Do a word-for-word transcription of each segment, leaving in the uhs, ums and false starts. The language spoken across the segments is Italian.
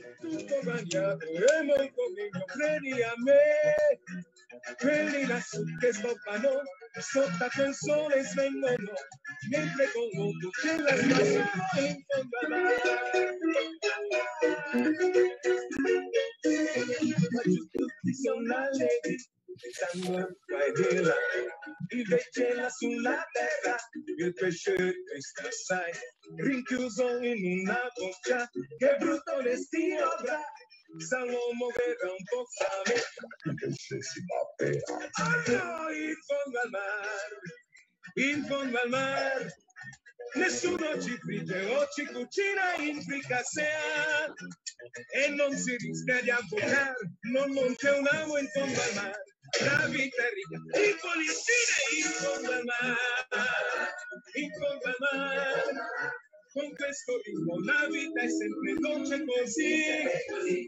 tutto bagnato e molto meglio, credi a me. Quelli lassù che sbobbano sotto quel sole svengono, mentre con l'uomo c'è la spazio in fondo al mare. Ma tutti sono allegri, stanno qua e di là, invece là sulla terra il pesce sta sai, rinchiuso in una boccia, che brutto destino avrà. Sa l'uomo verrà un po' fame, che se si batte. Oh no, in fondo al mare, in fondo al mare, nessuno ci frigge o ci cucina in fricassea e non si rischia di affogare, non, non c'è un amo in fondo al mare, la vita è ricca di polizzine in fondo al mare, in fondo al mare. Con questo ritmo la vita è sempre dolce così.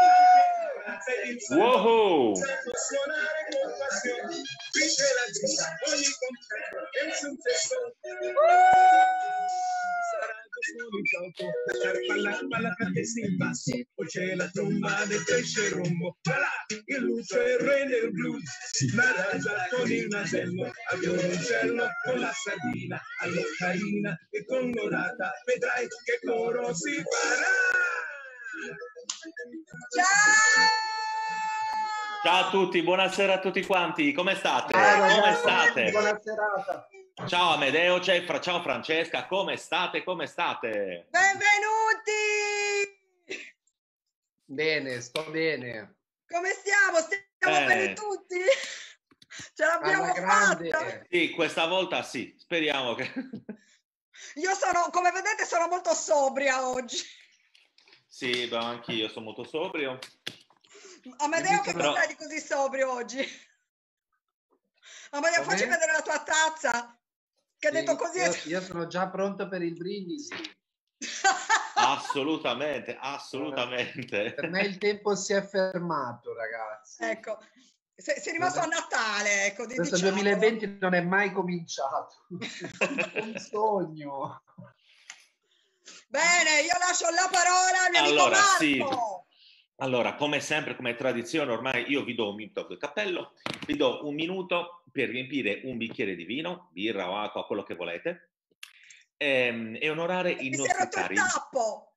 Wow! Suonare con passione, vince la vita, ogni concerto è un successo. Sarà solo il gioco, lasciare ballare, balla che si impassi. Poi c'è la tromba del pesce rombo, voilà, il lucio è il re del blues. La ragia con il nasello, al violoncello con la sardina, all'occarina e con l'orata, vedrai che coro si farà. Ciao! Ciao a tutti, buonasera a tutti quanti, come state? Ciao, Come ragazzi, state? buona serata. Ciao Amedeo, ciao Francesca, come state? Come state? Benvenuti! Bene, sto bene. Come stiamo? Stiamo Bene. bene tutti? Ce l'abbiamo Alla grande. fatta! Sì, questa volta sì, speriamo che... Io sono, come vedete, sono molto sobria oggi. Sì, beh, anch'io sono molto sobrio. Amedeo, che Però- cos'è di così sobrio oggi? Amedeo, Come? facci vedere la tua tazza. Che ha Sì, detto così. io, io sono già pronto per il brindisi. Assolutamente, assolutamente. Per me il tempo si è fermato, ragazzi. Ecco, sei, sei rimasto a Natale, ecco, di- Questo diciamolo. duemilaventi non è mai cominciato. Un sogno. Bene, io lascio la parola al mio Allora, amico sì. Marco. Allora, come sempre, come tradizione, ormai io vi do un minuto del cappello, vi do un minuto per riempire un bicchiere di vino, birra o acqua, quello che volete, ehm, e onorare i Mi si è nostri rotto il cari. tappo.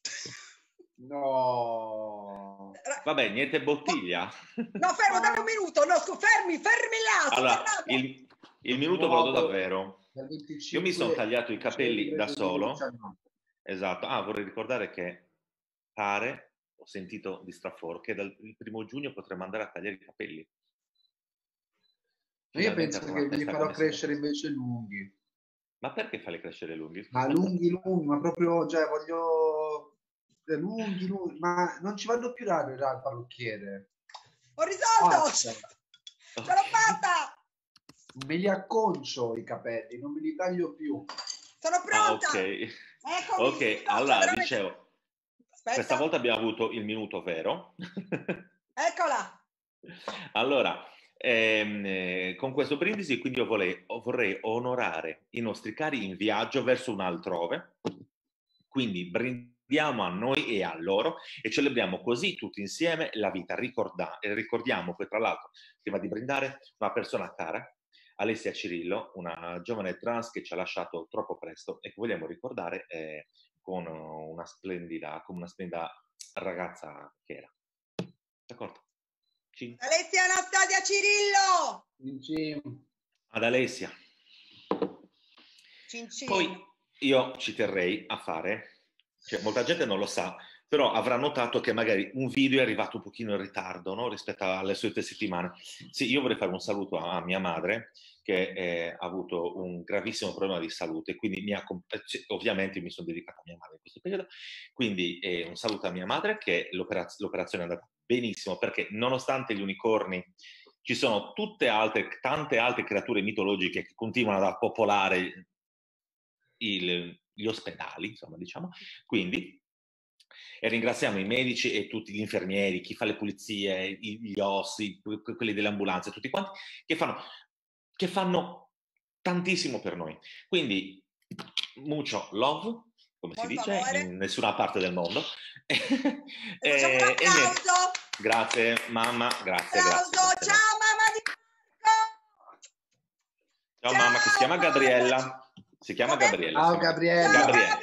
No. Vabbè, niente bottiglia. No, fermo, dammi un minuto. No, scu- fermi, fermi là. sto Allora, parlando. il, il minuto ve lo do davvero. Dal Io venticinque mi sono tagliato i capelli da dicembre solo. duemiladiciannove. Esatto. Ah, vorrei ricordare che pare, ho sentito di straforo, che dal il primo giugno potremo andare a tagliare i capelli. Io Finalmente penso avrò che una li testa farò come si crescere deve. invece lunghi. Ma perché farli crescere lunghi? Ma lunghi, lunghi, ma proprio, cioè, voglio eh, lunghi, lunghi, ma non ci vado più da dal parrucchiere. Ho risolto. Basta. Ce l'ho fatta. Me li acconcio i capelli, non me li taglio più. Sono Ah, pronta. ok. Eccomi, Ok, sì, no, allora cioè, veramente- dicevo, Aspetta. questa volta abbiamo avuto il minuto vero. Eccola. Allora, ehm, eh, con questo brindisi, quindi io vorrei, vorrei onorare i nostri cari in viaggio verso un altrove, quindi brindiamo a noi e a loro e celebriamo così tutti insieme la vita. Ricorda- e ricordiamo poi, tra l'altro, prima di brindare, una persona cara, Alessia Cirillo, una giovane trans che ci ha lasciato troppo presto e che vogliamo ricordare eh, con una splendida, come una splendida ragazza che era. D'accordo? Ci- Alessia Anastasia Cirillo. Dici, Ad Alessia. Cincin. Poi io ci terrei a fare, cioè molta gente non lo sa, però avrà notato che magari un video è arrivato un pochino in ritardo, no? Rispetto alle solite settimane. Sì, io vorrei fare un saluto a, a mia madre che eh, ha avuto un gravissimo problema di salute, quindi mi ha, ovviamente mi sono dedicato a mia madre in questo periodo, quindi eh, un saluto a mia madre che l'operaz- l'operazione è andata benissimo perché nonostante gli unicorni ci sono tutte altre, tante altre creature mitologiche che continuano ad popolare il, gli ospedali, insomma, diciamo. Quindi, e ringraziamo i medici e tutti gli infermieri, chi fa le pulizie, i- gli ossi, quelli delle ambulanze, tutti quanti, che fanno, che fanno tantissimo per noi. Quindi, mucho love, come si Molto dice, amore. in nessuna parte del mondo. E facciamo un e, e niente. applauso. Grazie mamma, grazie, Applauso. grazie. grazie. Ciao mamma di Marco. Ciao, Ciao, mamma, che si chiama Marco. Gabriella. Si chiama Come? Gabriella. Ciao si chiama- Gabriella. Ciao Gabriella.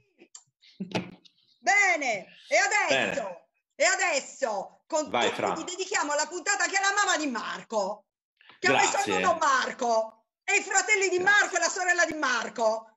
Gabri. Bene, e adesso, Bene. e adesso con Vai, tutti Fra. vi dedichiamo la puntata che è la mamma di Marco, che ha messo il Grazie. nonno Marco, e i fratelli di Grazie. Marco e la sorella di Marco.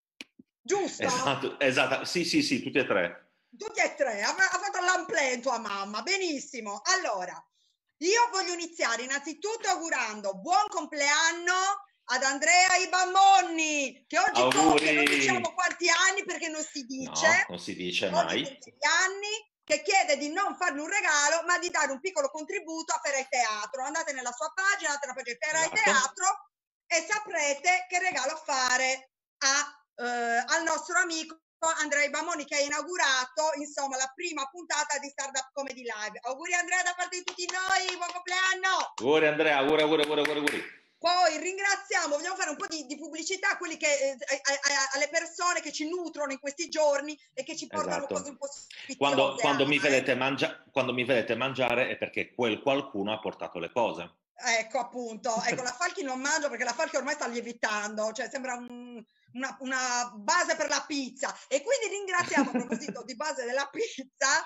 Giusto? Esatto, esatto. Sì, sì, sì, tutti e tre. Tutti e tre, ha, ha fatto l'unplay tua mamma, benissimo. Allora, io voglio iniziare innanzitutto augurando buon compleanno ad Andrea Ibammonni, che oggi Auguri. compie, non diciamo quanti anni perché non si dice, No, non si dice oggi mai. compie gli anni, che chiede di non fargli un regalo, ma di dare un piccolo contributo a Fera il Teatro. Andate nella sua pagina, andate nella pagina di Fera il Esatto. Teatro e saprete che regalo fare a, eh, al nostro amico Andrea Ibammonni, che ha inaugurato insomma la prima puntata di Startup Comedy Live. Auguri Andrea da parte di tutti noi, buon compleanno! Auguri Andrea, auguri, auguri, auguri, auguri, auguri. Poi ringraziamo, vogliamo fare un po' di, di pubblicità a quelli che, eh, a- a- alle persone che ci nutrono in questi giorni e che ci portano Esatto. cose un po' sfiziose. Quando, quando, mi anche. vedete mangia- quando mi vedete mangiare è perché quel qualcuno ha portato le cose. Ecco appunto, ecco la Falchi non mangia perché la Falchi ormai sta lievitando, cioè sembra un- una, una base per la pizza. E quindi ringraziamo a proposito di base della pizza,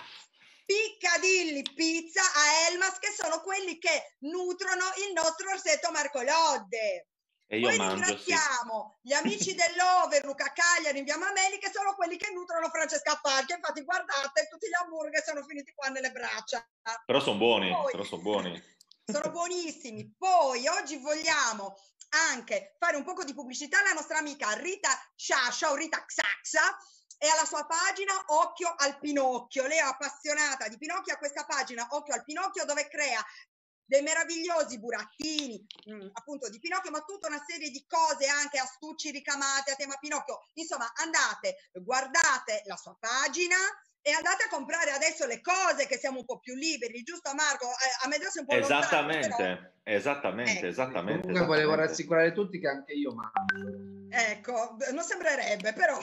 Piccadilly Pizza a Elmas, che sono quelli che nutrono il nostro orsetto Marco Lodde. E io Poi mangio, sì. ringraziamo gli amici dell'Overlook a Cagliari in via Mameli, che sono quelli che nutrono Francesca Falchi. Infatti guardate, tutti gli hamburger sono finiti qua nelle braccia. Però sono buoni, Poi- però sono buoni. Sono buonissimi. Poi oggi vogliamo anche fare un poco di pubblicità alla nostra amica Rita Sciascia o Rita Xaxa e alla sua pagina Occhio al Pinocchio. Lei è appassionata di Pinocchio, ha questa pagina Occhio al Pinocchio dove crea dei meravigliosi burattini, mh, appunto di Pinocchio, ma tutta una serie di cose, anche astucci ricamate a tema Pinocchio. Insomma, andate, guardate la sua pagina e andate a comprare adesso le cose, che siamo un po' più liberi, giusto Marco? Eh, a me adesso è un po' lontano, Esattamente, però... esattamente, Ecco. esattamente. Comunque volevo esattamente. rassicurare tutti che anche io mangio. Ecco, non sembrerebbe, però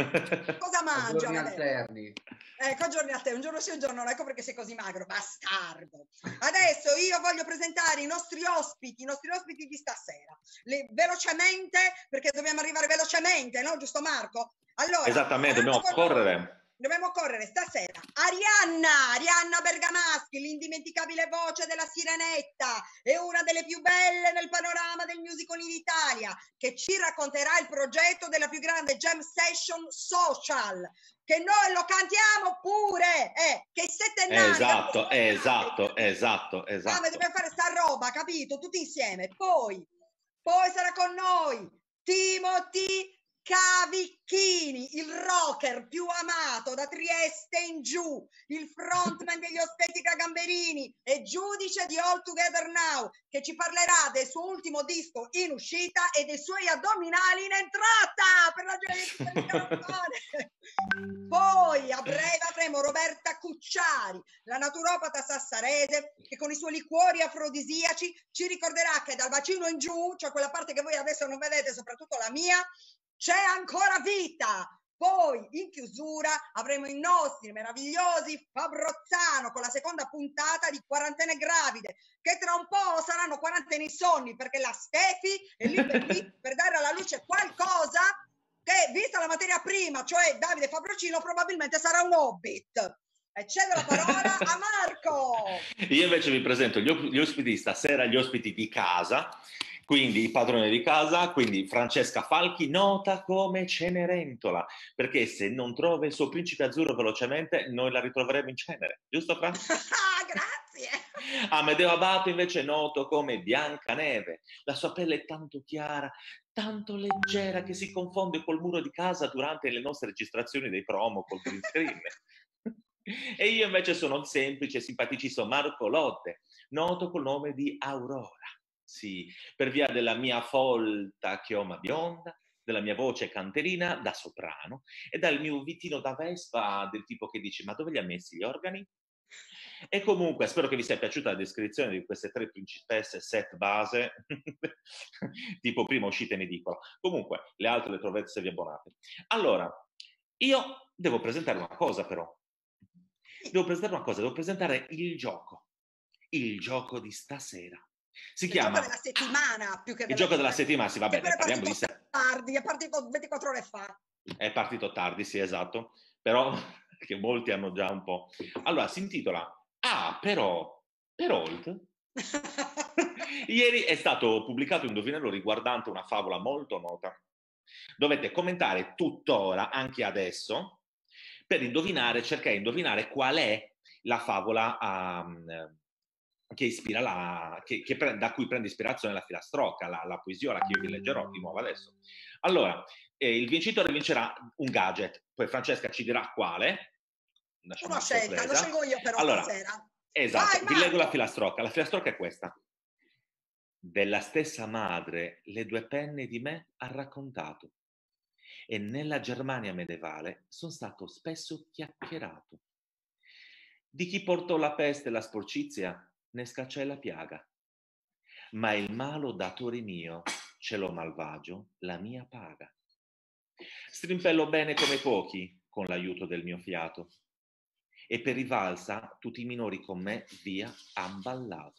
cosa A mangia? giorni Vabbè. alterni. Ecco, a giorni a te, un giorno sì, un giorno no, ecco perché sei così magro, bastardo. Adesso io voglio presentare i nostri ospiti, i nostri ospiti di stasera, Le- velocemente, perché dobbiamo arrivare velocemente, no? Giusto Marco? Allora, Esattamente, dobbiamo saranno con noi- correre. Dobbiamo correre stasera. Arianna, Arianna Bergamaschi, l'indimenticabile voce della Sirenetta, è una delle più belle nel panorama del musical in Italia, che ci racconterà il progetto della più grande jam session social, che noi lo cantiamo pure, eh, che i settennani... Esatto, esatto, esatto, Ah, ma esatto. dobbiamo fare sta roba, capito? Tutti insieme. Poi, poi sarà con noi Timothy Cavicchini, il rocker più amato da Trieste in giù, il frontman degli Ospettica Gamberini e giudice di All Together Now, che ci parlerà del suo ultimo disco in uscita e dei suoi addominali in entrata per la gioia di tutte le campane. Poi a breve avremo Roberta Cucciari, la naturopata sassarese, che con i suoi liquori afrodisiaci ci ricorderà che dal bacino in giù, cioè quella parte che voi adesso non vedete, soprattutto la mia, c'è ancora vita. Poi in chiusura avremo i nostri meravigliosi Fabrozzano con la seconda puntata di Quarantene Gravide, che tra un po' saranno quarantene insonni, perché la Stefi è lì per lì per dare alla luce qualcosa che, vista la materia prima, cioè Davide Fabrocino, probabilmente sarà un hobbit. E cedo la parola a Marco. Io invece vi presento gli, op- gli ospiti di stasera, gli ospiti di casa, quindi i padroni di casa, quindi Francesca Falchi, nota come Cenerentola, perché se non trova il suo principe azzurro velocemente, noi la ritroveremo in cenere, giusto Fra? Grazie. Amedeo Abato invece è noto come Biancaneve, la sua pelle è tanto chiara, tanto leggera che si confonde col muro di casa durante le nostre registrazioni dei promo col green screen. E io invece sono il semplice e simpaticissimo Marco Lodde, noto col nome di Aurora. Sì, per via della mia folta chioma bionda, della mia voce canterina da soprano e dal mio vitino da Vespa del tipo che dice: ma dove li ha messi gli organi? E comunque spero che vi sia piaciuta la descrizione di queste tre principesse set base, tipo prima uscita in edicola. Comunque le altre le troverete se vi abbonate. Allora, Io devo presentare una cosa però. Devo presentare una cosa, devo presentare il gioco. Il gioco di stasera. Si Il chiama... gioco della settimana, più che Il della gioco della settimana. settimana, sì, va Che bene, poi è parliamo partito di... se- tardi, è partito ventiquattro ore fa. È partito tardi, sì, esatto, però che molti hanno già un po'... Allora, si intitola Ah, però, Perolt. Ieri è stato pubblicato un indovinello riguardante una favola molto nota. Dovete commentare tuttora, anche adesso, per indovinare, cercare di indovinare qual è la favola um, che ispira la, che, che pre, da cui prende ispirazione la filastrocca, la, la poesiola che io vi leggerò di nuovo adesso. Allora, eh, il vincitore vincerà un gadget, poi Francesca ci dirà quale. Una scelta, lo scelgo io però allora, stasera. esatto, Vai, vi leggo la Marco! filastrocca. La filastrocca è questa. Della stessa madre le due penne di me ha raccontato, e nella Germania medievale sono stato spesso chiacchierato. Di chi portò la peste e la sporcizia ne scacciai la piaga, ma il malo datore mio, cielo malvagio, la mia paga. Strimpello bene come pochi con l'aiuto del mio fiato, e per rivalsa tutti i minori con me via han ballato.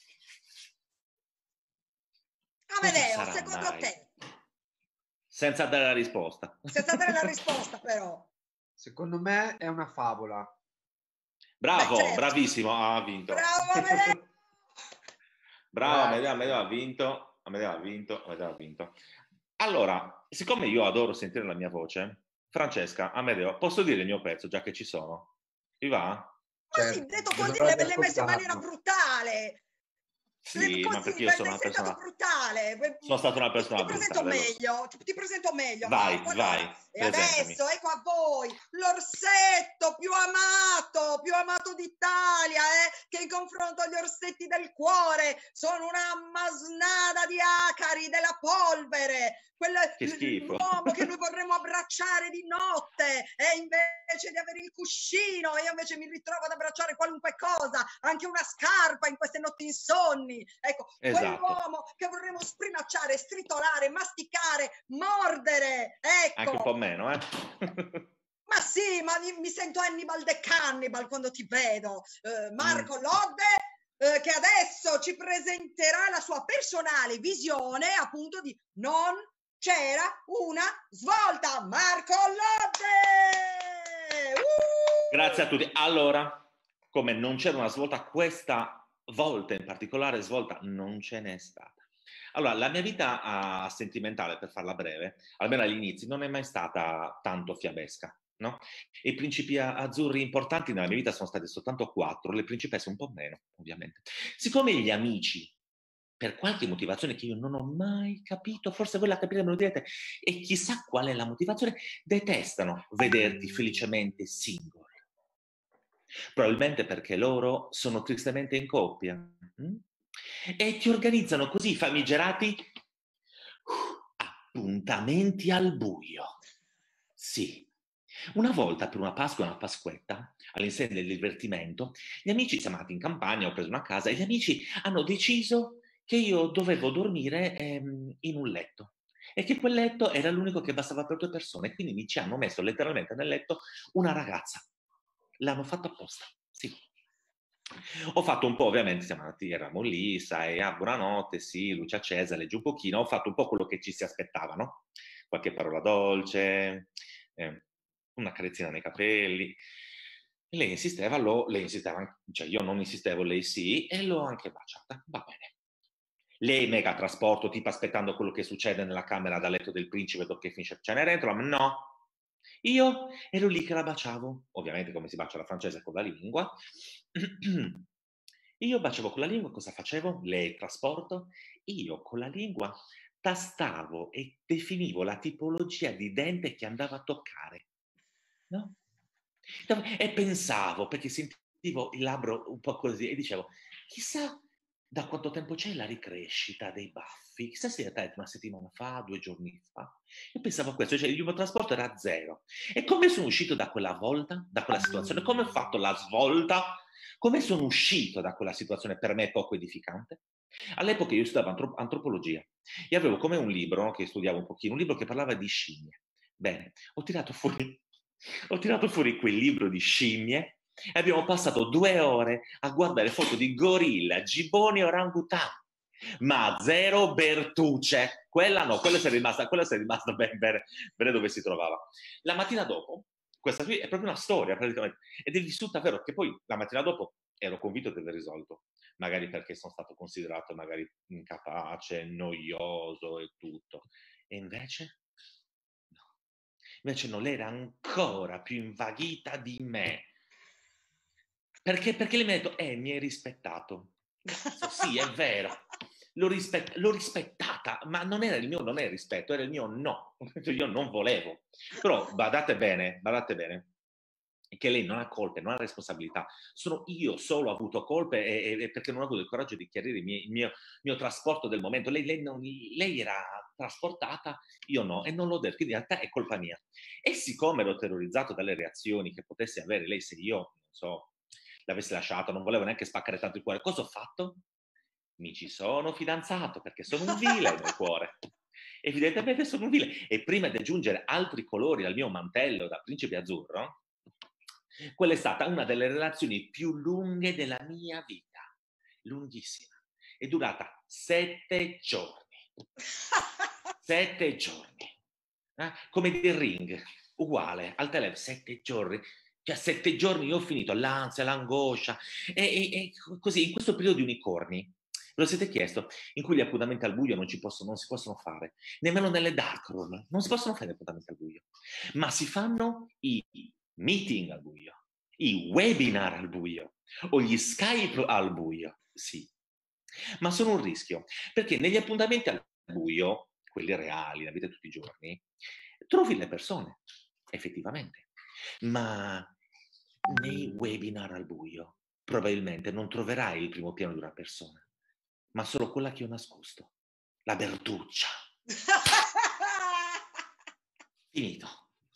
Amedeo, secondo mai? te? Senza dare la risposta. Senza dare la risposta, però. Secondo me è una favola. Bravo, Beh, certo. Bravissimo, ha vinto. Bravo, Amedeo. Bravo, Amedeo, Amedeo ha vinto, Amedeo ha vinto, Amedeo ha vinto. Allora, siccome io adoro sentire la mia voce, Francesca, Amedeo, posso dire il mio pezzo, già che ci sono? Vi va? Ma Certo, sì, detto vedo così, l'ora le di l'hai messo in maniera ascoltarlo. brutale. Sì, Così, ma perché io sono una sei stato persona... brutale. Sono stata una persona ti, ti presento brutale, lo so. meglio, ti, ti presento meglio. Vai, Marco. vai, Allora, e presentami. adesso ecco a voi l'orsetto più amato, più amato d'Italia, eh, che in confronto agli orsetti del cuore sono una masnada di acari della polvere. Quella, Che schifo. l'uomo che noi vorremmo abbracciare di notte, e invece di avere il cuscino, io invece mi ritrovo ad abbracciare qualunque cosa, anche una scarpa in queste notti insonni. Ecco, Esatto. quell'uomo che vorremmo sprinacciare, stritolare, masticare, mordere, ecco. Anche un po' meno, eh? Ma sì, ma mi, mi sento Hannibal the Cannibal quando ti vedo. Eh, Marco mm. Lodde, eh, che adesso ci presenterà la sua personale visione, appunto, di Non c'era una svolta. Marco Lodde! Uh! Grazie a tutti. Allora, come non c'era una svolta, questa volta in particolare svolta non ce n'è stata. Allora, la mia vita uh, sentimentale, per farla breve, almeno all'inizio, non è mai stata tanto fiabesca, no? I principi azzurri importanti nella mia vita sono stati soltanto quattro, le principesse un po' meno, ovviamente. Siccome gli amici, per qualche motivazione che io non ho mai capito, forse voi la capite, me lo direte, e chissà qual è la motivazione, detestano vederti felicemente single. Probabilmente perché loro sono tristemente in coppia. Hm? E ti organizzano così famigerati uh, appuntamenti al buio. Sì. Una volta per una Pasqua e una Pasquetta, all'insegna del divertimento, gli amici, siamo andati in campagna, ho preso una casa, e gli amici hanno deciso che io dovevo dormire ehm, in un letto e che quel letto era l'unico che bastava per due persone, quindi mi ci hanno messo letteralmente nel letto una ragazza. L'hanno fatto apposta, sì. Ho fatto un po', ovviamente, siamo andati, eravamo lì, sai, ah, buonanotte, sì, luce accesa, leggi un pochino, ho fatto un po' quello che ci si aspettava, no? Qualche parola dolce, eh, una carezzina nei capelli. E lei insisteva, lo, lei insisteva, cioè io non insistevo, lei sì, e l'ho anche baciata, va bene. Lei mega trasporto, tipo aspettando quello che succede nella camera da letto del principe dopo che finisce Cenerentola, ma no. Io ero lì che la baciavo, ovviamente come si bacia la francese con la lingua. Io baciavo con la lingua, cosa facevo? Lei trasporto, io con la lingua tastavo e definivo la tipologia di dente che andava a toccare, no? E pensavo, perché sentivo il labbro un po' così, e dicevo, chissà da quanto tempo c'è la ricrescita dei baffi, chissà se è una settimana fa, due giorni fa. Io pensavo a questo, cioè il mio trasporto era zero. E come sono uscito da quella volta, da quella situazione? Come ho fatto la svolta? Come sono uscito da quella situazione per me poco edificante? All'epoca io studiavo antrop- antropologia e avevo come un libro, no, che studiavo un pochino, un libro che parlava di scimmie. Bene, ho tirato fuori Ho tirato fuori quel libro di scimmie e abbiamo passato due ore a guardare foto di gorilla, gibboni e orangutan. Ma zero Bertucce. Quella no, quella si è rimasta, quella si è rimasta bene, bene, bene dove si trovava. La mattina dopo, questa qui è proprio una storia praticamente, ed è vissuta vero, che poi la mattina dopo ero convinto di aver risolto, magari perché sono stato considerato magari incapace, noioso e tutto. E invece, no. Invece no, lei era ancora più invaghita di me. Perché? Perché lei mi ha detto, eh, mi hai rispettato. Cazzo, sì, è vero. L'ho, rispett- l'ho rispettata, ma non era il mio non è rispetto, era il mio no. Io non volevo. Però badate bene, badate bene, che lei non ha colpe, non ha responsabilità. Sono io solo ho avuto colpe e, e perché non ho avuto il coraggio di chiarire il mio, il mio, mio trasporto del momento. Lei, lei, non, lei era trasportata, io no, e non l'ho detto, quindi in realtà è colpa mia. E siccome ero terrorizzato dalle reazioni che potesse avere lei se io, non so, l'avessi lasciato, non volevo neanche spaccare tanto il cuore, cosa ho fatto? Mi ci sono fidanzato perché sono un vile nel cuore. Evidentemente sono un vile. E prima di aggiungere altri colori al mio mantello da principe azzurro, quella è stata una delle relazioni più lunghe della mia vita. Lunghissima. È durata sette giorni. Sette giorni. Eh? Come The Ring, uguale, al telefono, sette giorni. Cioè, sette giorni io ho finito l'ansia, l'angoscia. E, e, e così, in questo periodo di unicorni, ve lo siete chiesto, in cui gli appuntamenti al buio non, ci possono, non si possono fare, nemmeno nelle dark room, non si possono fare gli appuntamenti al buio, ma si fanno i meeting al buio, i webinar al buio, o gli Skype al buio, sì. Ma sono un rischio, perché negli appuntamenti al buio, quelli reali, la vita di tutti i giorni, trovi le persone, effettivamente, ma nei webinar al buio probabilmente non troverai il primo piano di una persona, ma solo quella che ho nascosto, la Bertuccia. Finito.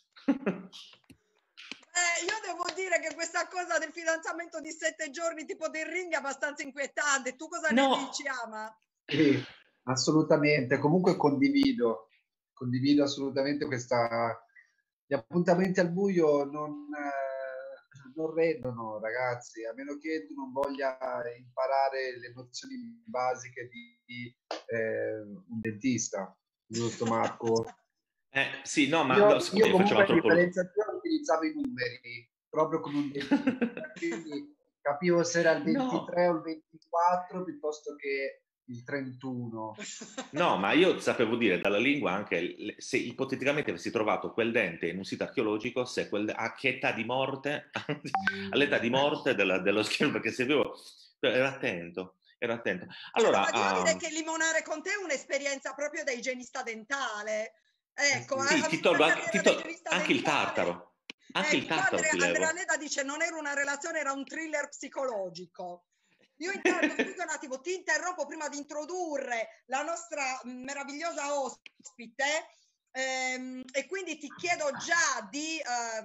Eh, io devo dire che questa cosa del fidanzamento di sette giorni tipo del Ring è abbastanza inquietante. Tu cosa No. ne dici, Ama? Sì, assolutamente. Comunque condivido, condivido assolutamente questa... Gli appuntamenti al buio non, eh, non rendono, ragazzi, a meno che tu non voglia imparare le nozioni basiche di, di eh, un dentista, giusto Marco? Eh, sì, no, ma Io, no, siccome io io comunque faceva a troppo... differenza tua utilizzavo i numeri proprio come un dentista, quindi capivo se era il ventitré No. o il ventiquattro piuttosto che il trentuno. No, ma io sapevo dire dalla lingua anche se ipoteticamente avessi trovato quel dente in un sito archeologico, se quel, a che età di morte, all'età di morte della, dello schermo, perché seguivo, ero attento, ero attento. Allora, Allora, io direi um, che limonare con te è un'esperienza proprio da igienista dentale. Ecco, Eh sì. sì, ha ti avuto una tolgo anche, carriera ti da tol- igienista anche il dentale. tartaro, anche il Ecco, qua tartaro Andrea, ti Andrea levo. Leda dice non era una relazione, era un thriller psicologico. Io intanto, scusa un attimo, ti interrompo prima di introdurre la nostra meravigliosa ospite ehm, e quindi ti chiedo già di eh,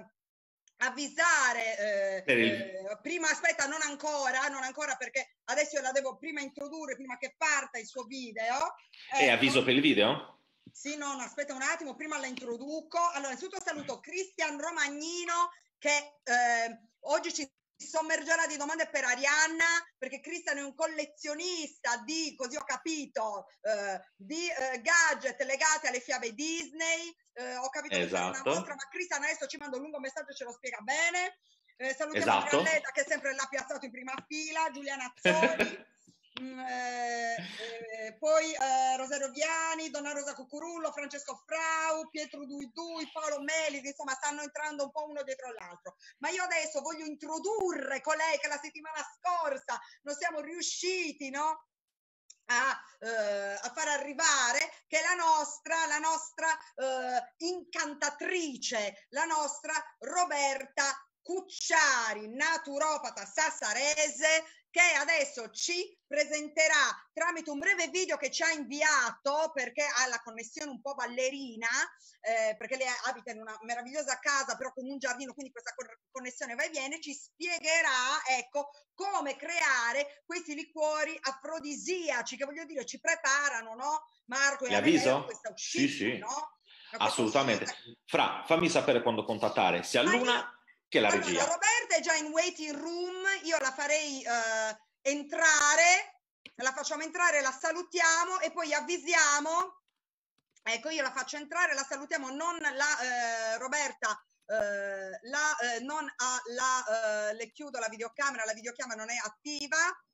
avvisare, eh, Il... eh, prima aspetta, non ancora, non ancora perché adesso io la devo prima introdurre, prima che parta il suo video. E Ecco. avviso per il video? Sì, no, no, aspetta un attimo, prima la introduco. Allora, innanzitutto saluto Cristian Romagnino che eh, oggi ci sommergerà di domande per Arianna, perché Cristian è un collezionista di, così ho capito, eh, di eh, gadget legati alle fiabe Disney. Eh, ho capito Esatto. che c'è una mostra, ma Cristian adesso ci manda un lungo messaggio e ce lo spiega bene. Eh, salutiamo Esatto. Andrea Leda che è sempre là piazzato in prima fila, Giuliana Azzoli. Mm, eh, eh, poi eh, Rosario Viani, Donna Rosa Cucurullo, Francesco Frau, Pietro Duidui, Paolo Melis, insomma stanno entrando un po' uno dietro l'altro. Ma io adesso voglio introdurre colei che la settimana scorsa non siamo riusciti, no? A, eh, a far arrivare, che è la nostra, la nostra eh, incantatrice, la nostra Roberta Cucciari, naturopata sassarese, che adesso ci presenterà tramite un breve video che ci ha inviato, perché ha la connessione un po' ballerina, eh, perché lei abita in una meravigliosa casa però con un giardino, quindi questa connessione va e viene, ci spiegherà, ecco, come creare questi liquori afrodisiaci, che voglio dire ci preparano, no? Marco e Le Amedeo avviso? questa Sì, uscita, sì. no? Assolutamente. Fra, fammi sapere quando contattare sia Luna che la regia. Allora, Roberta è già in waiting room, io la farei uh, entrare, la facciamo entrare, la salutiamo e poi avvisiamo, ecco io la faccio entrare, la salutiamo, non la uh, Roberta, uh, la, uh, non ha la, uh, le chiudo la videocamera, la videocamera non è attiva,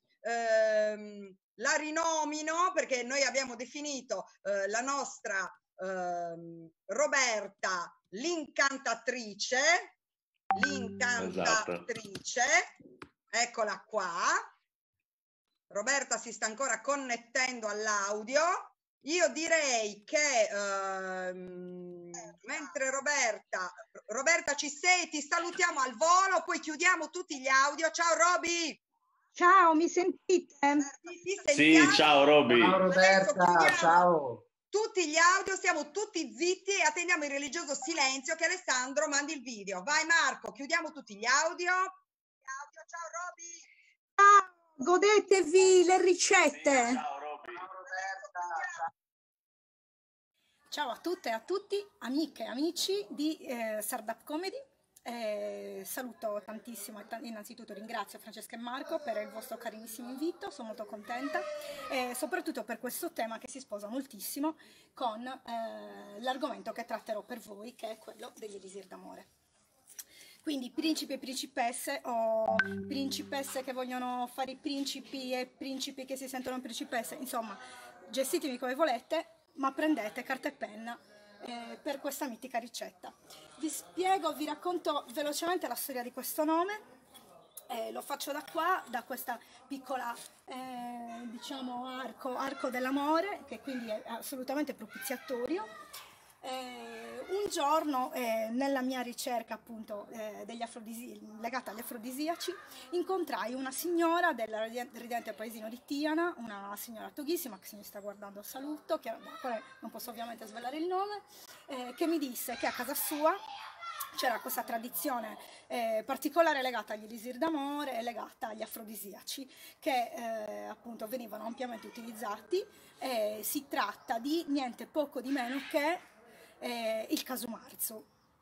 uh, la rinomino perché noi abbiamo definito uh, la nostra uh, Roberta l'incantatrice, l'incantatrice, esatto. Eccola qua. Roberta si sta ancora connettendo all'audio. Io direi che ehm, mentre Roberta, Roberta ci sei, ti salutiamo al volo, poi chiudiamo tutti gli audio. Ciao Roby! Ciao, mi sentite? Sì, sì, ciao Roby! Ciao Roberta, ciao! Tutti gli audio, siamo tutti zitti e attendiamo il religioso silenzio che Alessandro mandi il video. Vai Marco, chiudiamo tutti gli audio. audio ciao Roby. Ciao, godetevi le ricette. Sì, ciao Roby. Ciao Roberta. Ciao a tutte e a tutti, amiche e amici di eh, Startup Comedy. Eh, saluto tantissimo e innanzitutto ringrazio Francesca e Marco per il vostro carinissimo invito, sono molto contenta e soprattutto per questo tema che si sposa moltissimo con eh, l'argomento che tratterò per voi, che è quello degli elisir d'amore. Quindi principi e principesse, o principesse che vogliono fare i principi e principi che si sentono principesse, insomma gestitemi come volete, ma prendete carta e penna Eh, per questa mitica ricetta. Vi spiego, vi racconto velocemente la storia di questo nome, eh, lo faccio da qua, da questa piccola eh, diciamo arco, arco dell'amore, che quindi è assolutamente propiziatorio. Eh, un giorno eh, nella mia ricerca appunto eh, degli afrodisi- legata agli afrodisiaci incontrai una signora del ridente paesino di Tiana, una signora toghissima che se mi sta guardando saluto, che, quale non posso ovviamente svelare il nome, eh, che mi disse che a casa sua c'era questa tradizione eh, particolare legata agli elisir d'amore e legata agli afrodisiaci che eh, appunto venivano ampiamente utilizzati. Eh, si tratta di niente poco di meno che Eh, il casumarzo.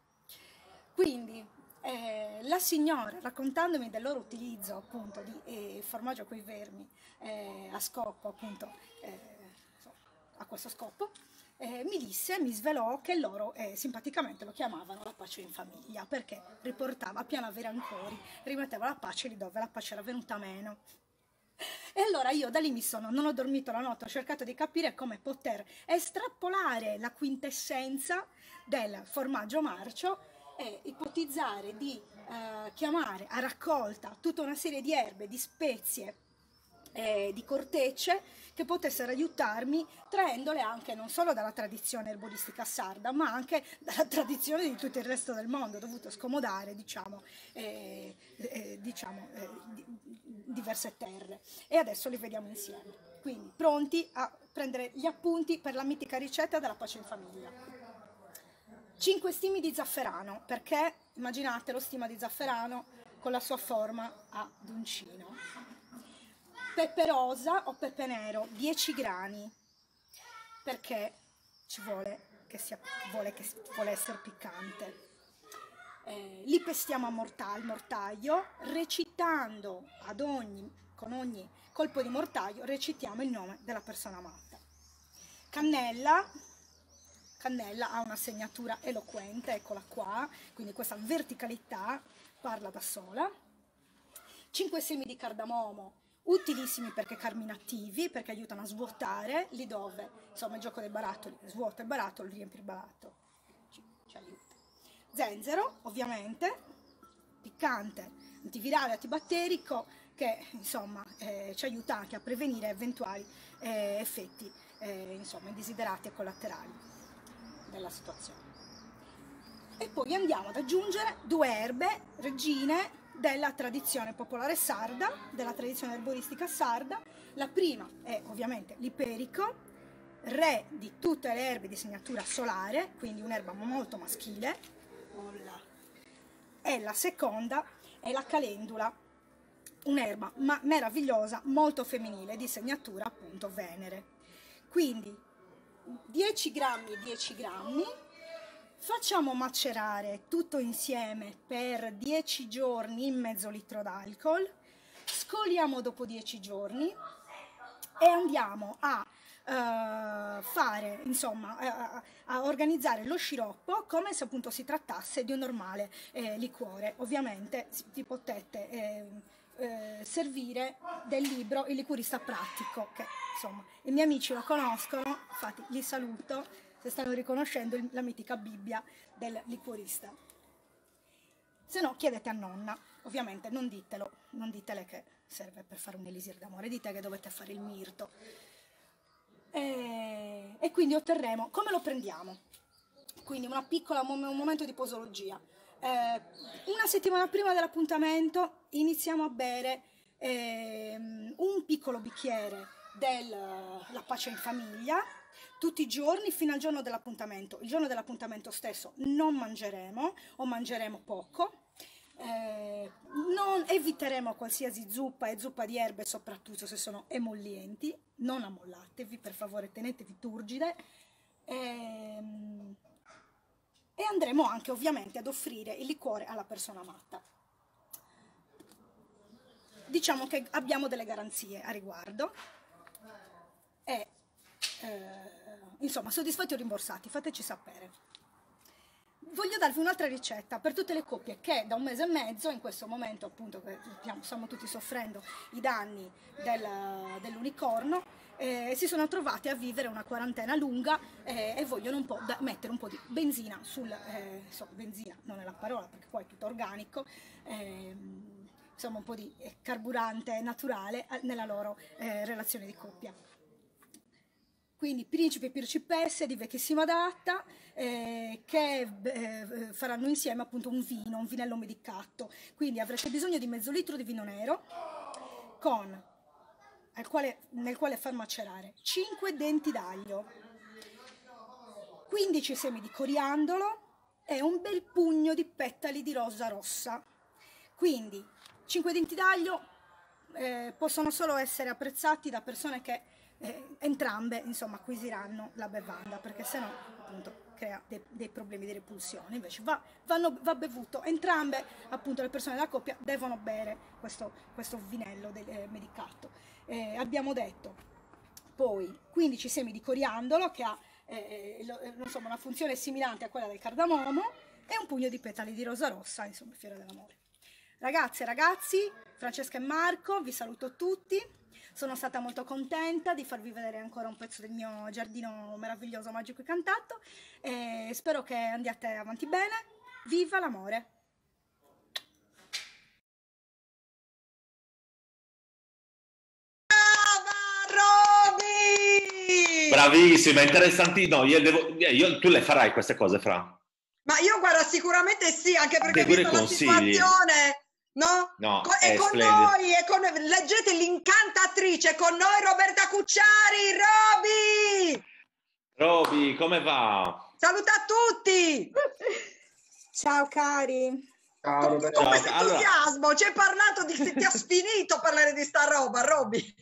Quindi eh, la signora, raccontandomi del loro utilizzo appunto di eh, formaggio coi vermi eh, a scopo appunto eh, a questo scopo, eh, mi disse, mi svelò che loro eh, simpaticamente lo chiamavano la pace in famiglia, perché riportava piano avere ancori, rimetteva la pace lì dove la pace era venuta meno. E allora io da lì mi sono, non ho dormito la notte, ho cercato di capire come poter estrapolare la quintessenza del formaggio marcio e ipotizzare di eh, chiamare a raccolta tutta una serie di erbe, di spezie, eh, di cortecce che potessero aiutarmi, traendole anche non solo dalla tradizione erbolistica sarda, ma anche dalla tradizione di tutto il resto del mondo, dovuto scomodare, diciamo, eh, eh, diciamo eh, di, diverse terre. E adesso li vediamo insieme. Quindi pronti a prendere gli appunti per la mitica ricetta della pace in famiglia. cinque stimi di zafferano, perché immaginate lo stima di zafferano con la sua forma a uncino. Pepe rosa o pepe nero, dieci grani, perché ci vuole che sia, vuole, che, vuole essere piccante. Eh, li pestiamo a mortaio, mortaio, recitando ad ogni, con ogni colpo di mortaio, recitiamo il nome della persona amata. Cannella, cannella ha una segnatura eloquente, eccola qua, quindi questa verticalità parla da sola. cinque semi di cardamomo, utilissimi perché carminativi, perché aiutano a svuotare lì dove, insomma, il gioco dei barattoli, svuota il barattolo, riempie il barattolo, ci, ci aiuta. Zenzero, ovviamente, piccante, antivirale, antibatterico, che insomma eh, ci aiuta anche a prevenire eventuali eh, effetti eh, insomma indesiderati e collaterali della situazione. E poi andiamo ad aggiungere due erbe regine della tradizione popolare sarda, della tradizione erboristica sarda. La prima è ovviamente l'iperico, re di tutte le erbe di segnatura solare, quindi un'erba molto maschile, e la seconda è la calendula, un'erba ma meravigliosa, molto femminile, di segnatura appunto Venere. Quindi dieci grammi e dieci grammi, Facciamo macerare tutto insieme per dieci giorni in mezzo litro d'alcol, scoliamo dopo dieci giorni e andiamo a Uh, fare, insomma, a, a organizzare lo sciroppo come se appunto si trattasse di un normale eh, liquore. Ovviamente vi potete eh, eh, servire del libro Il liquorista pratico, che insomma i miei amici lo conoscono, infatti li saluto se stanno riconoscendo il, la mitica Bibbia del liquorista. Se no chiedete a nonna, ovviamente non ditelo, non ditele che serve per fare un elisir d'amore, dite che dovete fare il mirto. E, e quindi otterremo, come lo prendiamo? Quindi una piccola, un momento di posologia. Eh, una settimana prima dell'appuntamento iniziamo a bere eh, un piccolo bicchiere della pace in famiglia, tutti i giorni fino al giorno dell'appuntamento. Il giorno dell'appuntamento stesso non mangeremo o mangeremo poco. Eh, non eviteremo qualsiasi zuppa e zuppa di erbe, soprattutto se sono emollienti, non ammollatevi, per favore, tenetevi turgide. E, e andremo anche ovviamente ad offrire il liquore alla persona amata. Diciamo che abbiamo delle garanzie a riguardo e eh, insomma, soddisfatti o rimborsati, fateci sapere. Voglio darvi un'altra ricetta per tutte le coppie che da un mese e mezzo, in questo momento appunto che stiamo tutti soffrendo i danni del, dell'unicorno, eh, si sono trovati a vivere una quarantena lunga eh, e vogliono un po' da, mettere un po' di benzina sul, eh, so, benzina non è la parola perché poi è tutto organico, eh, insomma un po' di carburante naturale nella loro eh, relazione di coppia. Quindi principi e principesse di vecchissima data eh, che eh, faranno insieme appunto un vino, un vinello medicato. Quindi avrete bisogno di mezzo litro di vino nero con, al quale, nel quale far macerare cinque denti d'aglio, quindici semi di coriandolo e un bel pugno di petali di rosa rossa. Quindi cinque denti d'aglio eh, possono solo essere apprezzati da persone che Eh, entrambe insomma acquisiranno la bevanda, perché sennò appunto crea dei, dei problemi di repulsione. Invece va, vanno, va bevuto, entrambe appunto le persone della coppia devono bere questo, questo vinello del, eh, medicato. Eh, abbiamo detto poi quindici semi di coriandolo che ha eh, lo, insomma una funzione similante a quella del cardamomo e un pugno di petali di rosa rossa, insomma fiore dell'amore. Ragazze e ragazzi, Francesca e Marco, vi saluto tutti. Sono stata molto contenta di farvi vedere ancora un pezzo del mio giardino meraviglioso, magico e cantato e spero che andiate avanti bene. Viva l'amore! Brava Roby! Bravissima, interessantissima. No, io devo, io, tu le farai queste cose, Fra? Ma io guarda, sicuramente sì, anche perché Anche vista la consigli. situazione... No? No, Co- è e con splendido. noi, e con noi, leggete L'incantatrice, con noi Roberta Cucciari, Roby! Roby, come va? Saluta a tutti! Ciao cari! Ciao Con, Roberto. con questo Ciao, allora- entusiasmo, ci hai parlato di... ti ha sfinito parlare di sta roba, Roby!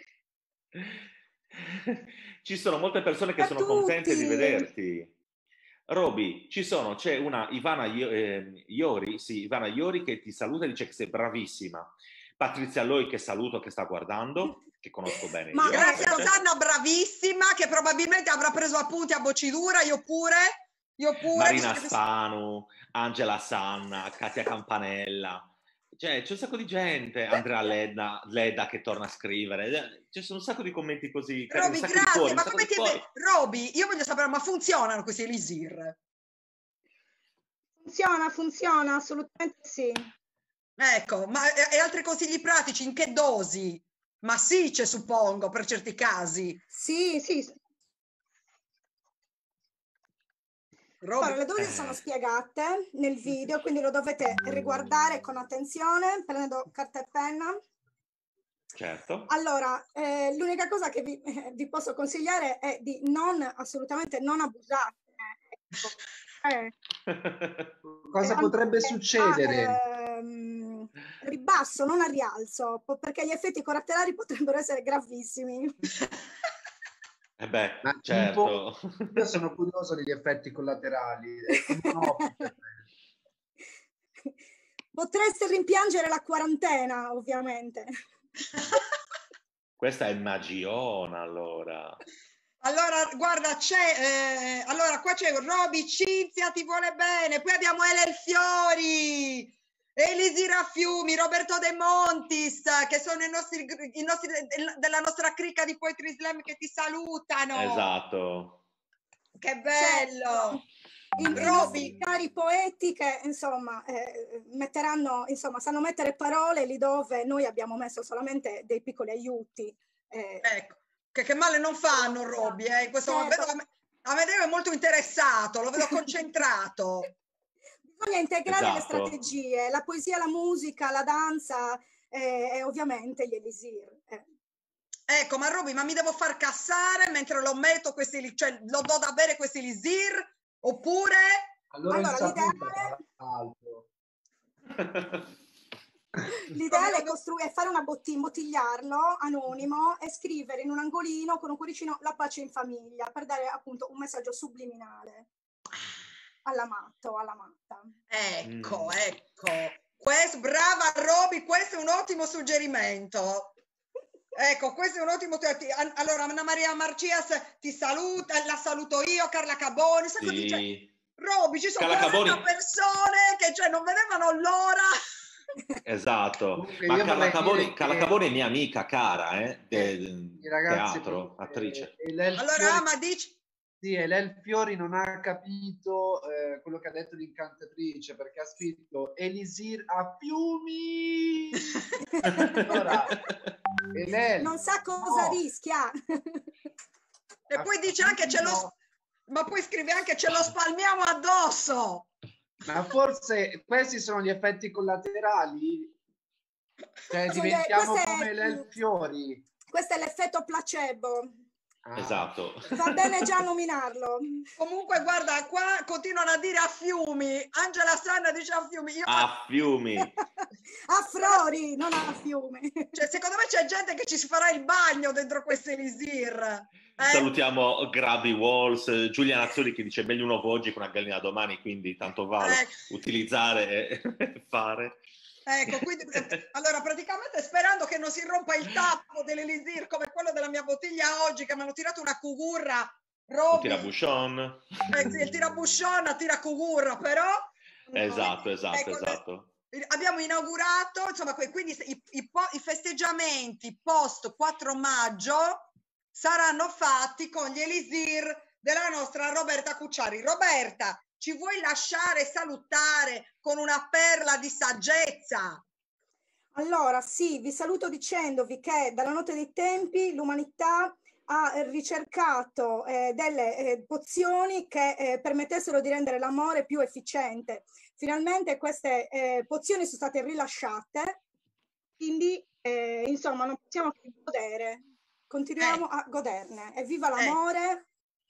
Ci sono molte persone che A sono contente di tutti. vederti. Roby, ci sono, c'è una Ivana Io- eh, Iori, sì, Ivana Iori che ti saluta e dice che sei bravissima. Patrizia Loi che saluto, che sta guardando, che conosco bene. Ma io, Grazie a perché- Sanna, bravissima, che probabilmente avrà preso appunti a boccidura, io pure, io pure. Marina visto che- Spanu, Angela Sanna, Katia Campanella. Cioè, c'è un sacco di gente, Andrea Ledda, Ledda che torna a scrivere. Ci sono un sacco di commenti così. carini, Roby, un sacco di grazie, cuori, un ma sacco come di ti... cuori. Roby, io voglio sapere, ma funzionano questi elisir? Funziona, funziona, assolutamente sì. Ecco, ma e, e altri consigli pratici, in che dosi? Massicce, suppongo, per certi casi. Sì, sì. Roby, Allora, le dosi Eh. sono spiegate nel video, quindi lo dovete riguardare con attenzione, prendendo carta e penna. Certo. Allora, eh, l'unica cosa che vi, eh, vi posso consigliare è di non, assolutamente non abusare. Ecco. Eh, Cosa eh, potrebbe eh, succedere? a, ehm, ribasso, non a rialzo, po- perché gli effetti collaterali potrebbero essere gravissimi. Eh beh, Ma certo. tipo, io sono curioso degli effetti collaterali. È come un hobby per me. Potreste rimpiangere la quarantena, ovviamente. Questa è magiona, allora. Allora, guarda, c'è, eh, allora qua c'è Roby, Cinzia ti vuole bene, poi abbiamo Elel Fiori, Elisira Fiumi, Roberto De Montis, che sono i nostri, i nostri della nostra cricca di Poetry Slam che ti salutano. Esatto. Che bello! Certo. I, i nostri cari poeti che insomma eh, metteranno, insomma, sanno mettere parole lì dove noi abbiamo messo solamente dei piccoli aiuti. Eh. Ecco, che, che male non fanno Roby, eh? In questo Certo. momento Amedeo è molto interessato, lo vedo concentrato. Bisogna integrare Esatto. le strategie, la poesia, la musica, la danza eh, e ovviamente gli elisir. Eh. Ecco, ma Roby, ma mi devo far cassare mentre lo metto questi, cioè lo do da bere questi elisir? Oppure... Allora, allora l'ideale... L'ideale è, costru- è fare una bottiglia, imbottigliarlo anonimo e scrivere in un angolino con un cuoricino la pace in famiglia per dare appunto un messaggio subliminale all'amato, alla matta. Ecco, Mm. ecco. Questo, brava Roby, questo è un ottimo suggerimento. Ecco, questo è un ottimo... Allora, Anna Maria Marcias ti saluta, la saluto io, Carla Caboni, sai cosa dice? Sì. Roby, ci sono Carla quaranta Caboni. persone che cioè, non vedevano l'ora. Esatto. Comunque, Ma io Carla vorrei Caboni, dire Carla che- Caboni è mia amica cara, eh? De, i ragazzi, teatro, attrice. eh, Elel Allora, Fiori, ma dici... sì, Elel Fiori non ha capito eh, quello che ha detto l'incantatrice, perché ha scritto Elisir a fiumi. Allora, Elel, non sa cosa no. rischia. E poi dice anche ce lo... Ma poi scrive anche ce lo spalmiamo addosso. Ma forse questi sono gli effetti collaterali? Cioè Sono diventiamo queste- come Elel Fiori? Questo è l'effetto placebo. Ah. Esatto. Va bene già nominarlo. Comunque, guarda, qua continuano a dire a fiumi. Angela Sanna dice a fiumi. Io, A fiumi. A Frori, non a fiumi. cioè, secondo me c'è gente che ci si farà il bagno dentro questi elisir. Eh? Salutiamo Grabby Walls, Giulia Nazzoli che dice meglio un uovo oggi che una gallina domani, quindi tanto vale Ecco. utilizzare e fare. Ecco, quindi allora praticamente sperando che non si rompa il tappo dell'elisir come quello della mia bottiglia oggi che mi hanno tirato una cugurra. Un Roby, tirabuchon. eh, sì, il tirabuchon tira cugurra, però Esatto, esatto, ecco, esatto. abbiamo inaugurato, insomma, que- quindi i, i, po- i festeggiamenti post quattro maggio saranno fatti con gli elisir della nostra Roberta Cucciari. Roberta, ci vuoi lasciare salutare con una perla di saggezza? Allora, sì, vi saluto dicendovi che dalla notte dei tempi l'umanità ha ricercato eh, delle eh, pozioni che eh, permettessero di rendere l'amore più efficiente. Finalmente queste eh, pozioni sono state rilasciate, quindi eh, insomma non possiamo che godere, continuiamo Eh. a goderne. Evviva l'amore!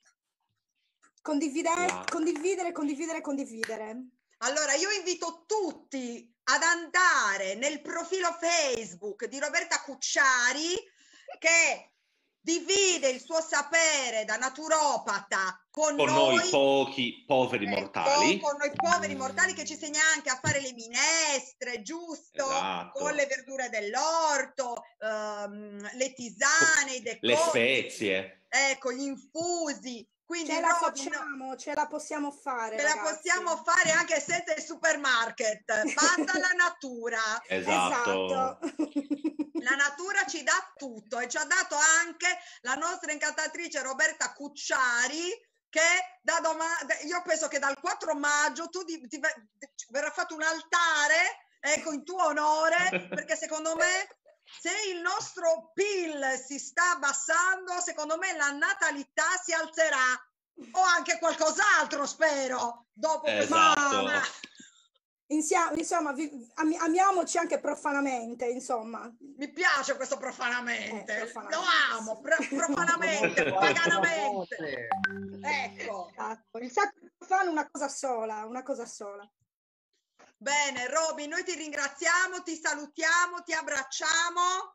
Condividere, Wow. condividere, condividere, condividere. Allora, io invito tutti ad andare nel profilo Facebook di Roberta Cucciari, che divide il suo sapere da naturopata con, Con noi, noi pochi poveri ecco, mortali. con noi poveri mortali, che ci insegna anche a fare le minestre, giusto? Esatto. Con le verdure dell'orto, ehm, le tisane, i decori, Le spezie. ecco, gli infusi. Quindi Ce la Roby, no, facciamo, ce la possiamo fare. ce la ragazzi. possiamo fare anche senza il supermarket, basta la natura. Esatto. Esatto. La natura ci dà tutto e ci ha dato anche la nostra incantatrice Roberta Cucciari, che da domani, io penso che dal quattro maggio tu ti, ti verrà fatto un altare, ecco, in tuo onore, perché secondo me se il nostro P I L si sta abbassando, secondo me la natalità si alzerà, o anche qualcos'altro, spero, dopo Esatto. questa... Insieme, insomma, vi, am, amiamoci anche profanamente, insomma. Mi piace questo profanamente, Eh, profanamente, lo amo, pro- profanamente, paganamente. Ecco. Esatto. Il sacro profano è una cosa sola, una cosa sola. Bene, Roby, noi ti ringraziamo, ti salutiamo, ti abbracciamo.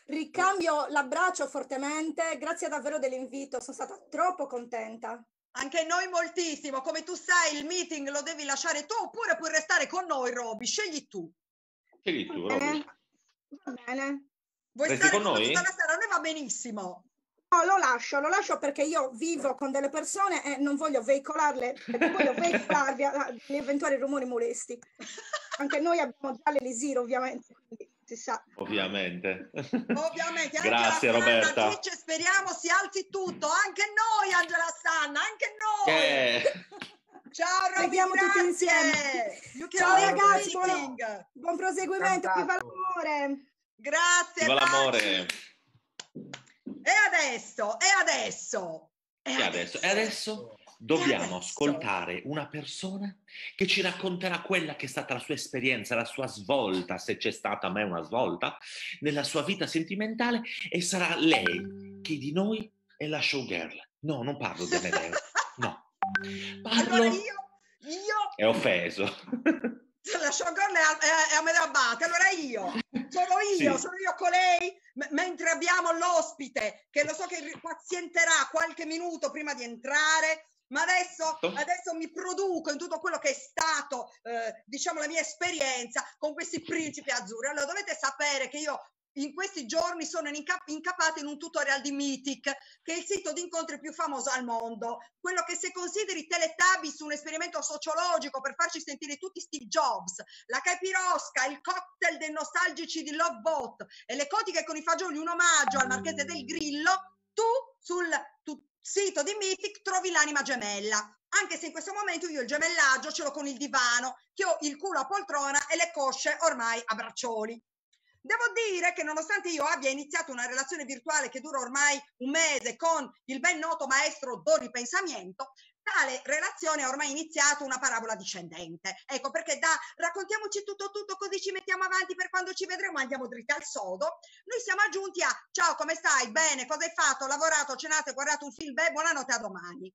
Ricambio l'abbraccio fortemente, grazie davvero dell'invito, sono stata troppo contenta. Anche noi moltissimo, come tu sai il meeting lo devi lasciare tu oppure puoi restare con noi, Roby, scegli tu. Scegli tu, Va bene. Roby. Va bene. Vuoi Resti stare con con noi noi? tutta la sera? A noi va benissimo. No, lo lascio, lo lascio perché io vivo con delle persone e non voglio veicolarle, perché voglio veicolarvi a- a- gli eventuali rumori molesti. Anche noi abbiamo già l'elisir, ovviamente, quindi si sa. Ovviamente. Ovviamente, anche Grazie, la Roberta. Dice, speriamo si alzi tutto, anche noi Angela Sanna, anche noi. Eh. Ciao Roby, Preghiamo tutti grazie. insieme. You can Ciao leave the ragazzi, buon, meeting. buon proseguimento, viva Cantato. l'amore. Grazie, Viva l'amore. baci. E adesso, e adesso, e E adesso, e adesso dobbiamo adesso? ascoltare una persona che ci racconterà quella che è stata la sua esperienza, la sua svolta, se c'è stata mai una svolta, nella sua vita sentimentale, e sarà lei che di noi è la showgirl. No, non parlo di Amedeo, no. Parlo... Allora io, io, È offeso. la showgirl è, è, è Amedeo Abbate, allora io, sono io, Sì. sono io con lei, m- mentre abbiamo l'ospite, che lo so che ri- pazienterà qualche minuto prima di entrare, ma adesso, Certo. adesso mi produco in tutto quello che è stato, eh, diciamo, la mia esperienza con questi principi azzurri. Allora, dovete sapere che io in questi giorni sono inca- incappata in un tutorial di Mythic, che è il sito di incontri più famoso al mondo, quello che se consideri Teletubbies un esperimento sociologico per farci sentire tutti Steve Jobs, la capirosca, il cocktail dei nostalgici di Love Boat e le cotiche con i fagioli, un omaggio al Marchese del Grillo, tu sul tu, sito di Mythic trovi l'anima gemella. Anche se in questo momento io il gemellaggio ce l'ho con il divano, che ho il culo a poltrona e le cosce ormai a braccioli. Devo dire che nonostante io abbia iniziato una relazione virtuale che dura ormai un mese con il ben noto maestro do ripensamento, tale relazione ha ormai iniziato una parabola discendente. Ecco perché da raccontiamoci tutto tutto così ci mettiamo avanti per quando ci vedremo andiamo dritti al sodo, noi siamo aggiunti a ciao come stai, bene, cosa hai fatto, ho lavorato, ho cenato, hai guardato un film, beh, buonanotte, a domani.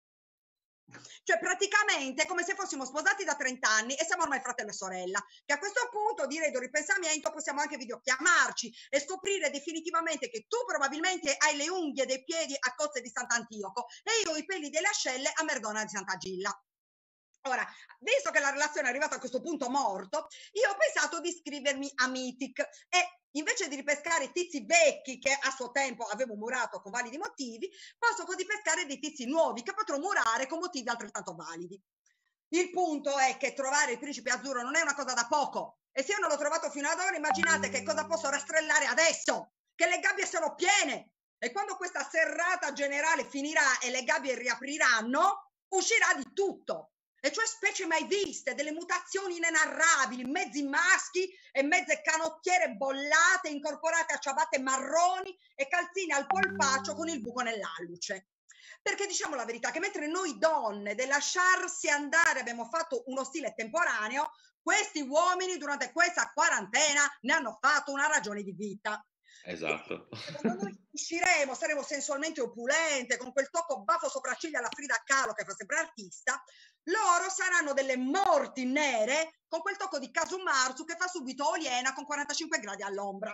Cioè praticamente è come se fossimo sposati da trenta anni e siamo ormai fratello e sorella, che a questo punto direi di ripensamento possiamo anche videochiamarci e scoprire definitivamente che tu probabilmente hai le unghie dei piedi a cozze di Sant'Antioco e io i peli delle ascelle a Merdona di Sant'Agilla. Ora, visto che la relazione è arrivata a questo punto morto, io ho pensato di iscrivermi a Mythic e invece di ripescare tizi vecchi che a suo tempo avevo murato con validi motivi, posso così pescare dei tizi nuovi che potrò murare con motivi altrettanto validi. Il punto è che trovare il principe azzurro non è una cosa da poco e se io non l'ho trovato fino ad ora, immaginate che cosa posso rastrellare adesso, che le gabbie sono piene e quando questa serrata generale finirà e le gabbie riapriranno, uscirà di tutto. E cioè specie mai viste, delle mutazioni inenarrabili, mezzi maschi e mezze canottiere bollate incorporate a ciabatte marroni e calzine al polpaccio con il buco nell'alluce. Perché diciamo la verità che mentre noi donne del lasciarsi andare abbiamo fatto uno stile temporaneo, questi uomini durante questa quarantena ne hanno fatto una ragione di vita. Esatto. Quando noi usciremo, saremo sensualmente opulente, con quel tocco baffo sopracciglia alla Frida Kahlo che fa sempre artista, loro saranno delle morti nere con quel tocco di Casumarzu che fa subito Oliena con quarantacinque gradi all'ombra.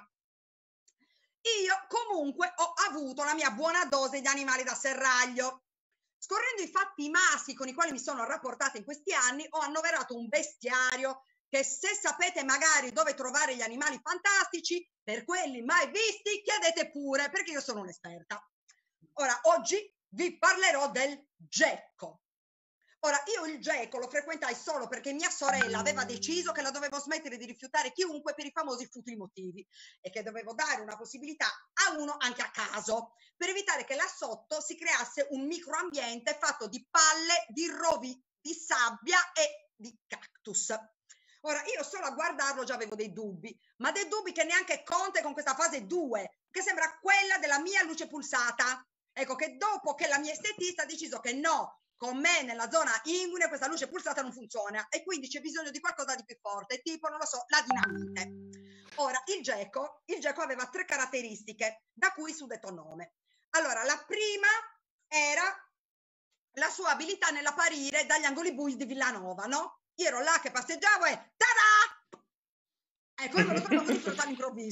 Io comunque ho avuto la mia buona dose di animali da serraglio. Scorrendo i fatti maschi con i quali mi sono rapportata in questi anni, ho annoverato un bestiario che se sapete magari dove trovare gli animali fantastici, per quelli mai visti, chiedete pure, perché io sono un'esperta. Ora, oggi vi parlerò del gecko. Ora, io il gecko lo frequentai solo perché mia sorella aveva deciso che la dovevo smettere di rifiutare chiunque per i famosi futili motivi e che dovevo dare una possibilità a uno anche a caso, per evitare che là sotto si creasse un microambiente fatto di palle, di rovi, di sabbia e di cactus. Ora, io solo a guardarlo già avevo dei dubbi, ma dei dubbi che neanche Conte con questa fase due, che sembra quella della mia luce pulsata. Ecco che dopo che la mia estetista ha deciso che no, con me nella zona inguine questa luce pulsata non funziona e quindi c'è bisogno di qualcosa di più forte, tipo, non lo so, la dinamite. Ora, il gecko, il gecko aveva tre caratteristiche, da cui il suddetto nome. Allora, la prima era la sua abilità nell'apparire dagli angoli bui di Villanova, no? Io ero là che passeggiavo e tada! Ecco, io me lo trovo così all'improvviso.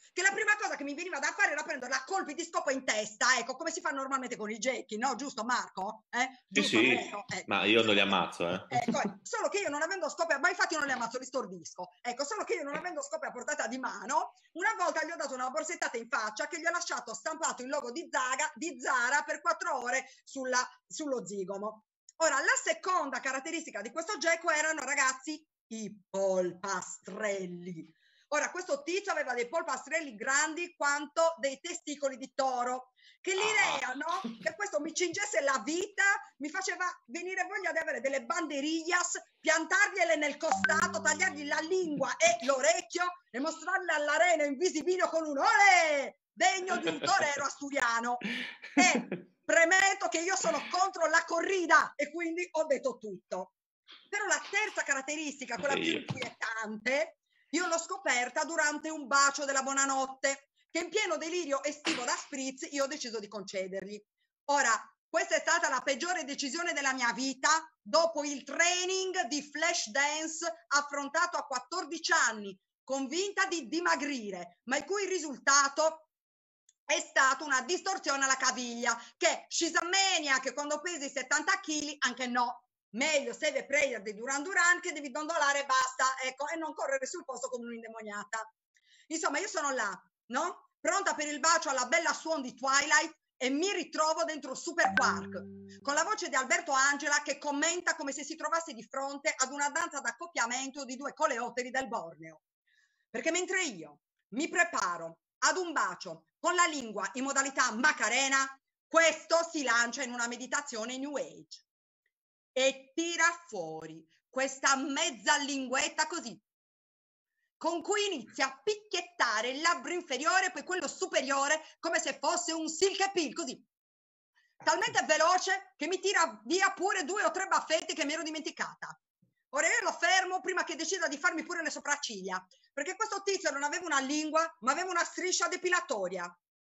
che la prima cosa che mi veniva da fare era prendere a colpi di scopa in testa, ecco, come si fa normalmente con i Jackie, no? Giusto Marco? Eh? Sì, Giusto, sì, ecco, ecco. ma io non li ammazzo, eh. Ecco, eh, solo che io non avendo scope, ma infatti io non li ammazzo, li stordisco. Ecco, solo che io non avendo scope a portata di mano, una volta gli ho dato una borsettata in faccia che gli ho lasciato stampato il logo di, Zaga, di Zara per quattro ore sulla, sullo zigomo. Ora, la seconda caratteristica di questo gecko erano, ragazzi, i polpastrelli. Ora, questo tizio aveva dei polpastrelli grandi quanto dei testicoli di toro, che l'idea, no? Che questo mi cingesse la vita, mi faceva venire voglia di avere delle banderillas, piantargliele nel costato, tagliargli la lingua e l'orecchio e mostrarle all'arena in visibilio con un ole degno di un torero asturiano. E premetto che io sono contro la corrida e quindi ho detto tutto. Però la terza caratteristica, quella più inquietante, io l'ho scoperta durante un bacio della buonanotte, che in pieno delirio estivo da spritz io ho deciso di concedergli. Ora, questa è stata la peggiore decisione della mia vita dopo il training di flash dance affrontato a quattordici anni, convinta di dimagrire, ma il cui risultato è stata una distorsione alla caviglia, che scisamania, che quando pesi settanta chili, anche no. Meglio save prayer di Duran Duran che devi dondolare e basta, ecco, e non correre sul posto come un'indemoniata. Insomma, io sono là, no? Pronta per il bacio alla bella suon di Twilight e mi ritrovo dentro Super Quark, con la voce di Alberto Angela che commenta come se si trovasse di fronte ad una danza d'accoppiamento di due coleotteri del Borneo. Perché mentre io mi preparo ad un bacio con la lingua in modalità Macarena, questo si lancia in una meditazione New Age e tira fuori questa mezza linguetta così, con cui inizia a picchiettare il labbro inferiore e poi quello superiore come se fosse un silk pill, così. Talmente veloce che mi tira via pure due o tre baffetti che mi ero dimenticata. Ora io lo fermo prima che decida di farmi pure le sopracciglia, perché questo tizio non aveva una lingua, ma aveva una striscia depilatoria.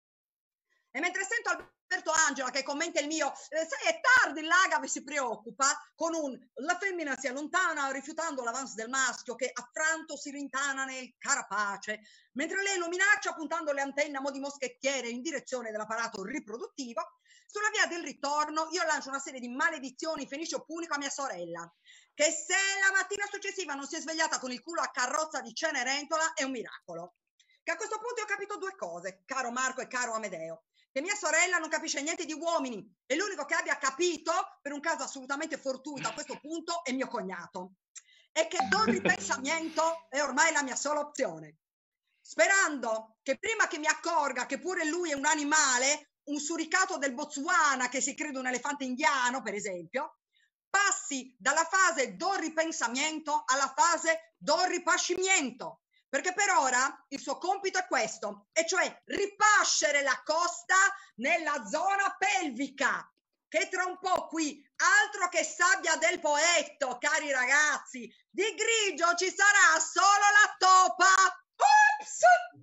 E mentre sento Alberto Angela che commenta il mio, eh, sai, è tardi, l'Agave si preoccupa, con un la femmina si allontana rifiutando l'avance del maschio che affranto si rintana nel carapace, mentre lei lo minaccia puntando le antenne a mo' di moschettiere in direzione dell'apparato riproduttivo. Sulla via del ritorno io lancio una serie di maledizioni fenicio punico a mia sorella, che se la mattina successiva non si è svegliata con il culo a carrozza di Cenerentola è un miracolo. Che a questo punto ho capito due cose, caro Marco e caro Amedeo, che mia sorella non capisce niente di uomini e l'unico che abbia capito, per un caso assolutamente fortuito a questo punto, è mio cognato. E che Don Ripensamento è ormai la mia sola opzione. Sperando che prima che mi accorga che pure lui è un animale, un suricato del Botswana che si crede un elefante indiano, per esempio, passi dalla fase Don Ripensamento alla fase Don Ripascimiento. Perché per ora il suo compito è questo, e cioè ripascere la costa nella zona pelvica, che tra un po' qui, altro che sabbia del Poetto, cari ragazzi, di grigio ci sarà solo la topa. Ops!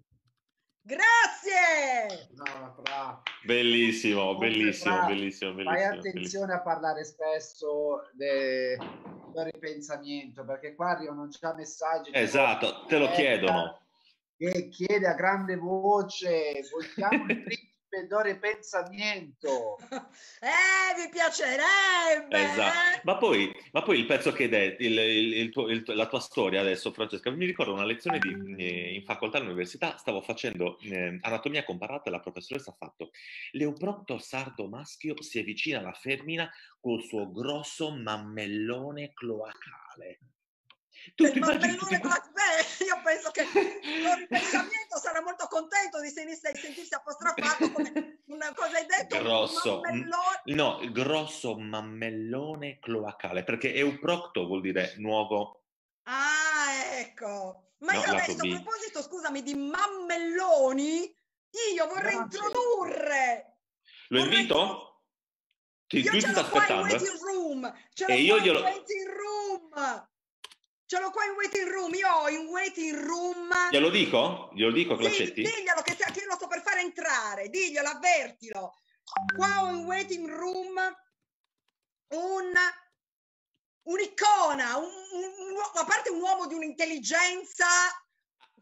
Grazie! Brava, brava. Bellissimo, bellissimo, Brava. bellissimo, bellissimo. Fai attenzione bellissimo. a parlare spesso del ripensamento, perché qua arrivano già messaggi. Esatto, te lo chiedono. Che chiede a grande voce, vogliamo il principe do ripensamento. Eh, vi piacerebbe! Esatto. Ma poi, ma poi il pezzo che hai il, il, il tuo, il, la tua storia adesso, Francesca, mi ricordo una lezione di, eh, in facoltà all'università, stavo facendo eh, anatomia comparata e la professoressa ha fatto l'euprocto sardo maschio si avvicina alla femmina col suo grosso mammellone cloacale. Tu Il ti immagini, mammellone tu ti... Beh, io penso che il ripensamento sarà molto contento di sentirsi, sentirsi apostrofato come una cosa hai detto, grosso, un mammellone. no, grosso mammellone cloacale, perché euprocto vuol dire nuovo. Ah, ecco. Ma No, io lato adesso, a B. proposito, scusami, di mammelloni, io vorrei No, introdurre. Lo vorrei invito? Ti, Io lui ce ti sta l'ho qua in aspettando? waiting room. Ce l'ho E io qua glielo... in waiting room. Ce l'ho qua in waiting room. Io ho in waiting room. Glielo dico? Glielo dico, Sì, Glacetti? diglielo che, che io lo sto per fare entrare. Diglielo, avvertilo. Qua ho in waiting room un un'icona, un, un, un, a parte un uomo di un'intelligenza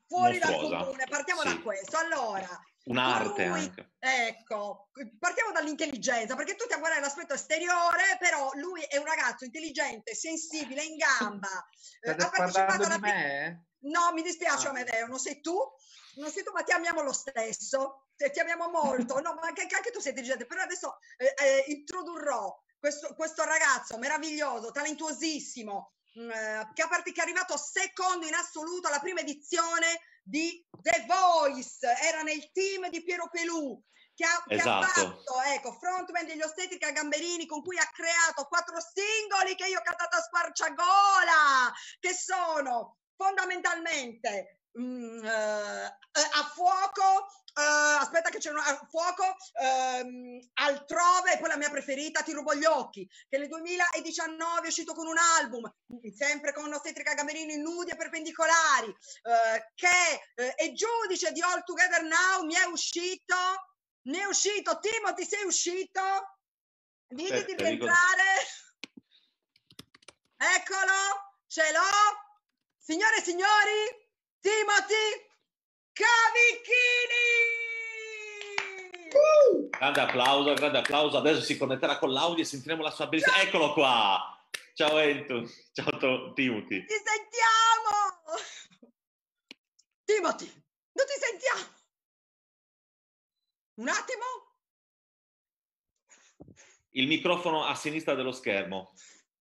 fuori dal mostruosa. comune, partiamo Sì. da questo. Allora, Un'arte lui, anche. ecco, partiamo dall'intelligenza, perché tu ti guardare l'aspetto esteriore, però lui è un ragazzo intelligente, sensibile, in gamba. Eh, State ha partecipato parlando alla di me? No, mi dispiace, Ah. Amedeo, non sei tu, non sei tu, ma ti amiamo lo stesso, ti, ti amiamo molto, no, ma anche, anche tu sei intelligente, però adesso eh, eh, introdurrò questo, questo ragazzo meraviglioso, talentuosissimo, mh, eh, che, a parte, che è arrivato secondo in assoluto alla prima edizione di The Voice, era nel team di Piero Pelù, che ha, che Esatto. ha fatto, ecco, frontman degli Ostetrica Gamberini, con cui ha creato quattro singoli che io ho cantato a squarciagola, che sono fondamentalmente mm, eh, a fuoco, eh, aspetta che c'è un a fuoco, ehm, altrove, e poi la mia preferita, Ti rubo gli occhi, che nel duemiladiciannove è uscito con un album, sempre con Ostetrica Gamberini, Nudi e perpendicolari, eh, che eh, è giudice di All Together Now, mi è uscito, mi è uscito, Timothy, sei uscito? Digli di rientrare. Eccolo, ce l'ho. Signore e signori, Timothy Cavicchini! Uh! Grande applauso, grande applauso. Adesso si connetterà con l'audio e sentiremo la sua bellissima... Eccolo qua! Ciao Enzo, ciao to- Timothy. Ti sentiamo! Timothy, non ti sentiamo! Un attimo? Il microfono a sinistra dello schermo.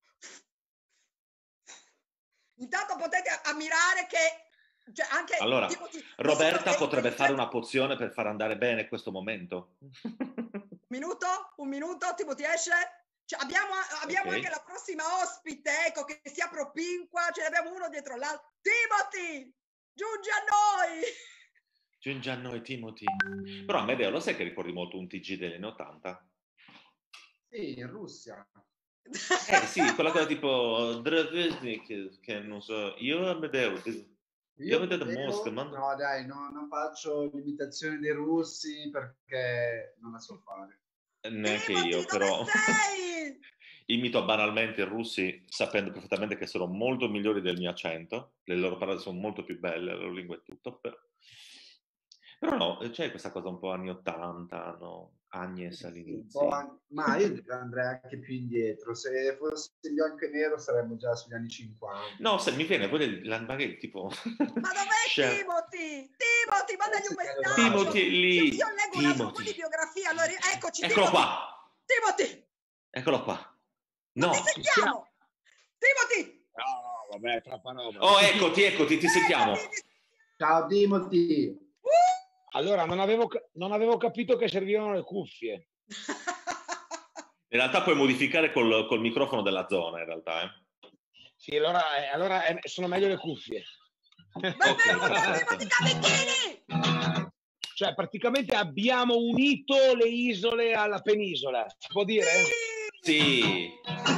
Intanto potete ammirare che cioè anche Allora, Timothy, Roberta è potrebbe fare una intelligente. pozione per far andare bene questo momento. Minuto, un minuto, Timothy esce. Cioè, abbiamo abbiamo Ok. anche la prossima ospite, ecco, che si appropinqua, ce ne abbiamo uno dietro l'altro. Timothy, giungi a noi! Giunge a noi Timothy. Però Amedeo, lo sai che ricordi molto un T G degli anni ottanta? Sì, in Russia. Eh sì, quella cosa tipo che, che non so, io Amedeo, io Amedeo da Amedeo- Mosca, ma No, dai, no, non faccio l'imitazione dei russi perché non la so fare. neanche Timothy, io, dove però sei? imito banalmente i russi sapendo perfettamente che sono molto migliori del mio accento, le loro parole sono molto più belle, la loro lingua è tutto, però, però no, c'è questa cosa un po' anni ottanta, no? Agnes Sì, un all'inizio. po' an- ma io andrei anche più indietro. Se fosse bianco e nero saremmo già sugli anni cinquanta. No, se mi viene pure la magari tipo Ma dov'è Cher- Timothy? Timothy, mandagli un Forse messaggio. Timothy lì. Io, io leggo un altro po' Timothy. di biografia. Allora, eccoci, Eccolo Timothy. qua. Timothy, Eccolo qua. non No. ti sentiamo. Timothy. No, vabbè, troppa roba. Oh, eccoti, eccoti, ti sentiamo. Timothy. Ciao Timothy. Uh! Allora, non avevo, ca- non avevo capito che servivano le cuffie. In realtà puoi modificare col, col microfono della zona, in realtà. Eh. Sì, allora, eh, allora eh, sono meglio le cuffie. Benvenuto, Ok. Timothy Cavicchini. Cioè, praticamente abbiamo unito le isole alla penisola, si può dire? Sì.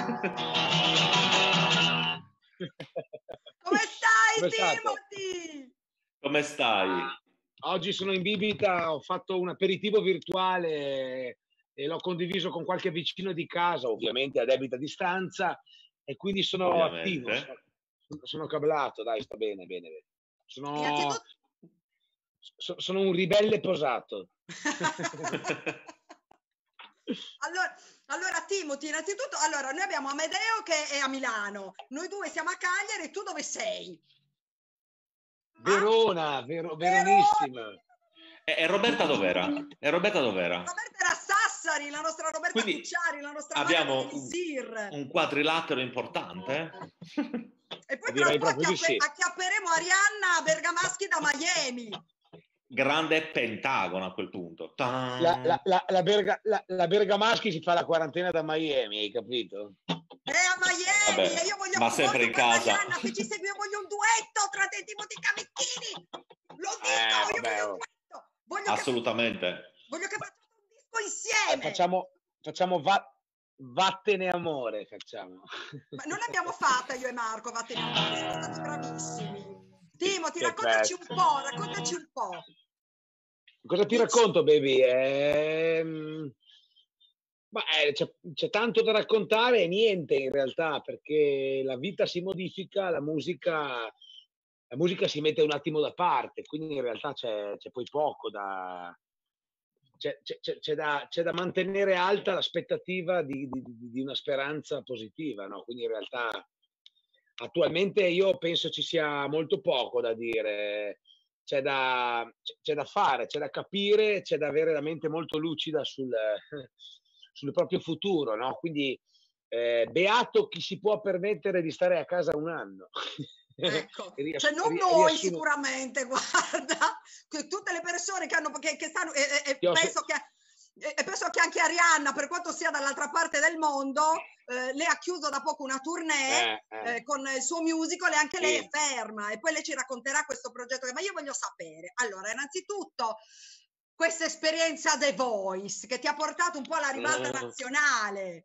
Come stai, Come state? Timothy? Come stai? Oggi sono in bibita, ho fatto un aperitivo virtuale e l'ho condiviso con qualche vicino di casa, ovviamente a debita distanza, e quindi sono Ovviamente. attivo, sono, sono cablato, dai, sta bene, bene, bene. Sono, Innanzitutto... so- sono un ribelle posato. Allora, allora, Timothy, innanzitutto, allora, noi abbiamo Amedeo che è a Milano, noi due siamo a Cagliari, e tu dove sei? Verona, vero, Verona! veronissima. E, e Roberta dov'era? E Roberta dov'era? Roberta era a Sassari, la nostra Roberta Quindi Cucciari, la nostra abbiamo Mara un, Elisir. un quadrilatero importante. E poi tra Direi un po' proprio di acchiappe- sì. acchiapperemo Arianna Bergamaschi da Miami. Grande pentagono a quel punto. La, la, la, la, Berga, la, la Bergamaschi si fa la quarantena da Miami, hai capito? È a Miami, Vabbè, e io voglio, ma sempre voglio in con casa. Arianna, se ci segue, io voglio un duetto tra te e Timothy Cavicchini. Lo dico, Eh, io vabbè, voglio un oh. duetto. Voglio che, Assolutamente. voglio che facciamo un disco Eh, insieme. facciamo facciamo va, vattene amore, facciamo. Ma non l'abbiamo fatta io e Marco, vattene amore, siamo stati bravissimi. Timothy, Che raccontaci pezzo. un po', raccontaci un po'. Cosa ti Dici. racconto, baby? Ehm, ma, eh, c'è, c'è tanto da raccontare e niente in realtà, perché la vita si modifica, la musica la musica si mette un attimo da parte, quindi in realtà c'è, c'è poi poco da... C'è, c'è, c'è, da, c'è da mantenere alta l'aspettativa di, di, di una speranza positiva, no? Quindi in realtà attualmente io penso ci sia molto poco da dire, c'è da, c'è da fare, c'è da capire, c'è da avere la mente molto lucida sul, sul proprio futuro, no? Quindi eh, beato chi si può permettere di stare a casa un anno. Ecco, Riass- cioè non ri- noi riassumo- sicuramente, guarda, che tutte le persone che hanno, che, che stanno, e, e- e Io se- penso che, e e penso che anche Arianna, per quanto sia dall'altra parte del mondo, eh, lei ha chiuso da poco una tournée Eh, eh. eh, con il suo musical e anche lei Sì. è ferma e poi lei ci racconterà questo progetto. Ma io voglio sapere, allora, innanzitutto, questa esperienza The Voice che ti ha portato un po' alla ribalta Mm. nazionale.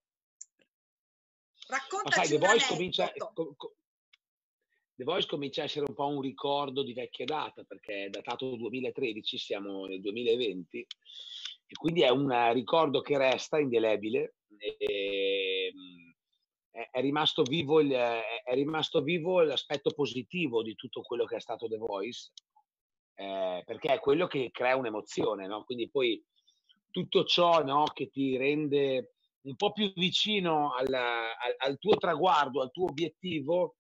Ma Raccontaci sai, The un Voice comincia, aneddoto. co- co- The Voice comincia a essere un po' un ricordo di vecchia data, perché è datato duemilatredici, siamo nel duemilaventi, e quindi è un ricordo che resta indelebile. E, mm, è, è rimasto vivo il- è, è rimasto vivo l'aspetto positivo di tutto quello che è stato The Voice, eh, perché è quello che crea un'emozione, no? Quindi poi tutto ciò, no, che ti rende un po' più vicino al, al- al tuo traguardo, al tuo obiettivo,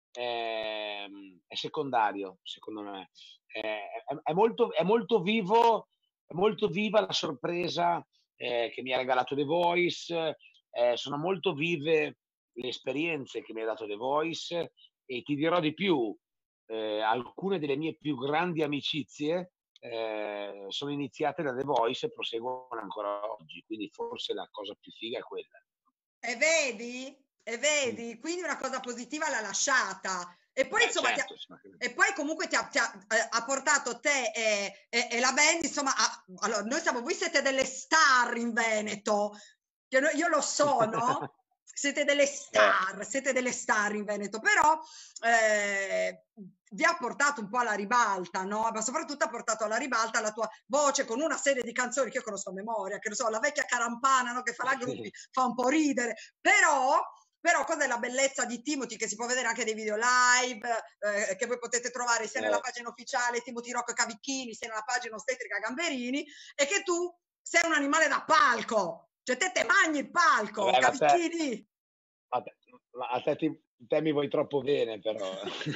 ehm, è secondario, secondo me. Eh, è, è molto, è molto vivo, è molto viva la sorpresa eh, che mi ha regalato The Voice, eh, sono molto vive le esperienze che mi ha dato The Voice, e ti dirò di più, eh, alcune delle mie più grandi amicizie eh, sono iniziate da The Voice e proseguono ancora oggi, quindi forse la cosa più figa è quella. E vedi? E vedi? Quindi una cosa positiva l'ha lasciata. E poi, Beh, insomma, ti ha- certo, ci mancherebbe. e poi comunque ti ha, ti ha- eh, ha portato te e, e- e la band, insomma, a- allora, noi siamo, voi siete delle star in Veneto, che no- io lo so, no? Siete delle star, siete delle star in Veneto, però eh, vi ha portato un po' alla ribalta, no? Ma soprattutto ha portato alla ribalta la tua voce con una serie di canzoni che io conosco a memoria, che ne so, la vecchia Carampana, no? Che fa la gruppi, fa un po' ridere, però... Però cos'è la bellezza di Timothy, che si può vedere anche dei video live, eh, che voi potete trovare sia nella Eh. pagina ufficiale Timothy Rocco Cavicchini, sia nella pagina Ostetrica Gamberini, e che tu sei un animale da palco, cioè te te mangi il palco, Vabbè, ma te- Cavicchini. A te, ma a te, ti- te mi vuoi troppo bene, però.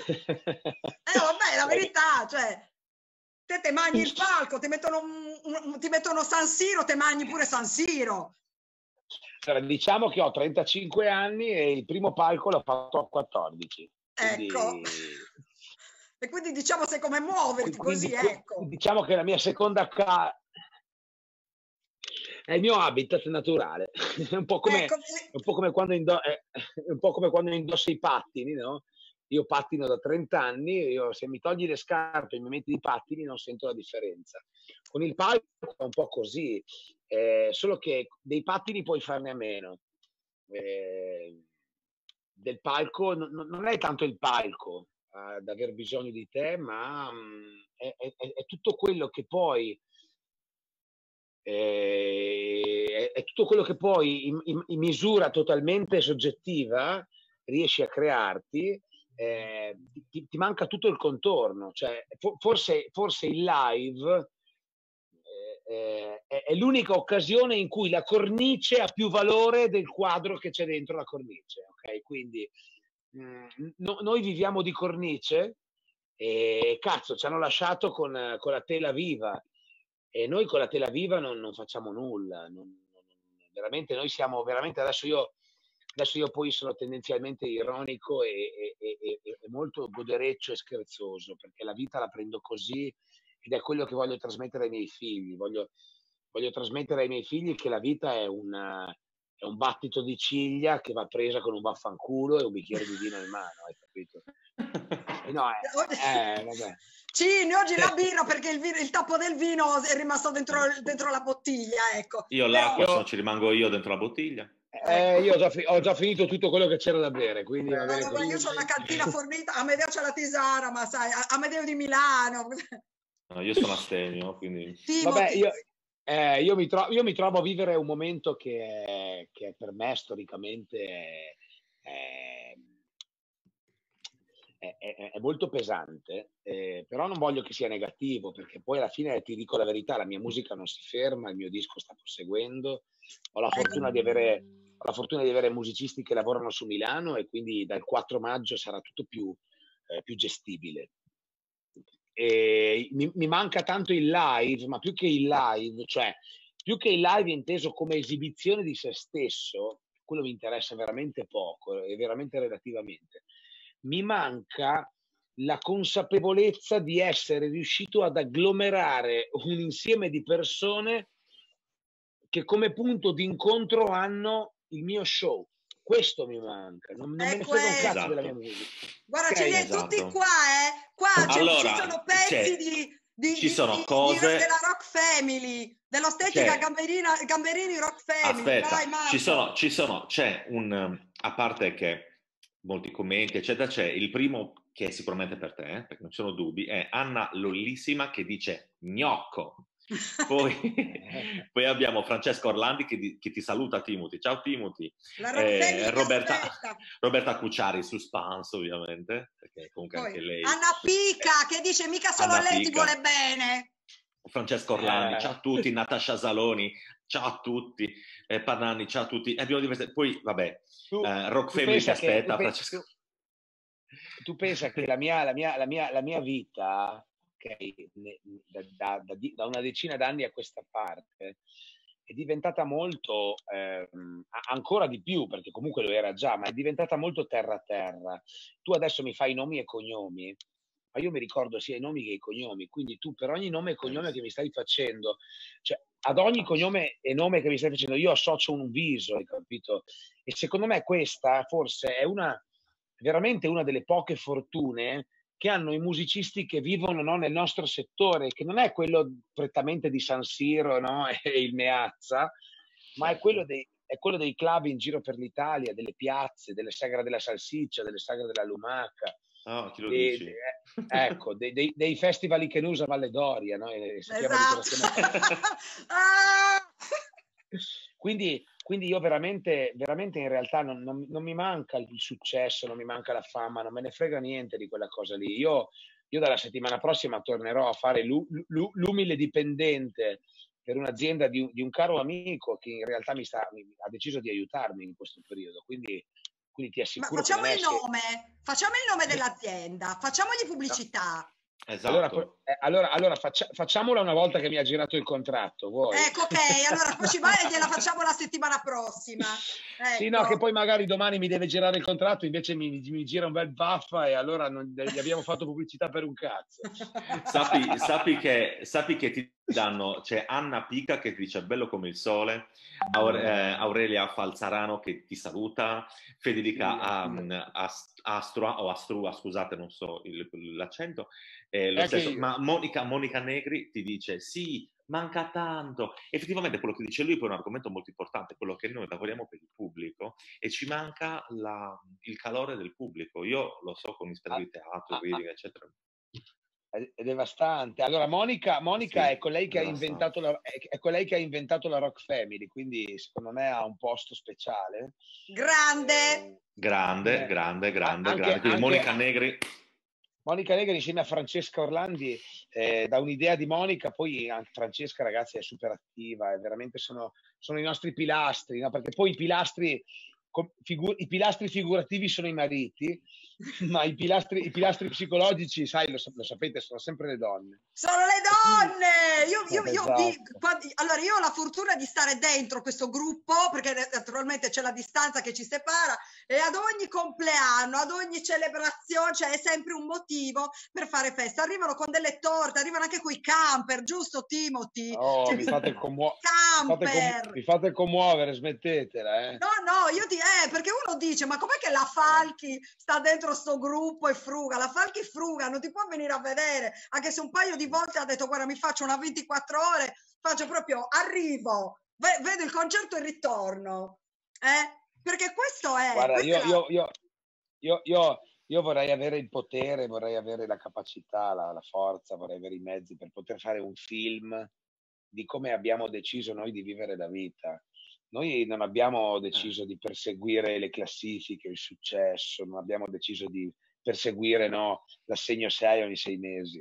Eh vabbè, la verità, cioè, te te mangi il palco, ti mettono, un- un- ti mettono San Siro, te mangi pure San Siro. Allora, diciamo che ho trentacinque anni e il primo palco l'ho fatto a quattordici. Quindi, Ecco. E quindi diciamo sai come muoverti, quindi- così, quindi- ecco. diciamo che la mia seconda casa è il mio habitat naturale. È un po' come, Ecco, è un po' come quando indo- è è un po' come quando indossi i pattini, no? Io pattino da trenta anni, io, se mi togli le scarpe e mi metti i pattini non sento la differenza. Con il palco è un po' così, eh, solo che dei pattini puoi farne a meno. Eh, del palco non, non è tanto il palco eh, ad aver bisogno di te, ma mh, è, è- è tutto quello che poi eh, è, è tutto quello che poi in, in- in misura totalmente soggettiva riesci a crearti. eh, ti, ti manca tutto il contorno, cioè fo- forse, forse il live eh, eh, è, è l'unica occasione in cui la cornice ha più valore del quadro che c'è dentro la cornice, ok? Quindi mh, no- noi viviamo di cornice e cazzo ci hanno lasciato con, con la tela viva, e noi con la tela viva non, non facciamo nulla, non- non- veramente noi siamo veramente adesso io adesso io poi sono tendenzialmente ironico e, e- e- e- e molto godereccio e scherzoso, perché la vita la prendo così ed è quello che voglio trasmettere ai miei figli. Voglio, voglio trasmettere ai miei figli che la vita è una- è un battito di ciglia che va presa con un vaffanculo e un bicchiere di vino in mano, hai capito? E no, eh, eh, vabbè. Cini, oggi la birra perché il, vino- il tappo del vino è rimasto dentro, dentro la bottiglia, ecco. Io Però- l'acqua, se non ci rimango io dentro la bottiglia. Eh, io ho già, fi- ho già finito tutto quello che c'era da bere, quindi va No, bene no, ma così. io ho una cantina fornita, Amedeo c'è la Tisana, ma sai, a- Amedeo di Milano. No, io sono astemio, quindi... Vabbè, Timothy, io, eh, io, mi tro- io mi trovo a vivere un momento che, è, che è per me storicamente è, è- è, è- è molto pesante, eh, però non voglio che sia negativo, perché poi alla fine ti dico la verità, la mia musica non si ferma, il mio disco sta proseguendo, ho la fortuna di avere, ho la fortuna di avere musicisti che lavorano su Milano e quindi dal quattro maggio sarà tutto più, eh, più gestibile. E mi, mi manca tanto il live, ma più che il live, cioè più che il live inteso come esibizione di se stesso, quello mi interessa veramente poco e veramente relativamente. Mi manca la consapevolezza di essere riuscito ad agglomerare un insieme di persone che come punto d'incontro hanno il mio show. Questo mi manca, non, non me È ne frega un cazzo Esatto. della mia musica. Guarda, Ok? ce li hai Esatto. tutti qua, eh? Qua c'è- ci Allora, sono pezzi c'è- di, di- ci di- sono di- di- cose- della Rock Family, dell'ostetica C'è- Gamberina, Gamberini Rock Family. Aspetta, Vai, Marco. ci sono, ci sono, c'è un, um, a parte che molti commenti, eccetera, c'è il primo che è sicuramente per te, eh, perché non ci sono dubbi, è Anna Lollissima che dice gnocco. Poi, poi abbiamo Francesca Orlandi che, di- che ti saluta, Timothy. Ciao Timothy. La Rock Eh, Family ti Roberta, aspetta. Roberta Cucciari, suspense ovviamente, perché comunque Poi, anche lei... Anna Pica che dice mica solo Anna a lei ti Pica. vuole bene. Francesco Orlandi, Eh. ciao a tutti, Natascia Saloni, ciao a tutti, eh, Pannani, ciao a tutti. E abbiamo diverse... Poi, vabbè, Tu, eh, Rock tu Family ti pensa che, aspetta, tu, pe- Francesco. tu- tu pensa che la mia, la mia, la mia, la mia vita, ok, ne- da, da- da di- da una decina d'anni a questa parte, è diventata molto, ehm, a- ancora di più, perché comunque lo era già, ma è diventata molto terra terra. Tu adesso mi fai nomi e cognomi, ma io mi ricordo sia i nomi che i cognomi, quindi tu per ogni nome e cognome che mi stai facendo, cioè ad ogni cognome e nome che mi stai facendo, io associo un viso, hai capito? E secondo me questa forse è una, veramente una delle poche fortune che hanno i musicisti che vivono, no, nel nostro settore, che non è quello prettamente di San Siro, no, e il Meazza, ma è quello dei, è quello dei club in giro per l'Italia, delle piazze, delle sagre della salsiccia, delle sagre della lumaca. Oh, chi lo E- dici? eh, ecco, dei, dei, dei festival in Chenusa Valle d'Oria, no? E sappiamo di cosa Esatto. stiamo parlando. Ah! Quindi, quindi io veramente, veramente in realtà non, non- non mi manca il successo, non mi manca la fama, non me ne frega niente di quella cosa lì. Io, io dalla settimana prossima tornerò a fare l'u- l'u- l'umile dipendente per un'azienda di, un- di un caro amico che in realtà mi sta, mi- ha deciso di aiutarmi in questo periodo. Quindi, quindi ti Ma assicuro che facciamo non è il se- nome, facciamo il nome dell'azienda, facciamogli pubblicità. Allora, Esatto. eh, allora, allora faccia- facciamola una volta che mi ha girato il contratto, vuoi? Ecco, ok, allora poi ci vai e gliela facciamo la settimana prossima. Sì, Ecco. no, che poi magari domani mi deve girare il contratto, invece mi, mi gira un bel baffa e allora non, gli abbiamo fatto pubblicità per un cazzo. Sappi, sappi che, sappi che ti danno, c'è Anna Pica che ti dice bello come il sole, Aure- eh, Aurelia Falzarano che ti saluta, Federica Sì, um, Ast- Astra o Astrua, scusate, non so il- l'accento, eh, lo Anche stesso, io. ma Monica, Monica Negri ti dice sì, manca tanto. Effettivamente quello che dice lui poi è un argomento molto importante, quello che noi lavoriamo per il pubblico e ci manca la- il calore del pubblico. Io lo so con gli spettacoli di teatro, Ah, ah, reading, eccetera. È, è devastante. Allora, Monica, Monica Sì, è colei che ha devastante. inventato la, è, è colei che ha inventato la Rock Family, quindi secondo me ha un posto speciale. Grande. Grande, Eh, grande, grande, anche- grande. Quindi anche- Monica Negri, Monica Negri insieme a Francesca Orlandi, eh, da un'idea di Monica, poi anche Francesca, ragazzi, è super attiva, e veramente sono, sono i nostri pilastri, no? Perché poi i pilastri, com- figu- i pilastri figurativi sono i mariti, ma i pilastri, i pilastri psicologici, sai, lo, sap- lo sapete, sono sempre le donne. Sono le donne! Io, io, io vi- Esatto. quando- allora, io ho la fortuna di stare dentro questo gruppo, perché naturalmente c'è la distanza che ci separa, e ad ogni compleanno, ad ogni celebrazione c'è sempre un motivo per fare festa. Arrivano con delle torte, arrivano anche coi camper, giusto Timothy? Oh, Cioè, mi fate, commuo- mi fate camper! commu- mi fate commuovere, smettetela, eh. No, no, io ti... Eh, perché uno dice, ma com'è che la Falchi sta dentro sto gruppo e fruga? La Falchi fruga, non ti può venire a vedere, anche se un paio di volte ha detto, guarda, mi faccio una ventiquattro ore, faccio proprio, arrivo, ve- vedo il concerto e ritorno. Eh? Perché questo è... Guarda, questa io, è la- io, io, io, io, io vorrei avere il potere, vorrei avere la capacità, la, la forza, vorrei avere i mezzi per poter fare un film di come abbiamo deciso noi di vivere la vita. Noi non abbiamo deciso di perseguire le classifiche, il successo, non abbiamo deciso di per seguire, no, l'assegno sei ogni sei mesi.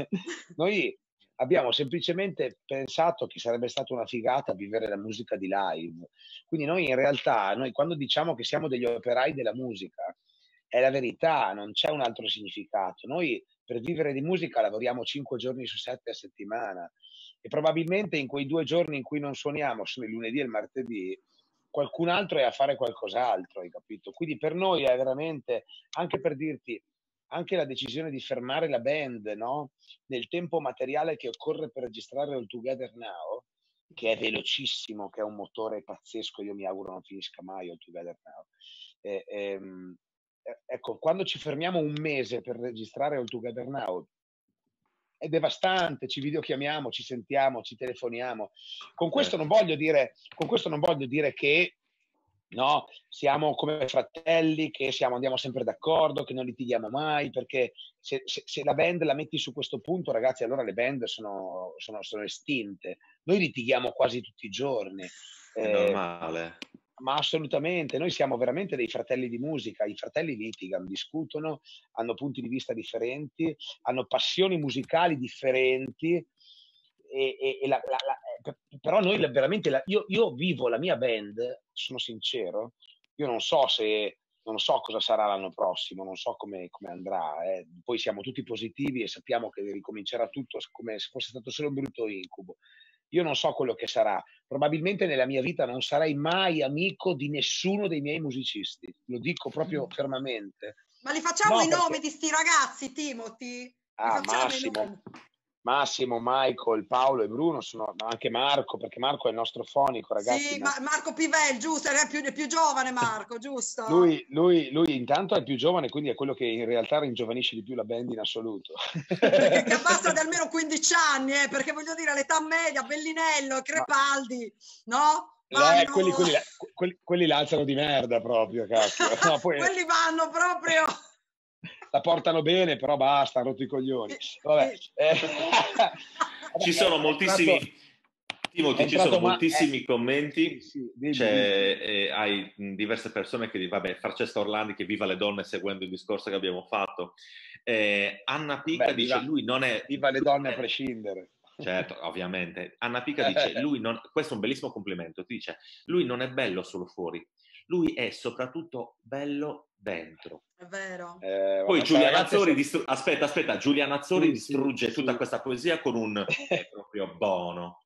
Noi abbiamo semplicemente pensato che sarebbe stata una figata vivere la musica di live. Quindi noi in realtà, noi quando diciamo che siamo degli operai della musica, è la verità, non c'è un altro significato. Noi per vivere di musica lavoriamo cinque giorni su sette a settimana e probabilmente in quei due giorni in cui non suoniamo, sono il lunedì e il martedì, qualcun altro è a fare qualcos'altro, hai capito? Quindi per noi è veramente, anche per dirti, anche la decisione di fermare la band, no? Nel tempo materiale che occorre per registrare All Together Now, che è velocissimo, che è un motore pazzesco, io mi auguro non finisca mai All Together Now. E, ehm, ecco, quando ci fermiamo un mese per registrare All Together Now, è devastante, ci videochiamiamo, ci sentiamo, ci telefoniamo. Con questo non voglio dire, con questo non voglio dire che no, siamo come fratelli, che siamo, andiamo sempre d'accordo, che non litighiamo mai, perché se, se, se la band la metti su questo punto, ragazzi, allora le band sono, sono, sono estinte. Noi litighiamo quasi tutti i giorni. È eh, normale. Ma assolutamente, noi siamo veramente dei fratelli di musica, i fratelli litigano, discutono, hanno punti di vista differenti, hanno passioni musicali differenti, e, e, e la, la, la, però noi la, veramente, la, io, io vivo la mia band, sono sincero, io non so se, non so cosa sarà l'anno prossimo, non so come, come andrà, eh. Poi siamo tutti positivi e sappiamo che ricomincerà tutto come se fosse stato solo un brutto incubo. Io non so quello che sarà, probabilmente nella mia vita non sarai mai amico di nessuno dei miei musicisti, lo dico proprio fermamente. Ma li facciamo No, i nomi perché... di sti ragazzi, Timothy? Li ah, facciamo Massimo, Massimo, Michael, Paolo e Bruno, sono anche Marco, perché Marco è il nostro fonico, ragazzi. Sì, ma... ma Marco Pivel, giusto, è più, è più giovane Marco, giusto? Lui, lui, lui intanto è il più giovane, quindi è quello che in realtà ringiovanisce di più la band in assoluto. Perché che passa di almeno quindici anni, eh, perché voglio dire, l'età media, Bellinello, Crepaldi, no? Vanno... Eh, quelli, quelli, quelli, quelli l'alzano di merda proprio, cacchio. No, poi... quelli vanno proprio... La portano bene, però basta, hanno rotto i coglioni. Vabbè. Eh, ci sono moltissimi, Timothy, ci sono moltissimi eh, commenti. Sì, sì, dimmi, C'è, dimmi. Eh, hai diverse persone che dicono, vabbè, Francesca Orlandi che viva le donne seguendo il discorso che abbiamo fatto. Eh, Anna Pica Beh, dice, viva, lui non è... Viva le donne a prescindere. Certo, ovviamente. Anna Pica dice, lui non... questo è un bellissimo complimento, ti dice, lui non è bello solo fuori, lui è soprattutto bello dentro. È vero. Eh, Poi Giulia Nazzori se... distru... aspetta, aspetta, Giulia Nazzori sì, distrugge sì, tutta sì. questa poesia con un è proprio buono.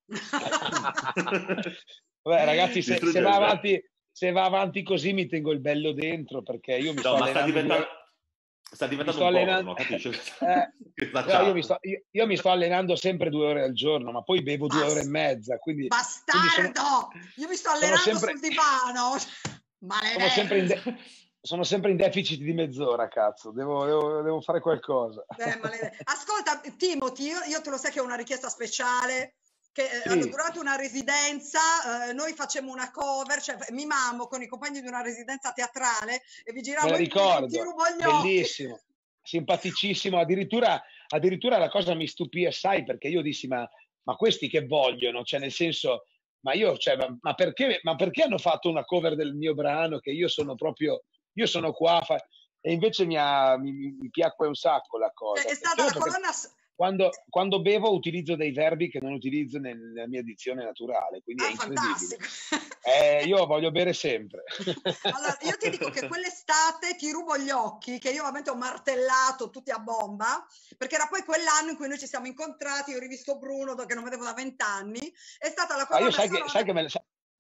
Vabbè, ragazzi, se, se, va avanti, se va avanti così mi tengo il bello dentro, perché io mi no, sto ma sta diventando, due... sta diventando mi un allenando... porno, capisci? eh, no, io, mi sto, io, io mi sto allenando sempre due ore al giorno, ma poi bevo due Bast... ore e mezza, quindi... Bastardo! Quindi sono... Io mi sto allenando sempre... sul divano! Sono sempre, in de- sono sempre in deficit di mezz'ora, cazzo, devo, devo, devo fare qualcosa. Eh, ascolta, Timothy, io, io te lo sai che ho una richiesta speciale, che sì. Durante una residenza eh, noi facciamo una cover, cioè mimamo con i compagni di una residenza teatrale e vi giriamo i ti rubo gli occhi. Bellissimo, simpaticissimo, addirittura, addirittura la cosa mi stupì assai, perché io dissi, ma, ma questi che vogliono? Cioè nel senso... Ma io, cioè, ma, ma, perché, ma perché hanno fatto una cover del mio brano che io sono proprio, io sono qua, fa... e invece mi, ha, mi, mi piacque un sacco la cosa. È stata la colonna... Quando, quando bevo utilizzo dei verbi che non utilizzo nella mia dizione naturale, quindi ah, è incredibile. Fantastico. Eh, io voglio bere sempre. Allora, io ti dico che quell'estate ti rubo gli occhi, che io ovviamente ho martellato tutti a bomba, perché era poi quell'anno in cui noi ci siamo incontrati, io ho rivisto Bruno che non vedevo da vent'anni, è stata la colonna ah, io sai sonora... che, sai che me,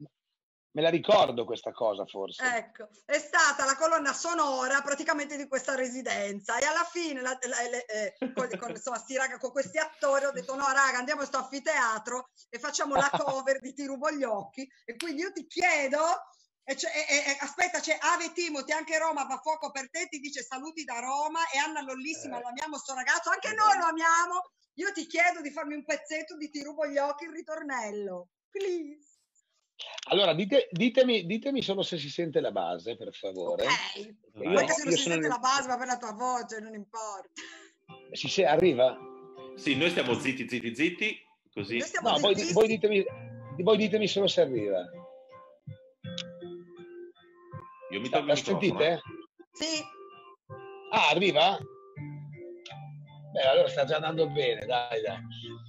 me la ricordo questa cosa forse. Ecco, è stata la colonna sonora praticamente di questa residenza e alla fine la, la, la, eh, con, con, insomma, sti raga, con questi attori ho detto no raga andiamo a sto anfiteatro e facciamo la cover di Ti rubo gli occhi e quindi io ti chiedo e e, e, aspetta c'è Ave Timothy anche Roma va fuoco per te ti dice saluti da Roma e Anna Lollissima eh. lo amiamo sto ragazzo anche eh. noi lo amiamo io ti chiedo di farmi un pezzetto di Ti rubo gli occhi il ritornello please. Allora, dite, ditemi, ditemi solo se si sente la base, per favore. Ok, io, perché se non si sente nel... la base va per la tua voce, non importa. Si se... Arriva? Sì, noi stiamo zitti, zitti, zitti, così. No, zitti, voi, zitti. Voi, ditemi, voi ditemi solo se arriva. Io mi tolgo il microfono. Sentite? Sì. Ah, Ah, arriva? Beh, allora sta già andando bene, dai, dai.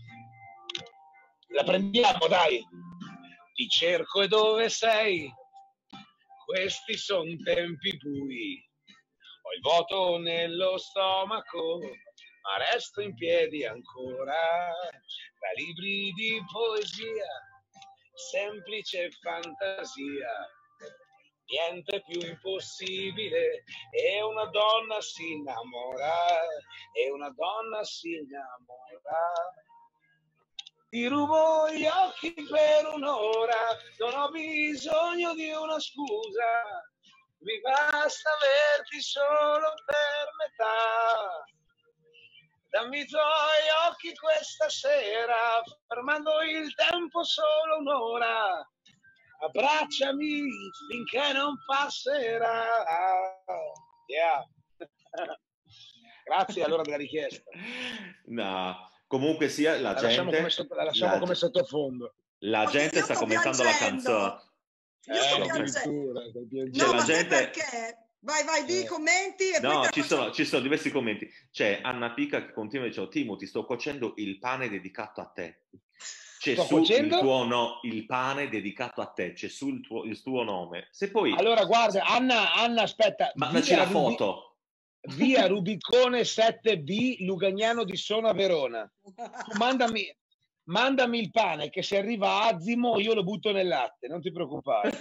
La prendiamo, dai. Ti cerco e dove sei? Questi sono tempi bui. Ho il vuoto nello stomaco, ma resto in piedi ancora. Tra libri di poesia, semplice fantasia. Niente più impossibile, e una donna si innamora, e una donna si innamora. Ti rubo gli occhi per un'ora, non ho bisogno di una scusa, mi basta averti solo per metà. Dammi i tuoi occhi questa sera, fermando il tempo solo un'ora. Abbracciami finché non passerà. Yeah. Grazie allora della richiesta. No, comunque sia la, La gente lasciamo come, sotto, la lasciamo la, come sottofondo. la Ma gente io sta sto commentando la piangendo. canzone. Io Eh, sto no, piangendo. addirittura, stai piangendo. Cioè, No, la ma sai gente- perché? Vai, vai, di Eh. commenti e poi No, te ci faccio- sono, ci sono diversi commenti. C'è Anna Pica che continua e dice: Timo, ti sto cuocendo il pane dedicato a te. C'è Sto su il cuocendo? tuo no, il pane dedicato a te, c'è sul tuo, il tuo nome. Se poi Allora, guarda, Anna, Anna aspetta. mandaci via la Rubi- foto. Via Rubicone sette B, Lugagnano di Sona, Verona. Tu mandami, mandami il pane che se arriva a Azimo io lo butto nel latte, non ti preoccupare.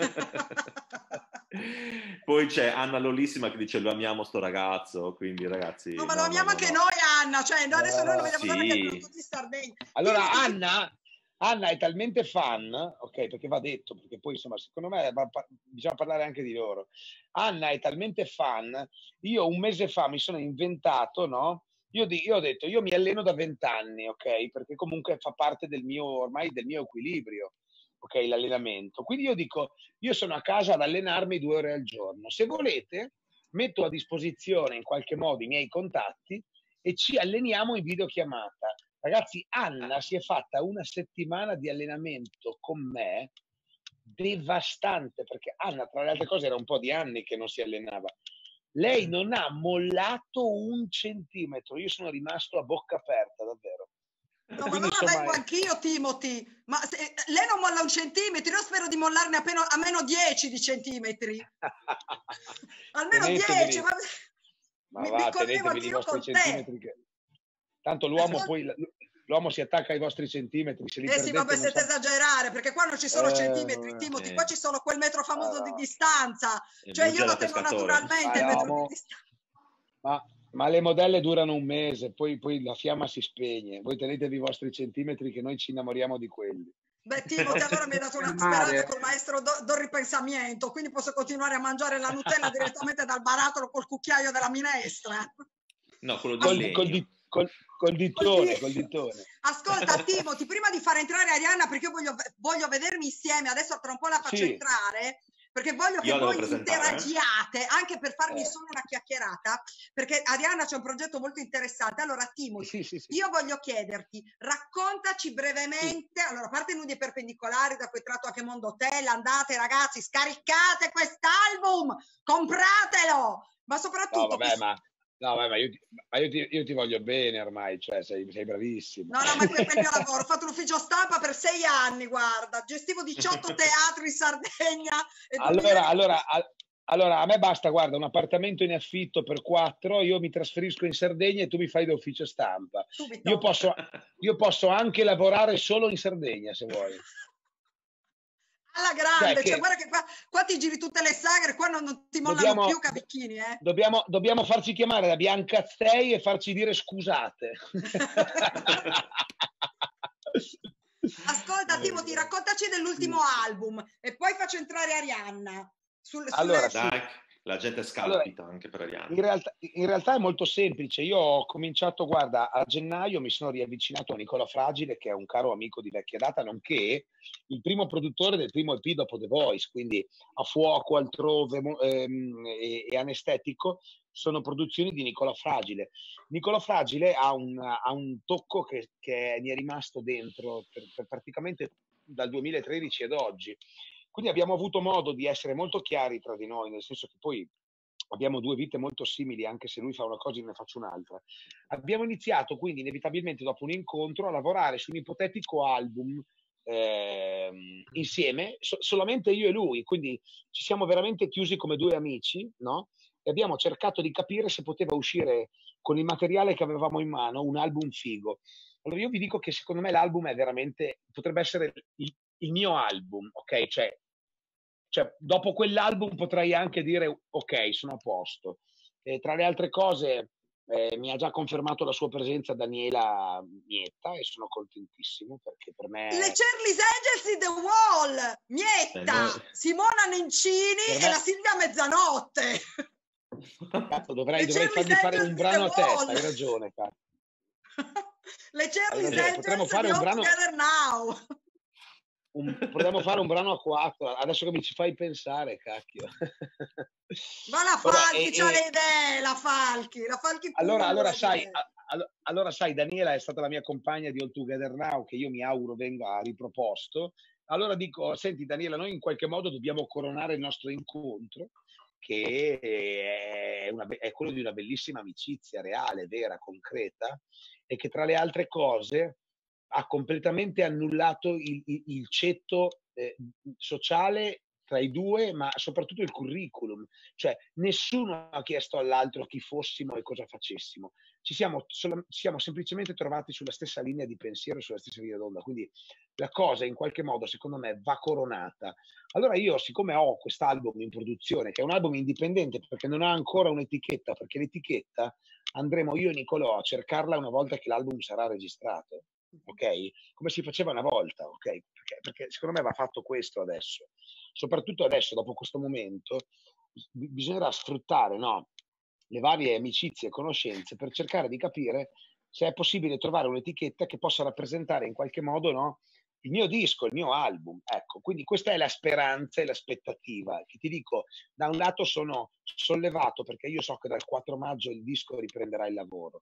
Poi c'è Anna Lolissima che dice: lo amiamo sto ragazzo, quindi ragazzi No, ma lo no, amiamo no, anche no. noi, Anna, cioè no, adesso noi lo Eh, vediamo sì. bene che abbiamo tutti in Sardegna. Allora, Timothy, Anna, Anna è talmente fan, ok, perché va detto, perché poi insomma, secondo me va- pa- bisogna parlare anche di loro. Anna è talmente fan, io un mese fa mi sono inventato, no? Io, di- io ho detto, io mi alleno da vent'anni, ok? Perché comunque fa parte del mio, ormai del mio equilibrio, ok? L'allenamento. Quindi io dico, io sono a casa ad allenarmi due ore al giorno. Se volete, metto a disposizione in qualche modo i miei contatti e ci alleniamo in videochiamata. Ragazzi, Anna si è fatta una settimana di allenamento con me devastante, perché Anna, tra le altre cose, era un po' di anni che non si allenava. Lei non ha mollato un centimetro, io sono rimasto a bocca aperta, davvero. no, ma Quindi, allora insomma, vengo è- anch'io, Timothy. Ma se- lei non molla un centimetro, io spero di mollarne appena, a meno dieci di centimetri. Almeno Teneteveli- dieci. Ma, Ma mi, va, mi collevo tenetevi i anch'io vostri con te. centimetri che... Tanto l'uomo Ascolta- poi l'uomo si attacca ai vostri centimetri, se li Eh sì, perdete vabbè, non siete sa- esagerare, perché qua non ci sono Eh, centimetri, vabbè. Timothy, Eh. qua ci sono quel metro famoso Ah, di no. distanza. E Cioè bugia io da lo tengo pescatore. naturalmente il Ah, metro mo- di distanza. Ma, ma le modelle durano un mese, poi, poi la fiamma si spegne. Voi tenetevi i vostri centimetri che noi ci innamoriamo di quelli. Beh, Timothy allora mi hai dato una Filmare. speranza col maestro do, do ripensamento, quindi posso continuare a mangiare la Nutella direttamente dal barattolo col cucchiaio della minestra. No, quello di Col, legno. col di- col- col dittone, col dittone. Ascolta Timothy, prima di far entrare Arianna, perché io voglio, voglio vedermi insieme, adesso tra un po' la faccio Sì. entrare, perché voglio che Io la devo voi presentare, eh? interagiate, anche per farmi Eh. solo una chiacchierata, perché Arianna c'è un progetto molto interessante. Allora Timothy, Sì, sì, sì. io voglio chiederti, raccontaci brevemente, allora a parte Nudi e Perpendicolari, da cui tratto anche Mondo Hotel, andate ragazzi, scaricate quest'album, compratelo, ma soprattutto... No, vabbè, questo- ma, no, vabbè, ma, io, ti, ma io, ti, io ti voglio bene ormai, cioè sei, sei bravissimo. No, no, ma questo è il mio lavoro. Ho fatto l'ufficio stampa per sei anni, guarda. Gestivo diciotto teatri in Sardegna. E Allora, allora, a- allora, a me basta, guarda, un appartamento in affitto per quattro, io mi trasferisco in Sardegna e tu mi fai da ufficio stampa. subito. Io posso, io posso anche lavorare solo in Sardegna, se vuoi. Alla grande. Cioè, Cioè, che- guarda che qua, qua ti giri tutte le sagre, qua non, non ti mollano Dobbiamo- più cavicchini, eh. Dobbiamo, dobbiamo farci chiamare da Biancazzei e farci dire scusate. Ascolta, Timothy, raccontaci dell'ultimo album e poi faccio entrare Arianna. Sul, sulle- Allora, su- Dai, la gente è scalpita anche per Arianna. In realtà, in realtà è molto semplice. Io ho cominciato, guarda, a gennaio mi sono riavvicinato a Nicola Fragile, che è un caro amico di vecchia data, nonché il primo produttore del primo E P dopo The Voice, quindi A Fuoco, Altrove mo- ehm, e, e Anestetico sono produzioni di Nicola Fragile. Nicola Fragile ha un, ha un tocco che, che mi è rimasto dentro per, per praticamente dal duemilatredici ad oggi. Quindi abbiamo avuto modo di essere molto chiari tra di noi, nel senso che poi abbiamo due vite molto simili, anche se lui fa una cosa e io ne faccio un'altra. Abbiamo iniziato quindi inevitabilmente dopo un incontro a lavorare su un ipotetico album eh, insieme, so- solamente io e lui, quindi ci siamo veramente chiusi come due amici, no? E abbiamo cercato di capire se poteva uscire con il materiale che avevamo in mano un album figo. Allora io vi dico che secondo me l'album è veramente, potrebbe essere il, il mio album, ok? Cioè, cioè, dopo quell'album potrei anche dire ok, sono a posto. E tra le altre cose eh, mi ha già confermato la sua presenza Daniela Mietta e sono contentissimo perché per me... Le Charlie's Angels in the Wall, Mietta, Eh, noi- Simona Nencini Per e me- la Silvia Mezzanotte. Cazzo, dovrei, Le dovrei Charlie's fargli fare Angels un in the brano a testa, Wall. hai ragione, cazzo. Le Hai Charlie's ragione, Angels potremmo di fare un All brano, Together Now. un- potremmo fare un brano a quattro, adesso che mi ci fai pensare, cacchio. Ma la Vabbè, Falchi e- c'ha e- le idee, la Falchi, la Falchi Allora, pure allora, le sai, idee. a- allo- allora, sai, Daniela è stata la mia compagna di All Together Now, che io mi auguro venga riproposto. Allora dico, senti Daniela, noi in qualche modo dobbiamo coronare il nostro incontro, che è, una be- è quello di una bellissima amicizia reale, vera, concreta, e che tra le altre cose ha completamente annullato il, il- il cetto eh, sociale tra i due, ma soprattutto il curriculum. Cioè, nessuno ha chiesto all'altro chi fossimo e cosa facessimo. Ci siamo, solo- ci siamo semplicemente trovati sulla stessa linea di pensiero, sulla stessa linea d'onda. Quindi la cosa in qualche modo, secondo me, va coronata. Allora io, siccome ho quest'album in produzione, che è un album indipendente perché non ha ancora un'etichetta, perché l'etichetta andremo io e Nicolò a cercarla una volta che l'album sarà registrato, ok? Come si faceva una volta, ok? Perché, perché secondo me va fatto questo adesso. Soprattutto adesso, dopo questo momento, bi- bisognerà sfruttare, no, le varie amicizie e conoscenze per cercare di capire se è possibile trovare un'etichetta che possa rappresentare in qualche modo, no, il mio disco, il mio album. Ecco, quindi questa è la speranza e l'aspettativa. Che ti dico, da un lato sono sollevato perché io so che dal quattro maggio il disco riprenderà il lavoro.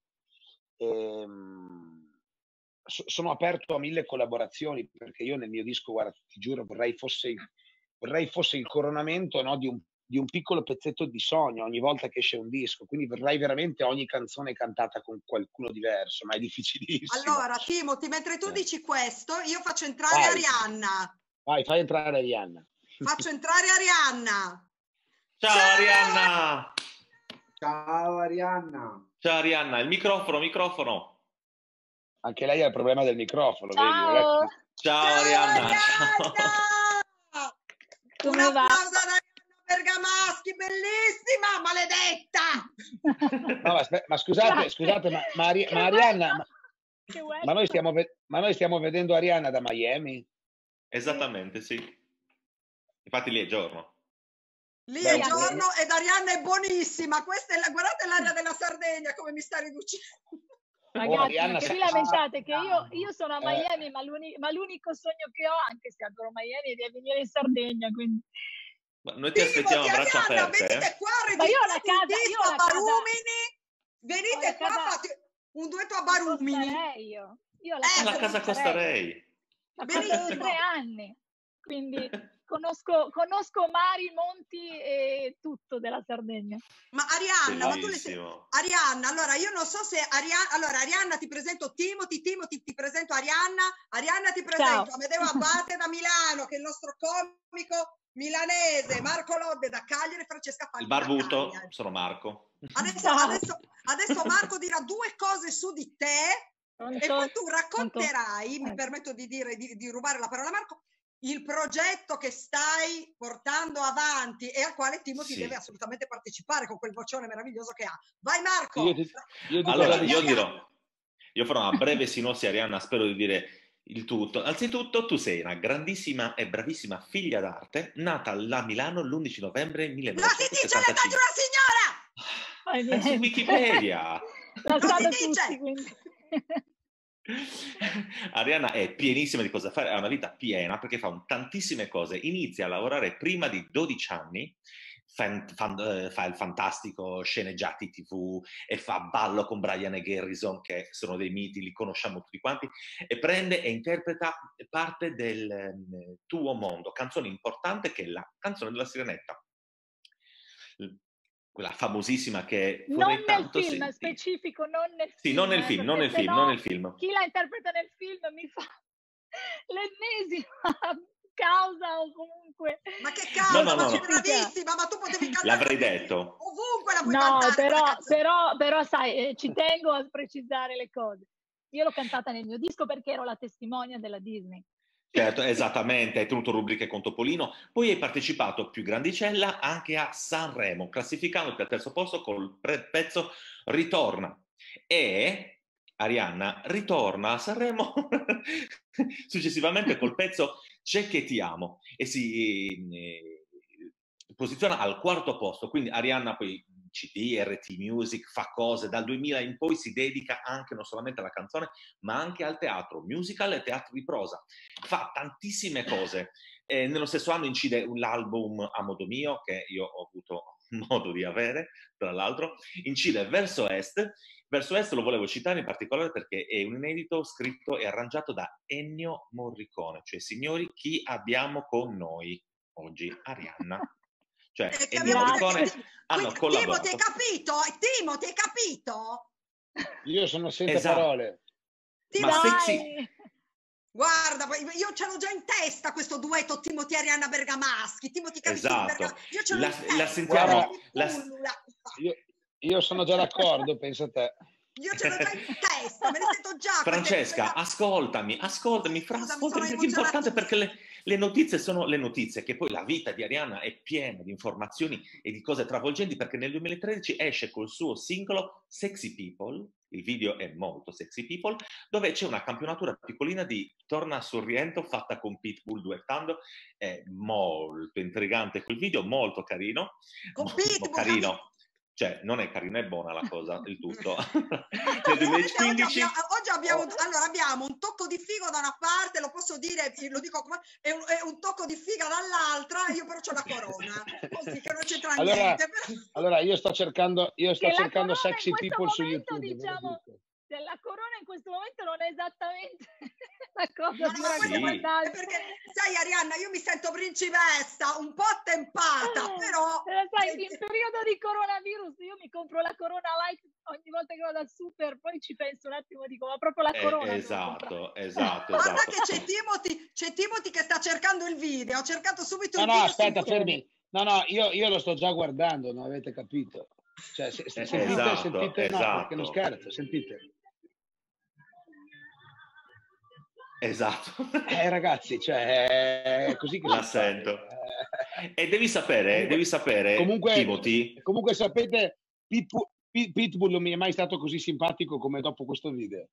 Ehm, so- sono aperto a mille collaborazioni perché io nel mio disco, guarda, ti giuro, vorrei fosse il, vorrei fosse il coronamento, no, di un, di un piccolo pezzetto di sogno ogni volta che esce un disco. Quindi vorrei veramente ogni canzone cantata con qualcuno diverso, ma è difficilissimo. Allora, Timothy, mentre tu Eh. dici questo, io faccio entrare Vai. Arianna. Vai, fai entrare Arianna. Faccio entrare Arianna. Ciao Ciao! Arianna! Ciao Arianna. Ciao Arianna, il microfono, microfono. Anche lei ha il problema del microfono, vedi? Ciao, Non è che- Ciao Arianna, ciao. Arianna! come Un va? applauso ad Arianna Bergamaschi, bellissima, maledetta! No, ma, aspe- ma scusate, Grazie. scusate, ma, ma Ari- Che ma Arianna, bello! ma, Che bello! ma noi stiamo ve- ma noi stiamo vedendo Arianna da Miami? Esattamente, sì. Infatti lì è giorno. Lì Beh, è Sì, anche- giorno ed Arianna è buonissima. Questa è la, guardate l'area della Sardegna come mi sta riducendo. Ragazzi, Oh, Arianna, anche sa- qui lamentate che io, io sono a Eh. Miami, ma, l'uni- ma l'unico sogno che ho, anche se adoro Miami, è di venire in Sardegna. Quindi... Ma noi ti aspettiamo a Timothy, braccia Arianna, aperte. venite eh. qua, Ma io ho la registrate un casa- disco io ho a la casa- Barumini. ho Venite la qua, casa- fate un duetto a Barumini. Costerei io. Io ho la Eh, casa, La casa Costerei. Costarei. La casa da Benissimo. tre anni. Quindi conosco, conosco mari, monti e tutto della Sardegna. Ma Arianna, ma tu le sei... Bellissimo. Arianna, allora io non so se Arianna, allora Arianna ti presento Timothy, Timothy ti presento Arianna, Arianna ti presento Ciao. Amedeo Abate da Milano, che è il nostro comico milanese, Marco Lodde da Cagliari, Francesca Falchi Il da barbuto, Cagliari. sono Marco. Adesso, Ciao. adesso, adesso Marco dirà due cose su di te Pronto? e poi tu racconterai, Pronto? mi Eh. permetto di dire, di, di rubare la parola a Marco, il progetto che stai portando avanti e al quale Timothy Sì. deve assolutamente partecipare con quel vocione meraviglioso che ha. Vai Marco! Io, ti- io dico Allora, la io verità. dirò, io farò una breve sinossi, Arianna, spero di dire il tutto. Anzitutto, tu sei una grandissima e bravissima figlia d'arte, nata a Milano l'undici novembre No, si dice l'età di millenovecentosettantacinque. una signora! Vai, È su niente. Wikipedia. La Non sanno si dice! tutti, quindi. Arianna è pienissima di cose da fare, ha una vita piena perché fa un tantissime cose. Inizia a lavorare prima di dodici anni, fa, fa, eh, fa il fantastico sceneggiati tivù e fa ballo con Brian e Garrison, che sono dei miti, li conosciamo tutti quanti, e prende e interpreta parte del eh, tuo mondo, canzone importante che è la canzone della Sirenetta. quella famosissima che Non vorrei nel tanto film, sentire. specifico, non nel Sì, film. non nel eh, film, non perché nel film, sennò non nel film. chi la interpreta nel film mi fa l'ennesima causa o comunque... Ma che No, causa, no, ma no, sei no. bravissima, ma tu potevi cantare L'avrei qualsiasi- detto. ovunque la puoi No, cantare quella però, canzone. però, però sai, eh, ci tengo a precisare le cose. Io l'ho cantata nel mio disco perché ero la testimonia della Disney. Certo, esattamente, hai tenuto rubriche con Topolino, poi hai partecipato più grandicella anche a Sanremo, classificandoti al terzo posto col pre- pezzo Ritorna. E Arianna ritorna a Sanremo successivamente col pezzo C'è che ti amo e si eh, posiziona al quarto posto, quindi Arianna poi C D, R T Music, fa cose, dal duemila in poi si dedica anche non solamente alla canzone ma anche al teatro, musical e teatro di prosa, fa tantissime cose. Eh, nello stesso anno incide l'album A modo mio, che io ho avuto modo di avere, tra l'altro, incide Verso Est. Verso Est lo volevo citare in particolare perché è un inedito scritto e arrangiato da Ennio Morricone, cioè signori, chi abbiamo con noi oggi? Arianna. Cioè, Eh, che Ennio abbiamo- Morricone Ti- hanno Quindi, Timo, ti hai collaborato. capito? Timo, ti hai capito? Io sono senza Esatto. parole. Timo, Ma Dai! sexy, guarda, io ce l'ho già in testa questo duetto Timothy e Arianna Bergamaschi. Timothy Cavicini esatto, Bergamaschi. Io ce l'ho la, in testa. la sentiamo, Guarda, la, Pullula. Io, io sono già d'accordo, pensa a te. Io ce l'ho già in testa, me ne sento già. Francesca, queste- ascoltami, ascoltami, Fra, Scusami, ascoltami, sono perché è importante emozionatissima. perché le, le notizie sono le notizie, che poi la vita di Arianna è piena di informazioni e di cose travolgenti, perché nel duemilatredici esce col suo singolo Sexy People, il video è molto Sexy People, dove c'è una campionatura piccolina di Torna sul rientro fatta con Pitbull duettando, è molto intrigante quel video, molto carino, Con molto Pitbull, carino. Cioè, non è carina, è buona la cosa, il tutto. Nel Oggi duemilaquindici abbiamo, oggi abbiamo, allora abbiamo un tocco di figo da una parte, lo posso dire, lo dico come, è un, è un tocco di figa dall'altra, io però c'ho la corona, così che non c'entra Allora, niente. Però... allora io sto cercando, io sto Che la cercando corona sexy in questo people su momento, YouTube. ve lo diciamo, dico. la corona in questo momento non è esattamente la cosa No, no, più ma questo è raccomandabile. perché, sai Arianna, io mi sento principessa, un po' attempata, però... Eh, sai, in periodo di coronavirus io mi compro la Corona Light ogni volta che vado al super, poi ci penso un attimo e dico, ma proprio la Eh, corona devo esatto, comprare. esatto, Guarda esatto. che c'è Timothy, c'è Timothy che sta cercando il video, ho cercato subito No, il no, video. aspetta, su- fermi. No, no, io, io lo sto già guardando, non avete capito. Cioè, se- se- Eh, sentite, esatto, sentite, no, perché non esatto. scherzo, sentite. Esatto. Eh, ragazzi, cioè, è così che La si fa. sento. Eh, E devi sapere, comunque- devi sapere, comunque, Timothy, comunque sapete, Pitbull, Pit- Pitbull non mi è mai stato così simpatico come dopo questo video.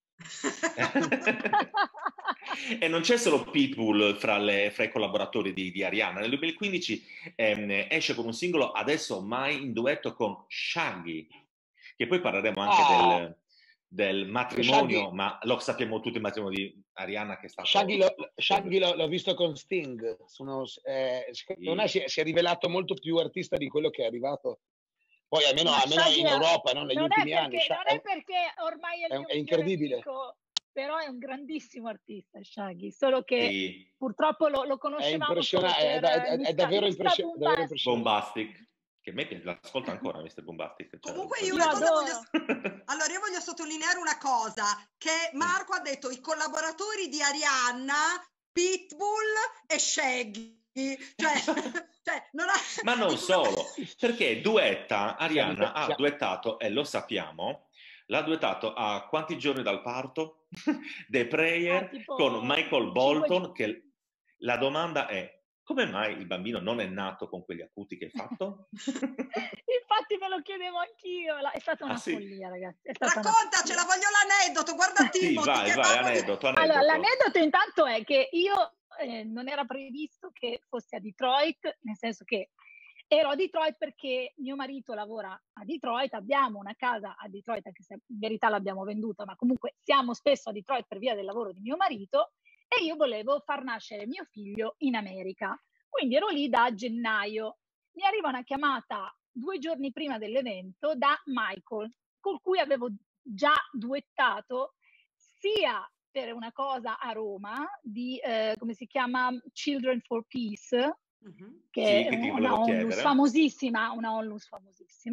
e non c'è solo Pitbull fra, le, fra i collaboratori di, di Arianna. Nel duemilaquindici ehm, esce con un singolo Adesso Mai in duetto con Shaggy, che poi parleremo anche Ah. del, del matrimonio, Shaggy- ma lo sappiamo tutti il matrimonio di Arianna che è stato... Shaggy, lo- Shaggy lo- l'ho visto con Sting. Sono, eh, secondo Sì. me si è, si è rivelato molto più artista di quello che è arrivato. Poi almeno, Ma almeno Shaggy in è- Europa, no? Negli non è ultimi perché, anni. Sha- non è perché ormai è il è- mio è migliore incredibile. amico, però è un grandissimo artista Shaggy, solo che Sì, purtroppo lo, lo È conoscevamo solo impressionante, è, per da- è- eh, è Mister- davvero, Mister impressio- davvero Bombastic. impressionante. Bombastic, che a me piace, l'ascolta ancora mister Bombastic. Cioè, Comunque per io Io una dire. cosa adoro. voglio, allora io voglio sottolineare una cosa, che Marco ha detto i collaboratori di Arianna, Pitbull e Shaggy, cioè, cioè non ha... Ma non solo, perché duetta, Arianna Siamo- ha siamo- duettato, e lo sappiamo, l'ha duettato a quanti giorni dal parto? The Prayer Ah, tipo con Michael cinque Bolton, che la domanda è, come mai il bambino non è nato con quegli acuti che hai fatto? Infatti me lo chiedevo anch'io, la- è stata Ah, una sì? follia, ragazzi. È stata una Raccontacela, follia. voglio l'aneddoto, guarda Sì, Timothy, vai, che vai, mamma di- aneddoto, Allora, aneddoto. l'aneddoto intanto è che io eh, non era previsto che fossi a Detroit, nel senso che ero a Detroit perché mio marito lavora a Detroit, abbiamo una casa a Detroit, anche se in verità l'abbiamo venduta, ma comunque siamo spesso a Detroit per via del lavoro di mio marito e io volevo far nascere mio figlio in America. Quindi ero lì da gennaio. Mi arriva una chiamata due giorni prima dell'evento da Michael, con cui avevo già duettato sia per una cosa a Roma di, eh, come si chiama, Children for Peace, Mhm. che Sì, è che ti una volevo onlus chiedere. famosissima, una onlus famosissima.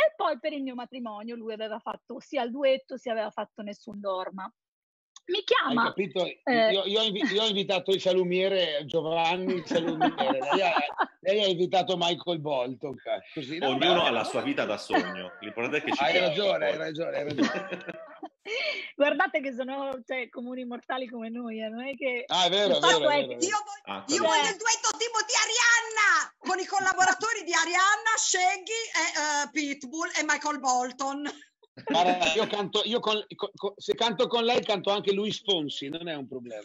E poi per il mio matrimonio lui aveva fatto sia il duetto sia aveva fatto Nessun Dorma. Mi chiama. Hai capito? eh, Io, io, ho invi- io ho invitato il salumiere Giovanni, il salumiere. Lei ha, lei ha invitato Michael Bolton. Così, no, Ognuno vabbè, ha la vabbè. sua vita da sogno. L'importante è che ci Hai piaccia, ragione, hai poi. ragione, hai ragione. Guardate che sono, cioè, comuni mortali come noi, eh, non è che Ah, è vero, il è vero, fatto è è vero. che Io, voglio, Ah, io quello voglio cioè, il duetto Timothy Arianna con i collaboratori di Arianna, Shaggy, e, eh, Pitbull e Michael Bolton. Guarda, io canto, io con, con- con- se canto con lei canto anche Luis Fonsi, non è un problema.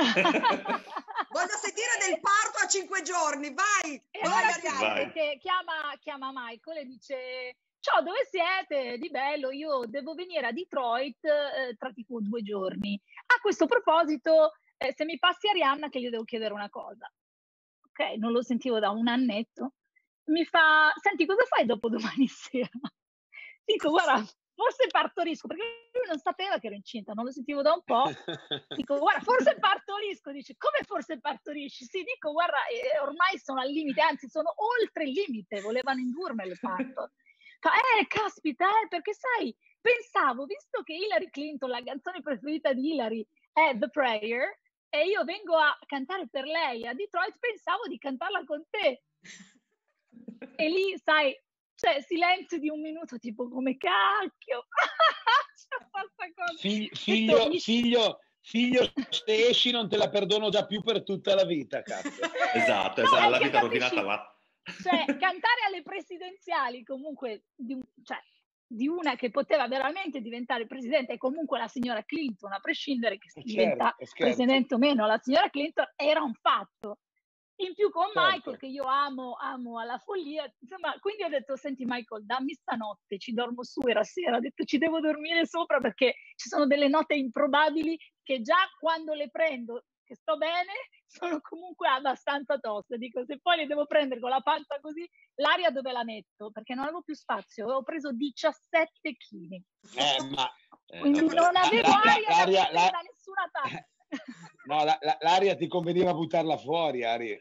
Voglio sentire del parto a cinque giorni, vai, E vai allora Arianna. succede che chiama, chiama Michael e dice: ciao, dove siete? Di bello, io devo venire a Detroit eh, tra tipo due giorni. A questo proposito, eh, se mi passi Arianna che gli devo chiedere una cosa. Ok, non lo sentivo da un annetto. Mi fa: senti, cosa fai dopo domani sera? Dico: guarda, forse partorisco, perché lui non sapeva che ero incinta, non lo sentivo da un po'. Dico: guarda, forse partorisco. Dice: come forse partorisci? Sì, dico: guarda, eh, ormai sono al limite, anzi sono oltre il limite, volevano indurmi al parto. Fa: eh, caspita, eh, perché sai, pensavo, visto che Hillary Clinton, la canzone preferita di Hillary è The Prayer, e io vengo a cantare per lei a Detroit, pensavo di cantarla con te. E lì, sai, cioè, silenzio di un minuto, tipo, come cacchio. C'è questa cosa. Fig- Questo figlio, gli- figlio, figlio, se esci non te la perdono già più per tutta la vita, cazzo. Esatto, No, esatto, è la che vita capisci, rovinata là. cioè, cantare alle presidenziali comunque di, un- cioè, di una che poteva veramente diventare presidente, e comunque la signora Clinton, a prescindere che Eh, diventa certo, scherzi. presidente o meno, la signora Clinton era un fatto. In più con Certo. Michael, che io amo, amo alla follia, insomma, quindi ho detto: senti Michael, dammi stanotte, ci dormo su, era sera, ho detto ci devo dormire sopra perché ci sono delle note improbabili che già quando le prendo, che sto bene, sono comunque abbastanza toste. Dico, se poi le devo prendere con la pancia così, l'aria dove la metto? Perché non avevo più spazio, ho preso diciassette chili. Eh, ma Eh, Quindi vabbè. non la- avevo la- la- aria da l'aria- mettere la- da nessuna parte. no, la- la- l'aria ti conveniva buttarla fuori, Ari.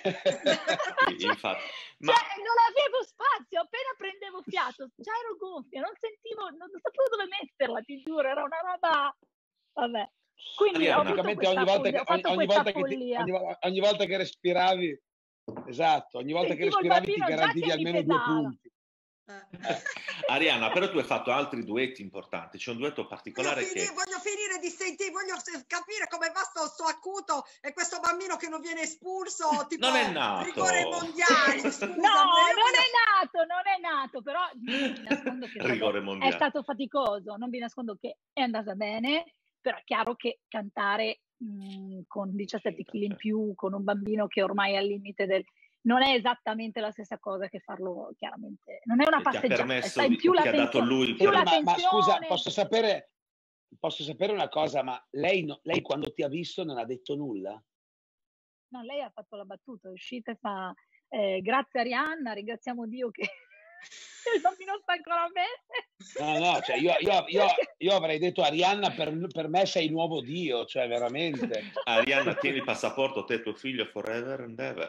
Sì, infatti. Ma Cioè, non avevo spazio, appena prendevo fiato, già ero gonfia, non sentivo, non sapevo dove metterla, ti giuro, era una roba, vabbè. Quindi ho Arianna, avuto Praticamente questa ogni volta follia, che, ho fatto ogni, ogni questa volta che ti- follia. ogni vo- ogni volta che respiravi, esatto, ogni volta che Sentivo il respiravi ti bambino già garantivi che mi almeno due pesava. punti. Eh. Arianna, però tu hai fatto altri duetti importanti. C'è un duetto Voglio particolare finire, che... voglio finire di sentire, voglio s- capire come va sto, sto acuto e questo bambino che non viene espulso, tipo Non è nato. rigore mondiali, scusa. No, ma io non voglio- è nato, non è nato, però non vi nascondo che vabbè, Rigore è mondiale. stato faticoso, non vi nascondo che è andata bene, però è chiaro che cantare mh, con diciassette chili in più, con un bambino che ormai è al limite del... non è esattamente la stessa cosa che farlo, chiaramente. Non è una Che ti ha passeggiata, permesso sta in di- più la ti ha dato tensione, lui il più la permesso. ma, ma scusa, tensione. posso sapere, posso sapere una cosa, ma lei, no- lei quando ti ha visto non ha detto nulla? No, lei ha fatto la battuta, è uscita e fa eh, grazie Arianna, ringraziamo Dio che il bambino sta ancora bene. No, no, cioè io, io- io- io avrei detto Arianna, per, per me sei il nuovo Dio, cioè veramente. Arianna, tieni il passaporto, te e tuo figlio forever and ever.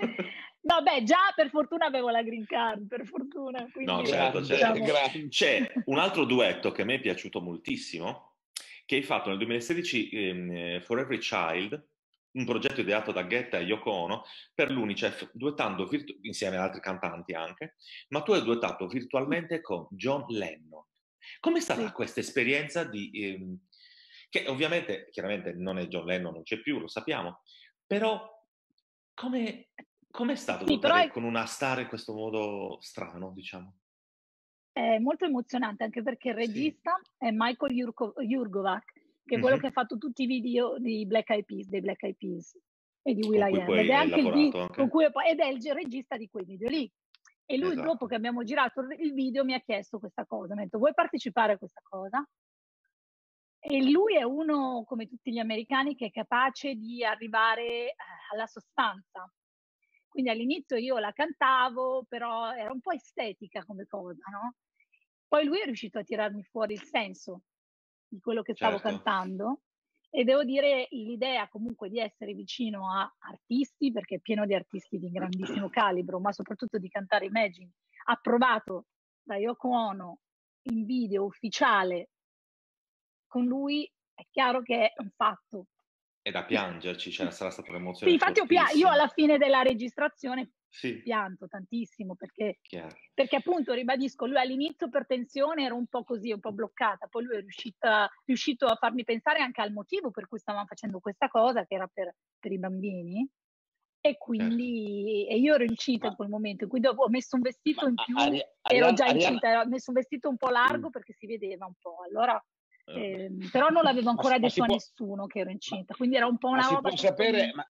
No, beh, già per fortuna avevo la green card, per fortuna. Quindi, No, certo, Grande, certo. diciamo- grande. C'è un altro duetto che a me è piaciuto moltissimo, che hai fatto nel duemilasedici, ehm, For Every Child, un progetto ideato da Guetta e Yoko Ono per l'UNICEF, duettando virtu- insieme ad altri cantanti anche, ma tu hai duettato virtualmente con John Lennon. Com'è stata Sì. questa esperienza di... ehm, che ovviamente, chiaramente non è John Lennon, non c'è più, lo sappiamo, però come com'è stato Sì, però duettare è- con una star in questo modo strano, diciamo? È molto emozionante anche perché il Sì. regista è Michael Jurko- Jurgovac, che è quello Mhm. che ha fatto tutti i video di Black Eyed Peas, dei Black Eyed Peas e di Con Will I cui Am, poi ed è hai anche il lavorato vi- anche? con cui poi- ed è il regista di quei video lì. E lui Esatto. dopo che abbiamo girato il video mi ha chiesto questa cosa, mi ha detto: vuoi partecipare a questa cosa? E lui è uno, come tutti gli americani, che è capace di arrivare eh, alla sostanza. Quindi all'inizio io la cantavo, però era un po' estetica come cosa, no? Poi lui è riuscito a tirarmi fuori il senso di quello che stavo Certo. cantando, e devo dire l'idea comunque di essere vicino a artisti, perché è pieno di artisti di grandissimo calibro, ma soprattutto di cantare Imagine, approvato da Yoko Ono in video ufficiale con lui, è chiaro che è un fatto. È da piangerci, cioè sarà stata Sì, un'emozione infatti ho pia- io fortissima. alla fine della registrazione ho Sì, pianto tantissimo perché, chiaro. perché appunto, ribadisco, lui all'inizio per tensione era un po' così, un po' bloccata, poi lui è riuscita, riuscito a farmi pensare anche al motivo per cui stavamo facendo questa cosa, che era per, per i bambini, e Certo. quindi e io ero incinta Ma, in quel momento, quindi ho ho messo un vestito ma in a- più, Ari- ero Arianna, già Arianna, incinta, ho messo un vestito un po' largo mm, perché si vedeva un po', allora Eh, ehm, però non l'avevo ma, ancora si- ma si detto a può, nessuno che ero ma, incinta, quindi era un po' ma una si roba può tutto sapere, in... ma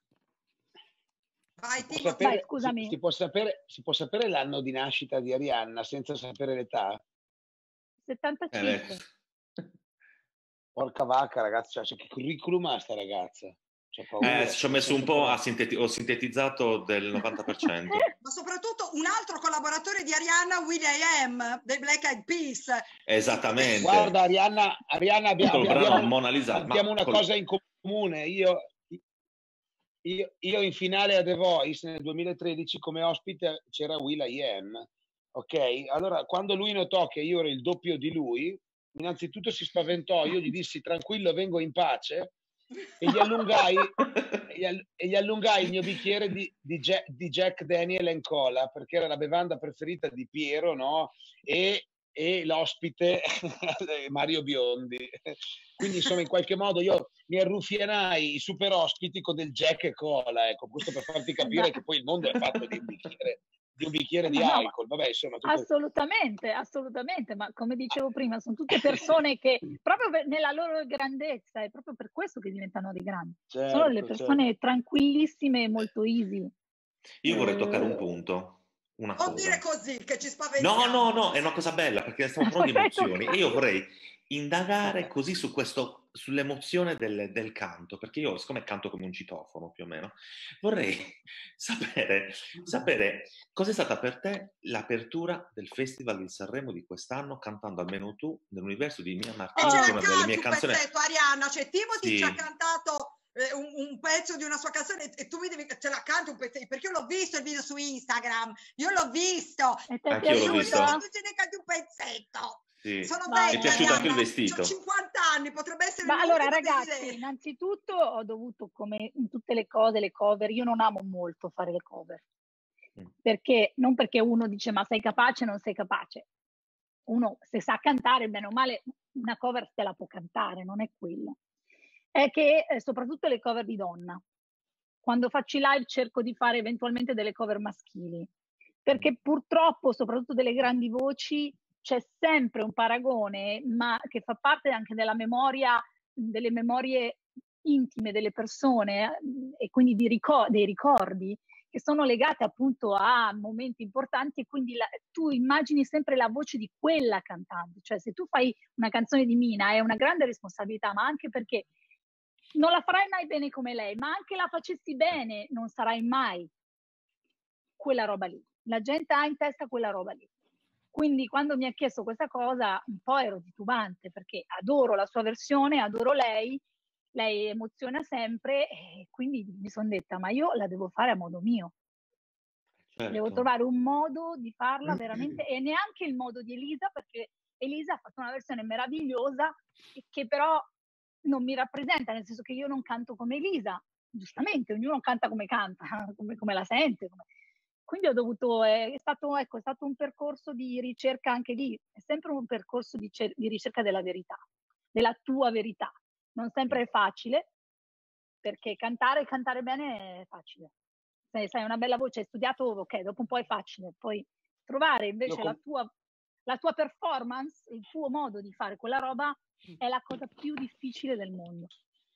Vai, si può Timothy. Vai, sapere, si, scusami. si può sapere, si può sapere l'anno di nascita di Arianna senza sapere l'età? eh, settantacinque. beh, Porca vacca, ragazzi, cioè, cioè, che curriculum ha sta ragazza? C'ho eh, paura, ci ho cioè, nel messo un senso po', però... a sinteti- ho sintetizzato del novanta per cento. Ma soprattutto un altro collaboratore di Arianna, Will I Am, dei Black Eyed Peas. Esattamente. Guarda, Arianna, Arianna abbia- Col abbia- brano abbiamo, Mona Lisa, abbiamo ma una col- cosa in comune. Io, io, io in finale a The Voice nel duemilatredici come ospite c'era Will I Am. Ok? Allora, quando lui notò che io ero il doppio di lui, innanzitutto si spaventò. Io gli dissi tranquillo, vengo in pace e gli allungai, e gli all- e gli allungai il mio bicchiere di, di Ja- di Jack Daniel and Cola perché era la bevanda preferita di Piero, no? E, e l'ospite Mario Biondi. Quindi insomma in qualche modo io mi arruffianai i super ospiti con del Jack e Cola, ecco, questo per farti capire Ma- che poi il mondo è fatto di un bicchiere di, un bicchiere di Ma no, ma alcol. Vabbè, insomma, tutte... assolutamente, assolutamente, ma come dicevo prima, sono tutte persone che proprio per- nella loro grandezza è proprio per questo che diventano dei grandi. Sono delle certo, certo. persone tranquillissime e molto easy. Io vorrei toccare un Eh, punto, una Non dire cosa. così, che ci No, spaventiamo. no, no, è una cosa bella perché stiamo parlando di vorrei emozioni e toccare- io vorrei indagare così su questo, sull'emozione del, del canto, perché io, siccome canto come un citofono più o meno, vorrei sapere, sapere cos'è stata per te l'apertura del Festival di Sanremo di quest'anno, cantando almeno tu nell'universo di Mia E Martini, ce che è la una delle canti mie un canzoni. pezzetto, Arianna, cioè Timothy ci ha Sì, cantato eh, un, un pezzo di una sua canzone e tu mi devi, ce la canti un pezzetto, perché io l'ho visto il video su Instagram, io l'ho visto, E te è anch'io l'ho visto. piaciuta? tu ce ne canti un pezzetto. Sì. Sono Vai, Mi è vecchia, piaciuto anche il Arianna, ho vestito. cinquanta anni, potrebbe essere Ma allora l'ultima ragazzi, delle... innanzitutto ho dovuto, come in tutte le cose, le cover, io non amo molto fare le cover, Mm. perché non perché uno dice ma sei capace o non sei capace, uno se sa cantare bene o male una cover te la può cantare, non è quello, è che eh, soprattutto le cover di donna, quando faccio i live cerco di fare eventualmente delle cover maschili, perché purtroppo soprattutto delle grandi voci c'è sempre un paragone, ma che fa parte anche della memoria, delle memorie intime delle persone eh, e quindi di ricor- dei ricordi che sono legate appunto a momenti importanti e quindi la, tu immagini sempre la voce di quella cantante, cioè se tu fai una canzone di Mina è una grande responsabilità, ma anche perché non la farai mai bene come lei, ma anche la facessi bene non sarai mai quella roba lì. La gente ha in testa quella roba lì. Quindi quando mi ha chiesto questa cosa un po' ero titubante perché adoro la sua versione, adoro lei, lei emoziona sempre e quindi mi sono detta ma io la devo fare a modo mio. Certo. Devo trovare un modo di farla veramente e neanche il modo di Elisa perché Elisa ha fatto una versione meravigliosa che però non mi rappresenta, nel senso che io non canto come Elisa, giustamente, ognuno canta come canta, come, come la sente. Come... Quindi ho dovuto, è stato, ecco, è stato un percorso di ricerca anche lì, è sempre un percorso di, di ricerca della verità, della tua verità. Non sempre è facile, perché cantare e cantare bene è facile. Se sai una bella voce, hai studiato, ok, dopo un po' è facile, poi trovare invece com- la tua, la tua performance, il tuo modo di fare quella roba è la cosa più difficile del mondo.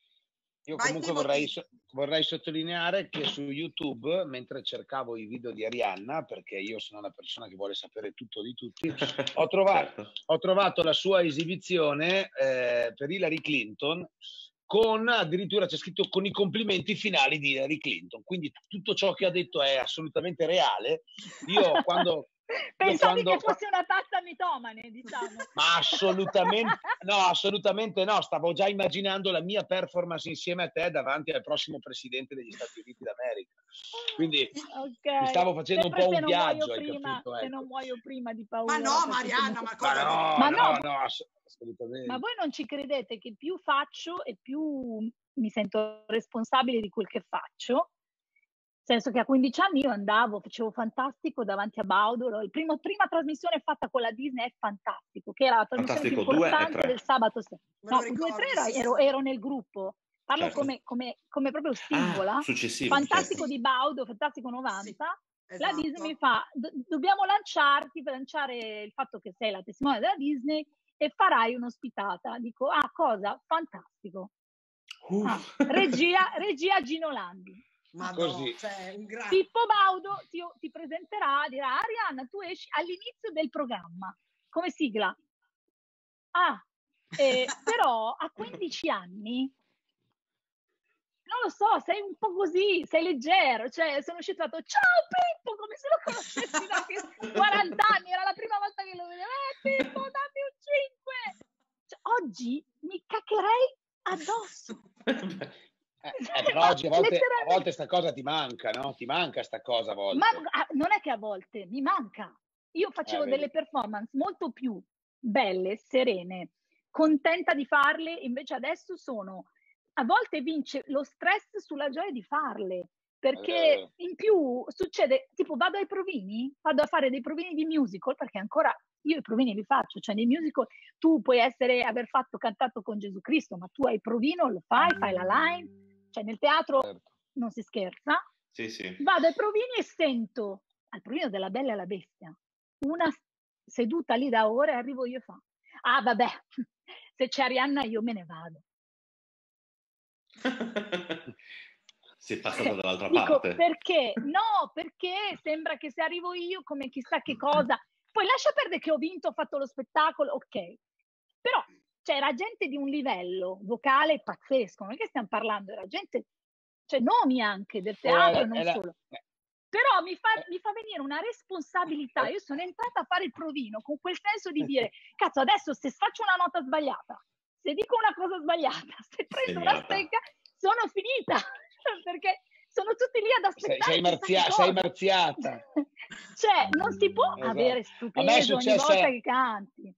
Io Vai, comunque Timothy. vorrei, so- vorrei sottolineare che su YouTube, mentre cercavo i video di Arianna, perché io sono una persona che vuole sapere tutto di tutti, ho trovato, Certo. ho trovato la sua esibizione eh, per Hillary Clinton, con addirittura c'è scritto con i complimenti finali di Hillary Clinton. Quindi tutto ciò che ha detto è assolutamente reale. Io quando, Pensavi quando- che fosse una tazza mitomane, diciamo. Ma assolutamente no, assolutamente no. Stavo già immaginando la mia performance insieme a te davanti al prossimo presidente degli Stati Uniti d'America. Quindi Ok. mi stavo facendo un Sempre po' se un non muoio viaggio, hai prima, capito? se Ecco. non muoio prima di paura. Ma no, perché Marianna, comunque- ma Ma cosa no, Ma no, no. no, ass- assolutamente. Ma voi non ci credete che più faccio e più mi sento responsabile di quel che faccio? Nel senso che a quindici anni io andavo, facevo Fantastico davanti a Baudolo. La prima trasmissione fatta con la Disney è Fantastico, che era la trasmissione più Fantastico due e importante tre. del sabato sera. Me lo No, due e ricordo, tre era- sì, ero, sì. ero nel gruppo. Parlo Certo. come, come- come proprio singola. Ah, successivo. Fantastico certo. di Baudo, Fantastico novanta. La Esatto. Disney mi fa, "Do- dobbiamo lanciarti per lanciare il fatto che sei la testimone della Disney e farai un'ospitata." Dico, ah, cosa? Fantastico. Uff. Ah, regia, regia Gino Landi. Ma Così. no, cioè, un gra- Pippo Baudo ti, ti presenterà, dirà, Arianna, tu esci all'inizio del programma, come sigla. Ah, eh, però a quindici anni, non lo so, sei un po' così, sei leggero, cioè sono uscito e ho detto, ciao Pippo, come se lo conoscessi da che- quaranta anni, era la prima volta che lo vedevo, eh Pippo, dammi un cinque. Cioè, oggi mi caccherei addosso. Eh, eh, però oggi a volte, a Letteralmente. volte sta cosa ti manca, no? Ti manca sta cosa a volte. Ma ah, non è che a volte mi manca. Io facevo Eh, vedi. delle performance molto più belle, serene, contenta di farle, invece adesso sono, a volte vince lo stress sulla gioia di farle, È vero, è perché vero. in più succede, tipo vado ai provini, vado a fare dei provini di musical, perché ancora io i provini li faccio, cioè nei musical tu puoi essere, aver fatto cantato con Gesù Cristo, ma tu hai provino, lo fai, fai la line, cioè nel teatro Certo. non si scherza. Sì, sì. Vado ai provini e sento al provino della Bella e la Bestia una seduta lì da ore e arrivo io e fa, ah vabbè, se c'è Arianna io me ne vado. Si è passata dall'altra Dico, parte. perché? No, perché sembra che se arrivo io come chissà che cosa, poi lascia perdere che ho vinto, ho fatto lo spettacolo, ok, però c'era gente di un livello vocale pazzesco, non è che stiamo parlando, era gente, cioè nomi anche del teatro Eh, e non è la- solo. Però mi fa, mi fa venire una responsabilità. Io sono entrata a fare il provino con quel senso di dire, cazzo, adesso se faccio una nota sbagliata, se dico una cosa sbagliata, se prendo una Segnata. stecca, sono finita. Perché sono tutti lì ad Sei, aspettare. sei, chissà marzia- che sei cosa. marziata. Cioè, non si può Esatto. avere A me è stupeso ogni successa- volta che canti.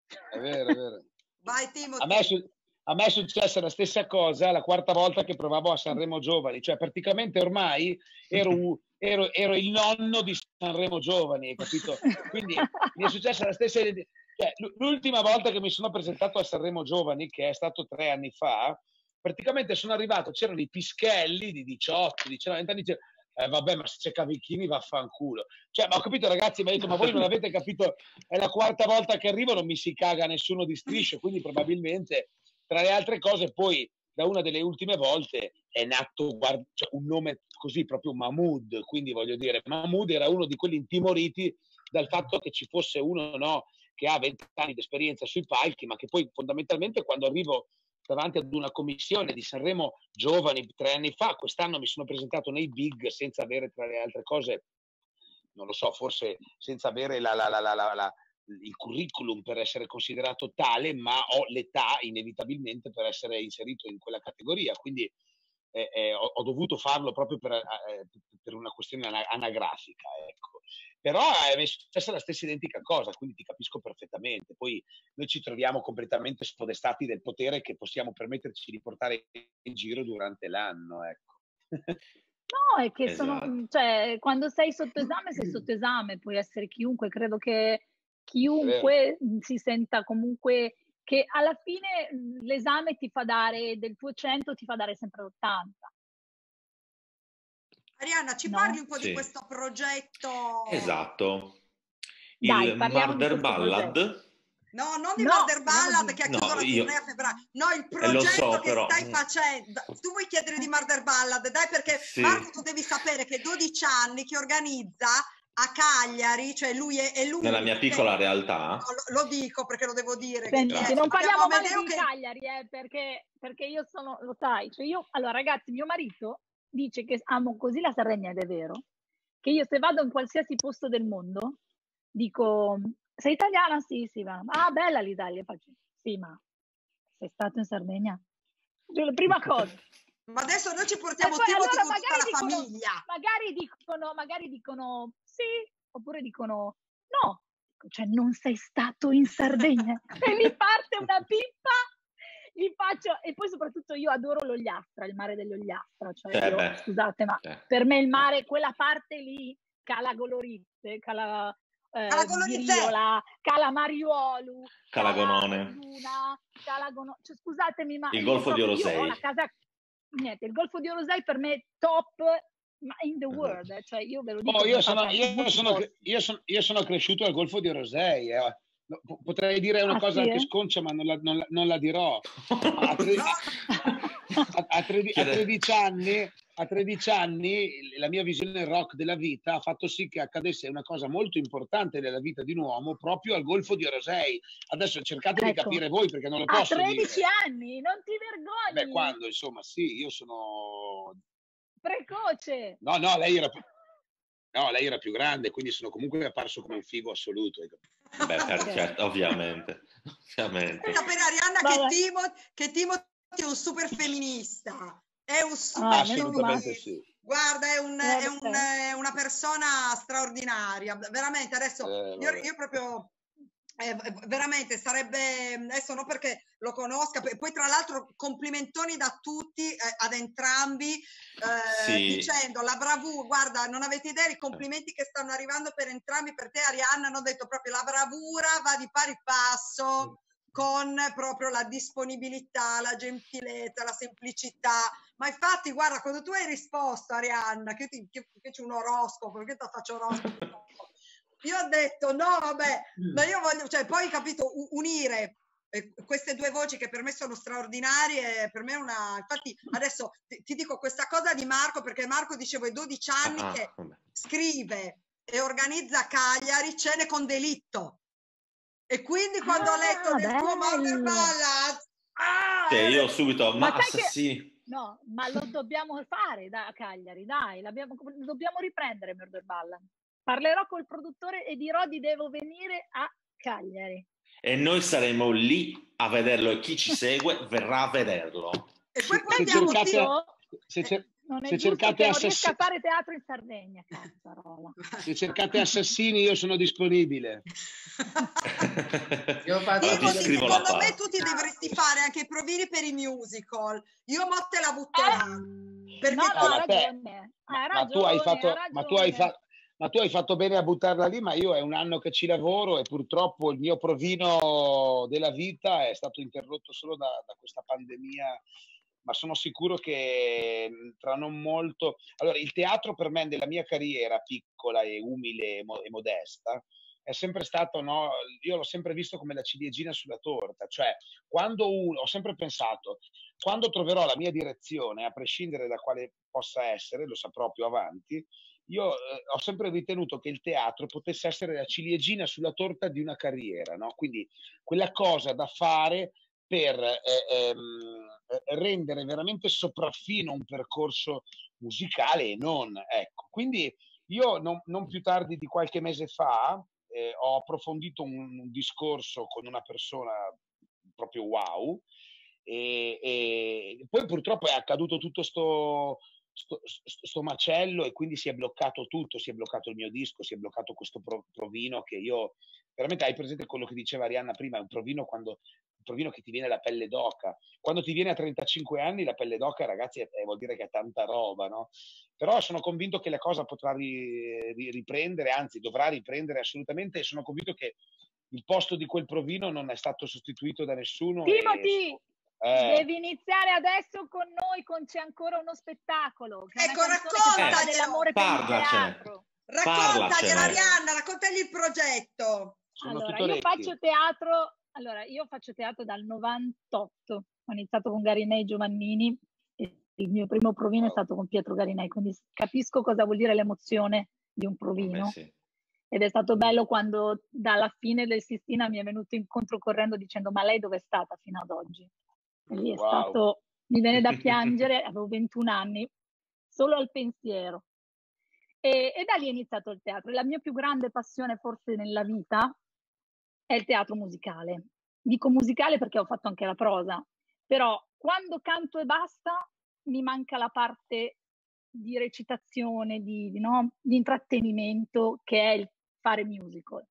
È vero, è vero. Vai Timothy. A me, è su- a me è successa la stessa cosa la quarta volta che provavo a Sanremo Giovani, cioè praticamente ormai ero, un- ero, ero il nonno di Sanremo Giovani, hai capito? Quindi mi è successa la stessa idea. Cioè, l- l'ultima volta che mi sono presentato a Sanremo Giovani, che è stato tre anni fa, praticamente sono arrivato, c'erano i pischelli di diciotto, diciannove anni, dicevo, eh, vabbè, ma se c'è Cavicchini vaffanculo. Cioè, ma ho capito ragazzi, mi ha detto, ma voi non avete capito, è la quarta volta che arrivo, non mi si caga nessuno di striscio, quindi probabilmente, tra le altre cose, poi da una delle ultime volte è nato guarda, cioè, un nome così, proprio Mahmood, quindi voglio dire, Mahmood era uno di quelli intimoriti dal fatto che ci fosse uno, no, che ha vent'anni di esperienza sui palchi, ma che poi fondamentalmente quando arrivo davanti ad una commissione di Sanremo Giovani tre anni fa, quest'anno mi sono presentato nei big senza avere, tra le altre cose, non lo so, forse senza avere la, la, la, la, la, la, il curriculum per essere considerato tale, ma ho l'età inevitabilmente per essere inserito in quella categoria, quindi eh, eh, ho, ho dovuto farlo proprio per, eh, per una questione ana- anagrafica, ecco. Però è successa la stessa identica cosa, quindi ti capisco perfettamente. Poi noi ci troviamo completamente spodestati del potere che possiamo permetterci di portare in giro durante l'anno, ecco. No, è che Esatto. sono, cioè, quando sei sotto esame, sei sotto esame, puoi essere chiunque, credo che chiunque si senta comunque che alla fine mh, l'esame ti fa dare del tuo cento, ti fa dare sempre l'ottanta. Arianna, ci No? parli un po' Sì. di questo progetto? Esatto. Dai, Il parliamo di Murder questo Ballad. No, non di No, Murder Ballad parliamo di- che ha No, chiuso la io- tournée a febbraio. No, il Eh, lo progetto so, che però- stai facendo. Tu vuoi chiedere di Murder Ballad, dai, perché Sì. Marco, tu devi sapere che dodici anni che organizza a Cagliari, cioè lui è, è lui. Nella mia piccola realtà. No, lo, lo dico perché lo devo dire. che Senti, chi è? non parliamo Abbiamo male Amedeo di che- Cagliari, eh, perché, perché io sono, lo sai, cioè io, allora ragazzi, mio marito dice che amo così la Sardegna ed è vero, che io se vado in qualsiasi posto del mondo, dico, sei italiana? Sì, sì, ma ah, bella l'Italia. Faccio, sì, ma sei stato in Sardegna? Cioè, la prima cosa. Ma adesso noi ci E portiamo poi Timothy allora con tutta magari la dicono, famiglia. magari dicono, magari dicono sì, oppure dicono no, cioè non sei stato in Sardegna. E mi parte una pippa, gli faccio, e poi soprattutto io adoro l'Ogliastra, il mare dell'Ogliastra, cioè Eh io, beh, scusate, ma eh. per me il mare, quella parte lì, Cala Golorizze, Cala eh, Cala Golorizze! Viriola, Cala Mariuolu, Cala Calagonone, Luna, Cala Gono- cioè, scusatemi, ma il io golfo di proprio, io ho la Orosei. casa, niente, il golfo di Orosei per me è top, ma in the Esatto. world, eh, cioè io ve lo dico, Oh, sono io, sono, stata in io, molti sono, posti. io, sono, io sono cresciuto al Golfo di Orosei. eh. No, po- Potrei dire una Ah cosa sì, anche eh? sconcia, ma non la, non la- non la dirò. A, tre- No, a- a tredi- a Chiede- tredici anni, a tredici anni la mia visione rock della vita ha fatto sì che accadesse una cosa molto importante nella vita di un uomo proprio al Golfo di Orosei. Adesso cercate di Ecco, capire voi perché non lo a posso tredici dire. anni, non ti Beh, vergogni? quando, insomma, sì, io sono... Precoce. No, no, lei era più... No, lei era più grande, quindi sono comunque apparso come un figo assoluto. hai capito? Beh, per- Ok. certo, ovviamente, ovviamente. sapere Arianna che Vabbè. Timothy, che Timothy è un super femminista. È un super Ah, meno Assolutamente male. sì. Guarda, è, un, è Vabbè. un, è una persona straordinaria, veramente. Adesso Eh, io, vabbè. io proprio, eh, veramente sarebbe, adesso no perché lo conosca, poi poi tra l'altro complimentoni da tutti, eh, ad entrambi, eh, Sì. dicendo la bravura, guarda, non avete idea i complimenti che stanno arrivando per entrambi, per te Arianna, hanno detto proprio la bravura va di pari passo con proprio la disponibilità, la gentilezza, la semplicità. Ma infatti, guarda, quando tu hai risposto, Arianna, che ti che, che c'è un oroscopo, che ti faccio oroscopo, io ho detto no, vabbè, ma io voglio, cioè, poi capito, u- unire eh, queste due voci che per me sono straordinarie, per me è una, infatti adesso ti, ti dico questa cosa di Marco, perché Marco dicevo è dodici anni Ah, ah, che vabbè. scrive e organizza a Cagliari cene con delitto. E quindi quando ho letto Ah, del tuo Murder bello. Ballads, ah, Cioè, ho io detto, subito, Ma ma sai che assassini. no, ma lo dobbiamo fare da a Cagliari, dai, l'abbiamo- lo dobbiamo riprendere Murder Ballad. Parlerò col produttore e dirò di devo venire a Cagliari. E noi saremo lì a vederlo e chi ci segue verrà a vederlo. e poi Se, poi se abbiamo cercate, Timo- se, cer- Non è se giusto cercate che non riesca assassini, a fare teatro in Sardegna, cazzarola. se cercate assassini, io sono disponibile. Io faccio Allora, ti Timothy, scrivo la secondo me parte. tu ti dovresti fare anche i provini per i musical. Io mo te la butto Eh, là. Perché no, no, tu- Eh, ha ma, te, ragione, ma, ha ma tu hai ragione, fatto, ha ma, tu hai ragione. fa- ma tu hai fatto bene a buttarla lì, ma io è un anno che ci lavoro e purtroppo il mio provino della vita è stato interrotto solo da, da questa pandemia. Ma sono sicuro che mh, tra non molto... Allora, il teatro per me nella mia carriera piccola e umile e, mo- e modesta è sempre stato, no? Io l'ho sempre visto come la ciliegina sulla torta, cioè quando uno, ho sempre pensato, quando troverò la mia direzione, a prescindere da quale possa essere, lo saprò più avanti, io eh, ho sempre ritenuto che il teatro potesse essere la ciliegina sulla torta di una carriera, no? Quindi quella cosa da fare per eh, ehm, rendere veramente sopraffino un percorso musicale e non, ecco. Quindi io non, non più tardi di qualche mese fa eh, ho approfondito un, un discorso con una persona proprio wow e, e poi purtroppo è accaduto tutto sto, sto, sto, sto macello e quindi si è bloccato tutto, si è bloccato il mio disco, si è bloccato questo pro, provino che io veramente hai presente quello che diceva Arianna prima, è un provino quando un provino che ti viene la pelle d'oca. Quando ti viene a trentacinque anni la pelle d'oca, ragazzi, è, è, vuol dire che è tanta roba, no? Però sono convinto che la cosa potrà ri, ri, riprendere, anzi dovrà riprendere assolutamente e sono convinto che il posto di quel provino non è stato sostituito da nessuno. Timothy, E, eh, devi iniziare adesso con noi, con C'è ancora uno spettacolo, che è una Ecco, canzone che parla raccontaglielo. dell'amore per il Parlacene. teatro. Raccontagliela, Parlacene. Arianna, raccontagli il progetto. sono Allora, tutto io orecchi. faccio teatro, allora, io faccio teatro dal novantotto, ho iniziato con Garinei Giovannini e il mio primo provino è Wow. stato con Pietro Garinei, quindi capisco cosa vuol dire l'emozione di un provino. Vabbè, sì. Ed è stato bello quando dalla fine del Sistina mi è venuto incontro correndo dicendo ma lei dove è stata fino ad oggi? E lì è Wow. stato, mi viene da piangere, avevo ventuno anni, solo al pensiero. E, e da lì è iniziato il teatro. La mia più grande passione forse nella vita è il teatro musicale. Dico musicale perché ho fatto anche la prosa, però quando canto e basta mi manca la parte di recitazione, di, di, no? di intrattenimento, che è il fare musical.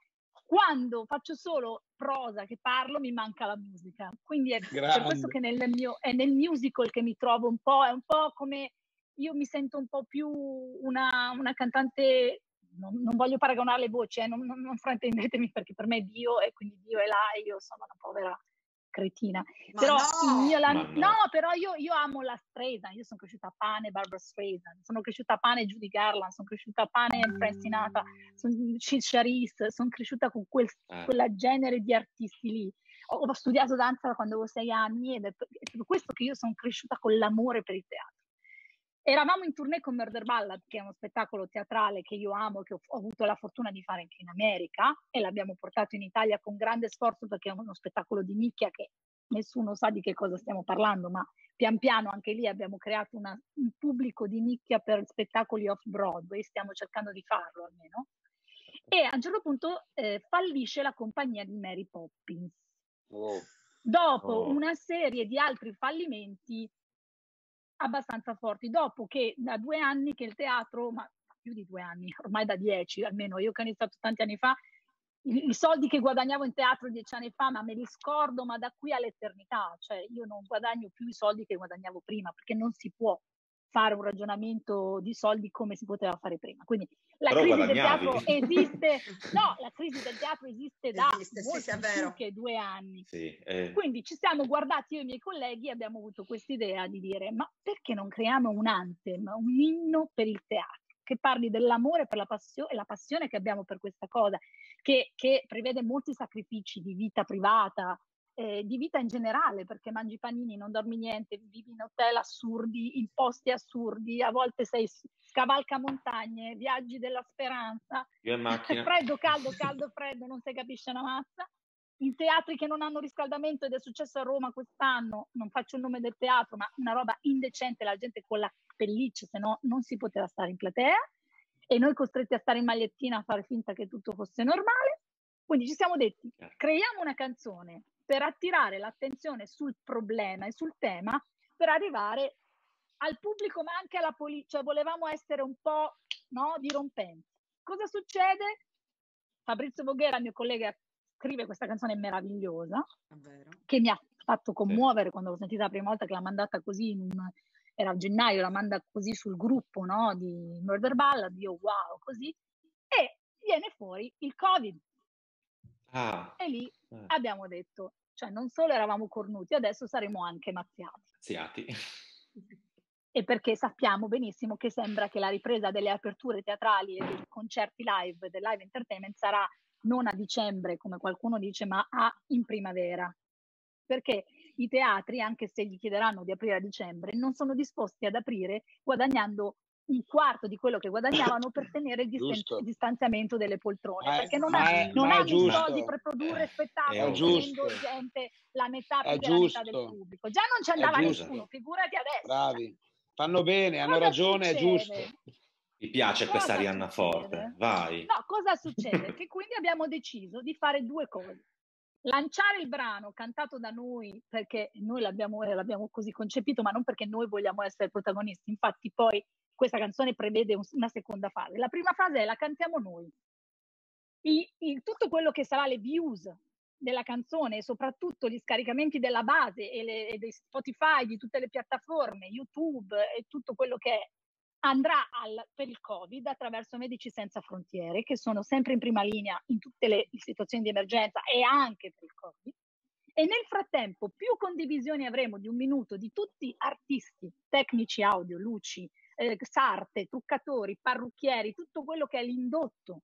Quando faccio solo prosa, che parlo, mi manca la musica. Quindi è Grande. per questo che nel mio, è nel musical che mi trovo un po', è un po' come io mi sento un po' più una, una cantante, non, non voglio paragonare le voci, eh, non, non, non fraintendetemi, perché per me è Dio e quindi Dio è là e io sono una povera cretina. Ma Però no! il mio, la, Ma no. no, però io, io amo la Streisand, io sono cresciuta a Pane e Barbara Streisand, sono cresciuta a Pane e Judy Garland, sono cresciuta a Pane e Frank Sinatra, sono Charisse, sono cresciuta con quel Eh. quella genere di artisti lì. Ho, ho studiato danza da quando avevo sei anni ed è per, è per questo che io sono cresciuta con l'amore per il teatro. Eravamo in tournée con Murder Ballad, che è uno spettacolo teatrale che io amo, che ho, ho avuto la fortuna di fare anche in America, e l'abbiamo portato in Italia con grande sforzo perché è uno spettacolo di nicchia che nessuno sa di che cosa stiamo parlando, ma pian piano anche lì abbiamo creato una, un pubblico di nicchia per spettacoli off-Broadway, stiamo cercando di farlo almeno. E a un certo punto eh, fallisce la compagnia di Mary Poppins. Oh. Dopo Oh. una serie di altri fallimenti abbastanza forti, dopo che da due anni che il teatro, ma più di due anni, ormai da dieci almeno, io che ho iniziato tanti anni fa, i, i soldi che guadagnavo in teatro dieci anni fa, ma me li scordo, ma da qui all'eternità, cioè io non guadagno più i soldi che guadagnavo prima, perché non si può fare un ragionamento di soldi come si poteva fare prima. Quindi la Però crisi del guadagnavi. teatro esiste, no, la crisi del teatro esiste da Esiste, sì, molto sì, è più vero. che due anni. Sì, eh. Quindi ci siamo guardati io e i miei colleghi e abbiamo avuto quest'idea di dire: ma perché non creiamo un anthem, un inno per il teatro, che parli dell'amore per la passione e la passione che abbiamo per questa cosa, che, che prevede molti sacrifici di vita privata, eh, di vita in generale, perché mangi panini, non dormi niente, vivi in hotel assurdi, in posti assurdi, a volte sei scavalca montagne, viaggi della speranza, Io in macchina. freddo, caldo, caldo, freddo, non si capisce una mazza, in teatri che non hanno riscaldamento, ed è successo a Roma quest'anno, non faccio il nome del teatro, ma una roba indecente, la gente con la pelliccia, se no non si poteva stare in platea, e noi costretti a stare in magliettina a fare finta che tutto fosse normale. Quindi ci siamo detti: creiamo una canzone per attirare l'attenzione sul problema e sul tema, per arrivare al pubblico ma anche alla politica, cioè volevamo essere un po', no, dirompenti. Cosa succede? Fabrizio Voghera, mio collega, scrive questa canzone meravigliosa, che mi ha fatto commuovere sì. Quando l'ho sentita la prima volta, che l'ha mandata così, in un, era a gennaio, la manda così sul gruppo, no, di Murder Ballad, io wow, così, e viene fuori il Covid. Ah. E lì eh. abbiamo detto, cioè non solo eravamo cornuti, adesso saremo anche mazziati. Mazziati. E perché sappiamo benissimo che sembra che la ripresa delle aperture teatrali e dei concerti live, del live entertainment, sarà non a dicembre, come qualcuno dice, ma a in primavera. Perché i teatri, anche se gli chiederanno di aprire a dicembre, non sono disposti ad aprire guadagnando un quarto di quello che guadagnavano per tenere il distan- distanziamento delle poltrone, ma perché è, non, ma ha, è, non ma hanno è giusto. i soldi per produrre spettacoli, è tenendo gente la metà più è della giusto. metà del pubblico. Già non ci andava nessuno, figurati adesso. Bravi, fanno bene, cosa hanno ragione, succede? è giusto. Mi piace cosa questa Arianna succede? Forte, vai. No, cosa succede? Che quindi abbiamo deciso di fare due cose. Lanciare il brano cantato da noi, perché noi l'abbiamo, eh, l'abbiamo così concepito, ma non perché noi vogliamo essere protagonisti. Infatti poi questa canzone prevede un, una seconda fase. La prima fase è la cantiamo noi. I, il, tutto quello che sarà le views della canzone e soprattutto gli scaricamenti della base e, le, e dei Spotify, di tutte le piattaforme, YouTube e tutto quello che è, andrà al, per il Covid attraverso Medici Senza Frontiere, che sono sempre in prima linea in tutte le situazioni di emergenza e anche per il Covid. E nel frattempo più condivisioni avremo di un minuto di tutti artisti, tecnici audio, luci, eh, sarte, truccatori, parrucchieri, tutto quello che è l'indotto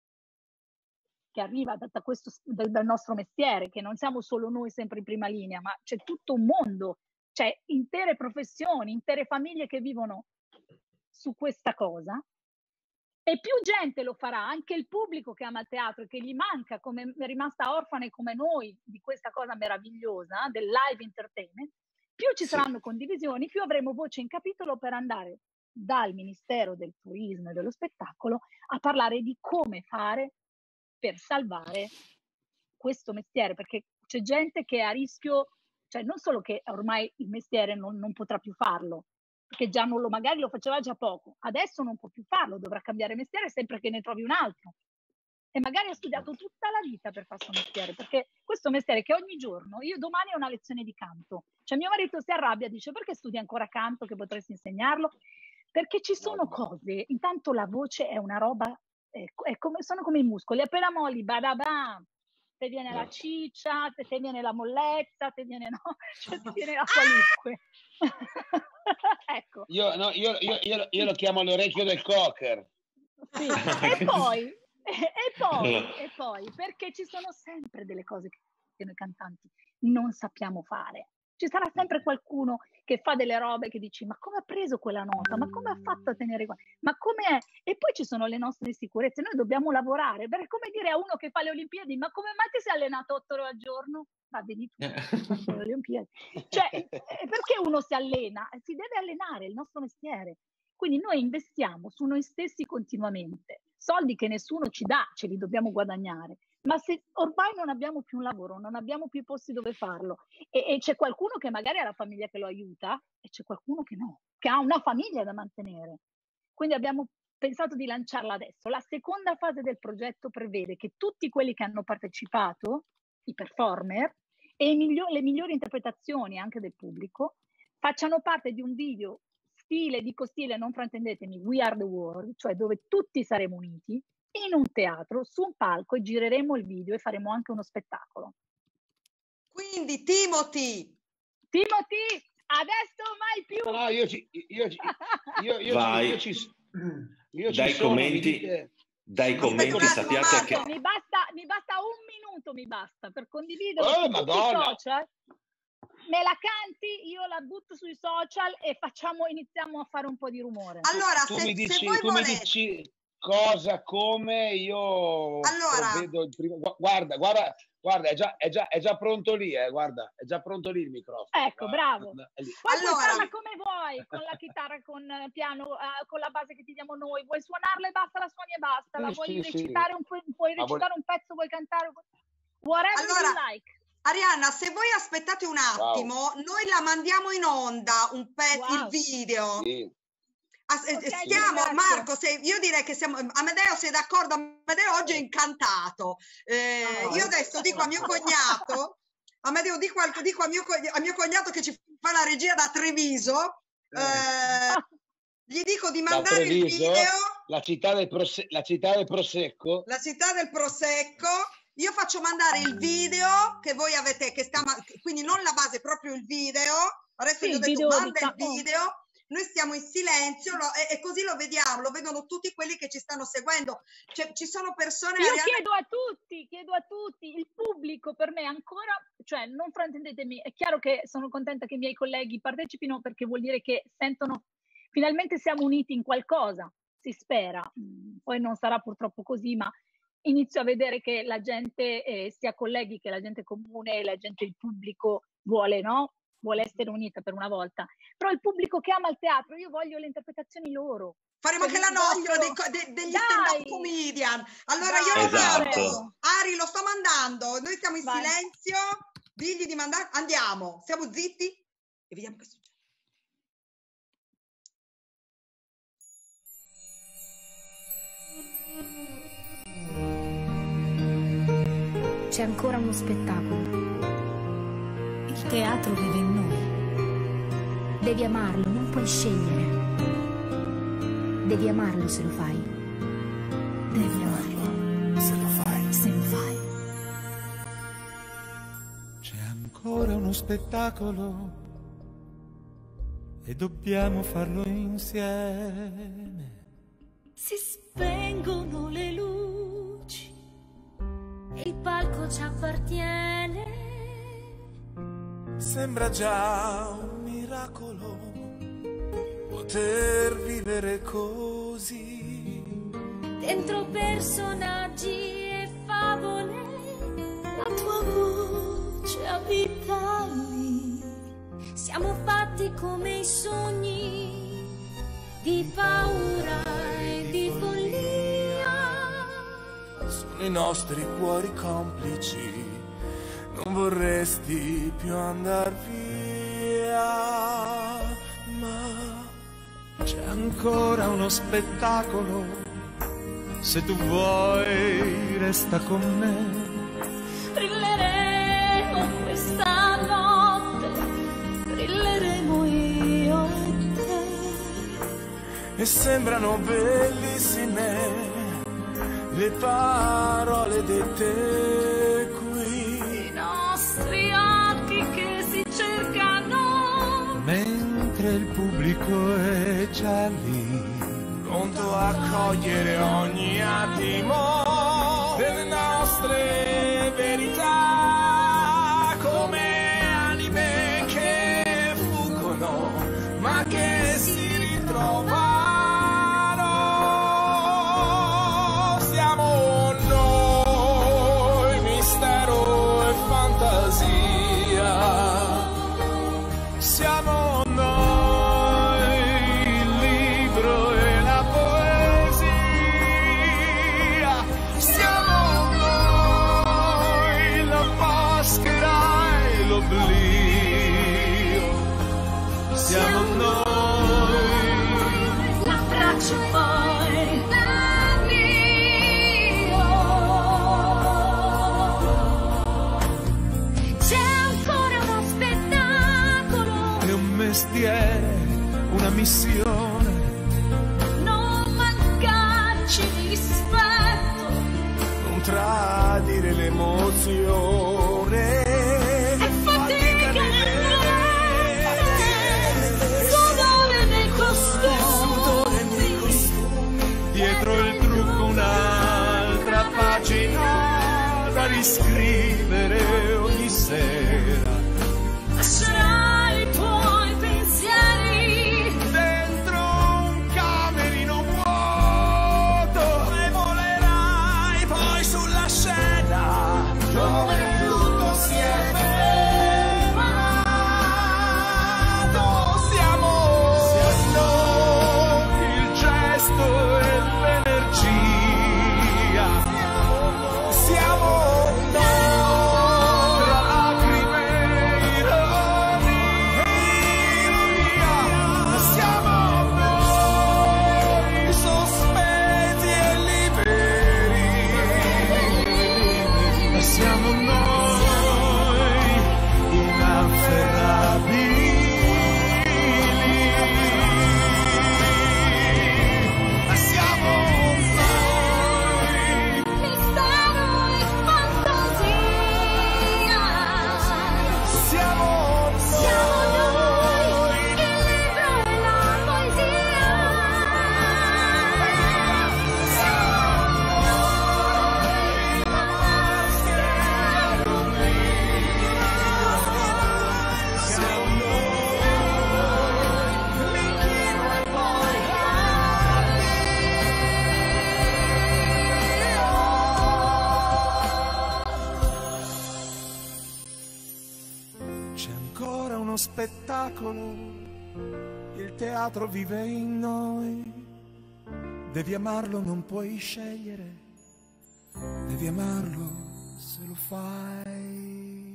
che arriva da, da questo, da, dal nostro mestiere, che non siamo solo noi sempre in prima linea, ma c'è tutto un mondo, c'è intere professioni, intere famiglie che vivono su questa cosa, e più gente lo farà, anche il pubblico che ama il teatro e che gli manca, come è rimasta orfane come noi di questa cosa meravigliosa del live entertainment, più ci sì. saranno condivisioni, più avremo voce in capitolo per andare dal Ministero del Turismo e dello Spettacolo a parlare di come fare per salvare questo mestiere, perché c'è gente che è a rischio, cioè non solo che ormai il mestiere non, non potrà più farlo, perché già non lo, magari lo faceva già poco, adesso non può più farlo, dovrà cambiare mestiere sempre che ne trovi un altro. E magari ha studiato tutta la vita per fare questo mestiere, perché questo mestiere che ogni giorno, io domani ho una lezione di canto, cioè mio marito si arrabbia, dice perché studi ancora canto che potresti insegnarlo? Perché ci sono cose, intanto la voce è una roba, è, è come, sono come i muscoli, appena molli, badabam, te viene la ciccia, te, te viene la mollezza, te viene, no, cioè te viene la qualunque. Ecco. Io, no, io, io, io, io lo chiamo l'orecchio del cocker. Sì. E poi... E poi, e poi, perché ci sono sempre delle cose che noi cantanti non sappiamo fare. Ci sarà sempre qualcuno che fa delle robe che dici ma come ha preso quella nota, ma come ha fatto a tenere qua, ma come è? E poi ci sono le nostre insicurezze, noi dobbiamo lavorare, perché come dire a uno che fa le Olimpiadi ma come mai ti sei allenato otto ore al giorno? Va vedi tu, le Olimpiadi. Cioè, perché uno si allena? Si deve allenare, è il nostro mestiere. Quindi noi investiamo su noi stessi continuamente, soldi che nessuno ci dà, ce li dobbiamo guadagnare, ma se ormai non abbiamo più un lavoro, non abbiamo più posti dove farlo e, e c'è qualcuno che magari ha la famiglia che lo aiuta e c'è qualcuno che no, che ha una famiglia da mantenere. Quindi abbiamo pensato di lanciarla adesso. La seconda fase del progetto prevede che tutti quelli che hanno partecipato, i performer, e i miglior- le migliori interpretazioni anche del pubblico, facciano parte di un video stile, dico stile, non fraintendetemi, We Are the World, cioè dove tutti saremo uniti in un teatro, su un palco e gireremo il video e faremo anche uno spettacolo. Quindi Timothy! Timothy, adesso mai più! No, io ci... Io, ci, io, io, Vai. io, ci, io ci Dai sono, commenti, mi dite... dai commenti Aspetta, sappiate Marco, che... Mi basta, mi basta un minuto, mi basta, per condividere Oh, su tutti Madonna. i social. Me la canti, io la butto sui social e facciamo, iniziamo a fare un po' di rumore. Allora, Tu, se, mi dici, se voi tu volete... mi dici cosa, come, io Allora. vedo il primo... Gu- Guarda, guarda, guarda, è già, è già, è già pronto lì, eh, guarda, è già pronto lì il microfono. Ecco, Guarda, bravo. è lì. Poi Allora. puoi farla come vuoi, con la chitarra, con il piano, eh, con la base che ti diamo noi. Vuoi suonarla e basta, la suoni e basta. La Sì, vuoi sì, sì. recitare, un, po'- puoi Ma recitare vol- un pezzo, vuoi cantare, whatever Allora. you like. Arianna, se voi aspettate un attimo, noi la mandiamo in onda, un pezzo, Wow. il video. Sì. As- eh, Ok, stiamo, grazie. Marco, se, io direi che siamo, Amedeo sei d'accordo? Amedeo oggi è incantato. Eh, No, io adesso dico a mio cognato, Amedeo dico, al- dico a, mio, co- a mio cognato che ci fa la regia da Treviso, eh, gli dico di Da mandare il Treviso, video, la città del, prose- la città del Prosecco. la città del Prosecco. Io faccio mandare il video che voi avete, che stiamo, quindi non la base, proprio il video. Adesso Sì, gli ho il detto video di manda il ca- oh. video, noi stiamo in silenzio lo- e, e così lo vediamo, lo vedono tutti quelli che ci stanno seguendo. Cioè, ci sono persone, Io Arianna, chiedo a tutti, chiedo a tutti, il pubblico per me ancora, cioè non fraintendetemi, è chiaro che sono contenta che i miei colleghi partecipino perché vuol dire che sentono, finalmente siamo uniti in qualcosa, si spera, Mm, poi non sarà purtroppo così, ma inizio a vedere che la gente, eh, sia colleghi che la gente comune, la gente, il pubblico vuole, no? Vuole essere unita per una volta. Però il pubblico che ama il teatro, io voglio le interpretazioni loro. faremo Cioè, anche la voglio- nostra, dei co- de- degli Dai! stand-up comedian. Allora io lo Esatto. mando. Ari, lo sto mandando. Noi siamo in Vai. silenzio. Digli di mandare. Andiamo. Siamo zitti e vediamo che succede. C'è ancora uno spettacolo. Il teatro vive in noi. Devi amarlo, non puoi scegliere. Devi amarlo se lo fai. Devi amarlo se lo fai. Se lo fai. C'è ancora uno spettacolo e dobbiamo farlo insieme. Si spengono le luci e il palco ci appartiene. Sembra già un miracolo poter vivere così. Dentro personaggi e favole, la tua voce abita lì. Siamo fatti come i sogni, di paura e di follia. Sono i nostri cuori complici, non vorresti più andar via, ma c'è ancora uno spettacolo, se tu vuoi resta con me. Brilleremo questa notte, brilleremo io e te. E sembrano bellissime le parole dette qui, I nostri occhi che si cercano, mentre il pubblico è già lì, pronto a cogliere ogni attimo delle nostre verità, come anime che fuggono ma che si ritrovano. Siamo noi, mistero e fantasia, siamo noi, il libro e la poesia, siamo noi, la maschera e l'oblio, siamo noi. l'abbraccio poi l'addio. C'è ancora uno spettacolo, È un mestiere, una missione, non mancarci di rispetto, non tradire l'emozione. e fatica nel volere, sudore nei costumi, Dietro il trucco un'altra pagina da riscrivere ogni sera. lascerai i tuoi pensieri Dentro un camerino vuoto e volerai poi sulla scena dove tutto si è fermato. Siamo noi, il gesto e l'energia, siamo noi, tra lacrime e ironia, siamo noi, sospesi e liberi, siamo noi, inafferrabili, siamo noi, mistero e fantasia. siamo Siamo noi, noi. il libro e la poesia. Siamo noi, la maschera e l'oblio. Siamo noi, l'inchino e poi l'addio. C'è ancora uno spettacolo, il teatro vive in noi. Devi amarlo, non puoi scegliere. Devi amarlo se lo fai.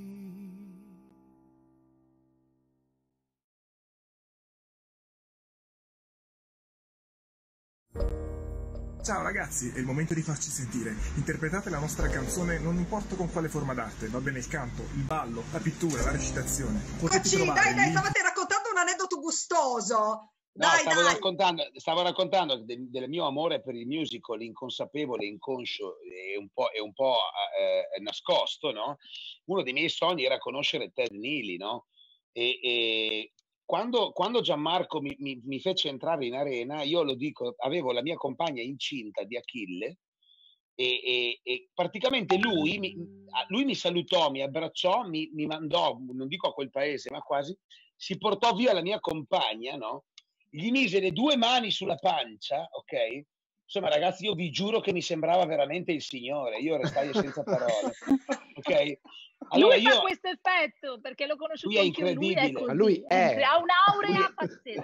Ciao ragazzi, è il momento di farci sentire. Interpretate la nostra canzone, non importa con quale forma d'arte, va bene il canto, il ballo, la pittura, la recitazione. Potete Eccoci, trovare dai, il dai, link- stavate raccontando un aneddoto gustoso. No, Dai, stavo dai. raccontando, stavo raccontando de- del mio amore per il musical inconsapevole, inconscio e un po', e un po' eh, nascosto, no? Uno dei miei sogni era conoscere Ted Neely, no? E, e quando, quando Gianmarco mi, mi, mi fece entrare in arena, io lo dico, avevo la mia compagna incinta di Achille e, e, e praticamente lui mi, lui mi salutò, mi abbracciò, mi, mi mandò, non dico a quel paese, ma quasi, si portò via la mia compagna, no? Gli mise le due mani sulla pancia, ok? Insomma, ragazzi, io vi giuro che mi sembrava veramente il Signore. Io restai senza parole, ok? Allora lui fa io... questo effetto perché l'ho conosciuto Lui è anche io, lui è incredibile. così, Ma lui è. ha un'aurea Lui è- pazzesca.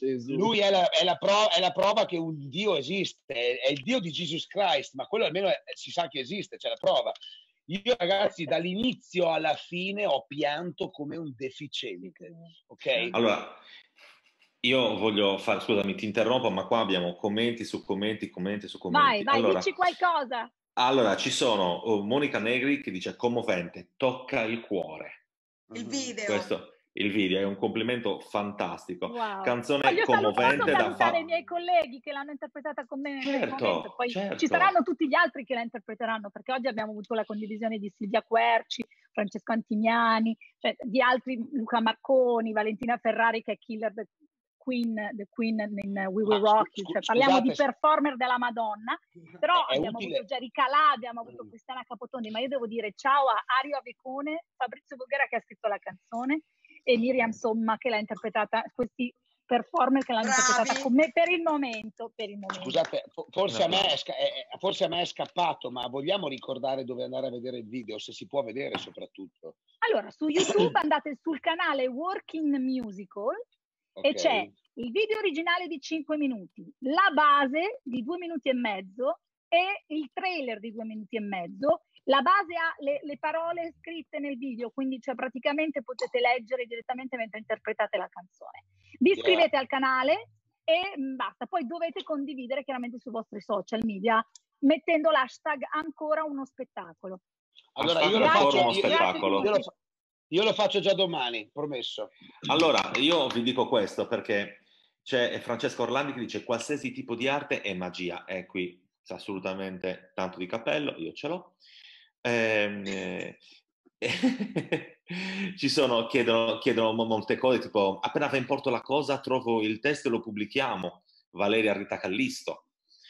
Gesù. Lui è la, è la pro- è la prova che un Dio esiste, è, è il Dio di Jesus Christ, ma quello almeno è- si sa che esiste, c'è la prova. Io ragazzi dall'inizio alla fine ho pianto come un deficiente, ok? Allora, io voglio fare, scusami, ti interrompo, ma qua abbiamo commenti su commenti, commenti su commenti. Vai, vai, Allora, dici qualcosa. allora ci sono oh, Monica Negri che dice commovente, tocca il cuore. Il video. Questo, il video è un complimento fantastico. Wow. Canzone Voglio salutare, commovente da salutare fare. i miei colleghi che l'hanno interpretata con me in quel Certo, momento. Poi certo. ci saranno tutti gli altri che la interpreteranno, perché oggi abbiamo avuto la condivisione di Silvia Querci, Francesco Antignani, cioè di altri, Luca Marconi, Valentina Ferrari che è Killer the Queen, the Queen in We Will Ma, Rock scu- You, cioè scu- parliamo di scusate, performer della Madonna, però è abbiamo utile. avuto Jerry Calà, abbiamo avuto Cristiana Capotondi, ma io devo dire ciao a Ario Avicone, Fabrizio Voghera che ha scritto la canzone e Miriam Somma che l'ha interpretata, questi performer che l'hanno Bravi. interpretata con me per il momento, per il momento. Scusate, fo- forse a, Un me è, applauso. sca- è- è- forse a me è scappato, ma vogliamo ricordare dove andare a vedere il video, se si può vedere soprattutto. Allora, su YouTube andate sul canale Working Musical e Ok? c'è il video originale di cinque minuti, la base di due minuti e mezzo e il trailer di due minuti e mezzo. La base ha le, le parole scritte nel video, quindi cioè, praticamente potete leggere direttamente mentre interpretate la canzone. Vi Yeah. iscrivete al canale e mh, basta. Poi dovete condividere chiaramente sui vostri social media mettendo l'hashtag ancora uno spettacolo. Allora io Hashtag lo ancora faccio, uno io, spettacolo. io lo, fa- io lo faccio già domani, promesso. Allora, io vi dico questo perché c'è Francesco Orlandi che dice qualsiasi tipo di arte è magia. E qui c'è assolutamente tanto di cappello, io ce l'ho. Ehm, eh, ci sono, chiedono, chiedono mo- molte cose, tipo appena va in porto la cosa trovo il testo e lo pubblichiamo. Valeria Rita Callisto.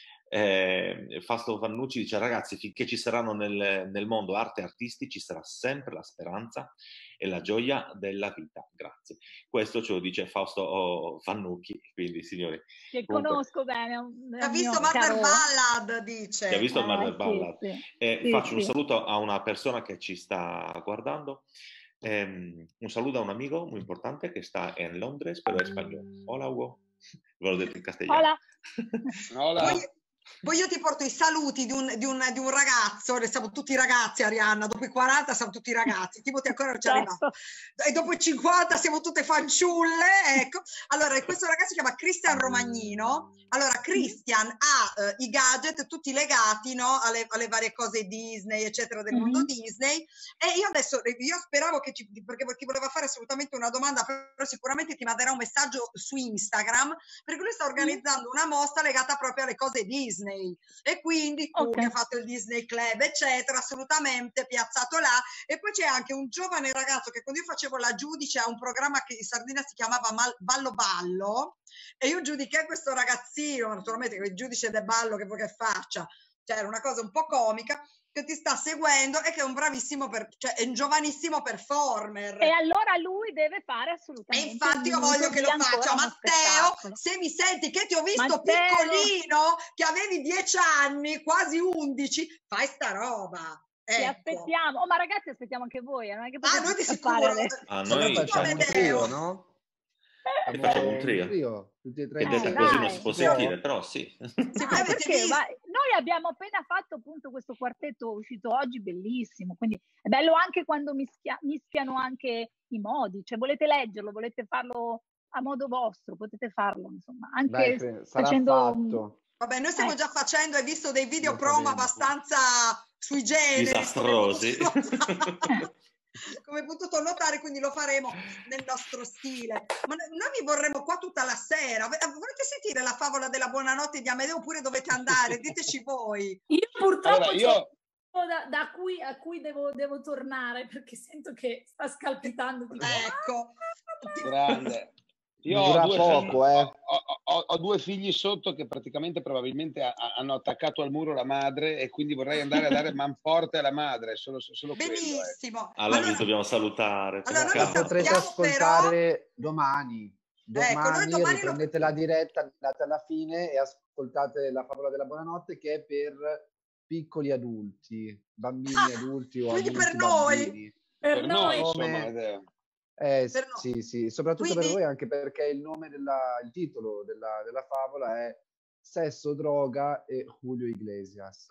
Eh, Fausto Vannucci dice ragazzi finché ci saranno nel, nel mondo arte e artisti ci sarà sempre la speranza e la gioia della vita, grazie. Questo ce lo dice Fausto oh, Vannucchi, quindi signori Che comunque, conosco bene. è un- è Ha un visto mio Mother caro- Ballad, chi ha dice. visto il Eh, Mother sì, Ballad. sì. Eh, Sì, faccio un sì. saluto a una persona che ci sta guardando. Ehm, un saluto a un amico muy importante che sta in Londres, però è spagnolo. Hola Hugo, ve l'ho detto in castellano. Hola. Hola. Poi, poi io ti porto i saluti di un, di un- di un ragazzo, ne siamo tutti ragazzi, Arianna, dopo i quaranta siamo tutti ragazzi, Timothy ancora non ci è arrivato, Certo. e dopo i cinquanta siamo tutte fanciulle, ecco. Allora, questo ragazzo si chiama Christian Romagnino. Allora, Christian ha eh, i gadget tutti legati, no, alle, alle varie cose Disney, eccetera, del mondo Mhm. Disney, e io adesso, io speravo che ci, perché ti voleva fare assolutamente una domanda, però sicuramente ti manderà un messaggio su Instagram, perché lui sta organizzando una mostra legata proprio alle cose Disney, e quindi tu Ok. che hai fatto il Disney Club, eccetera, assolutamente piazzato là. E poi c'è anche un giovane ragazzo che quando io facevo la giudice a un programma che in Sardegna si chiamava Mal- Ballo Ballo, e io giudicai questo ragazzino, naturalmente che il giudice del ballo che vuoi che faccia, cioè era una cosa un po' comica, che ti sta seguendo e che è un bravissimo, per, cioè è un giovanissimo performer. E allora lui deve fare E assolutamente infatti il io voglio minuto che di lo ancora faccia. uno Matteo, spettacolo. se mi senti che ti ho visto Matteo. piccolino, che avevi dieci anni, quasi undici, fai sta roba. Ti Ecco. aspettiamo. Oh, ma ragazzi, aspettiamo anche voi, eh, non è che Ah, potete noi di scappare sicuro. adesso. Ah, Allora noi facciamo un Amedeo. trio, no? E facciamo un Un trio. trio, tutti e tre Che Eh, detta insieme. così non dai. si può Si può? sentire, però sì. Sì, Ah, voi avete perché? visto? Ma noi abbiamo appena fatto appunto questo quartetto uscito oggi, bellissimo, quindi è bello anche quando mischia- mischiano anche i modi, cioè volete leggerlo, volete farlo a modo vostro, potete farlo, insomma, Dai, anche Fre- sarà facendo... fatto. Vabbè, noi stiamo Eh. già facendo, hai visto dei video Lo promo faremo. abbastanza sui generi, Disastrosi. come hai potuto notare. Come hai potuto notare, quindi lo faremo nel nostro stile. Ma no- noi vi vorremmo qua tutta la sera. Ve- Volete sentire la favola della buonanotte di Amedeo oppure dovete andare? Diteci voi. Io purtroppo Allora, io- c'ho da, da cui a cui devo, devo tornare perché sento che sta scalpitando tipo, Ecco. Grande. Io ho Dura due, poco, figli, eh. ho, ho- ho due figli sotto che praticamente probabilmente ha- hanno attaccato al muro la madre e quindi vorrei andare a dare manforte alla madre, solo, solo quello. eh. Benissimo. Allora vi Allora, dobbiamo salutare. Allora, noi La peccato. potrete sappiamo ascoltare domani. Ecco, noi Domani domani lo- riprendete la diretta, andate alla fine e ascoltate la favola della buonanotte che è per piccoli adulti, bambini Ah, adulti o quindi adulti per noi. bambini. per Per noi noi, Come- insomma, Amedeo. Eh, Per no- sì, sì, soprattutto per Quindi, voi, anche perché il nome della, il titolo della, della favola è Sesso, droga e Julio Iglesias.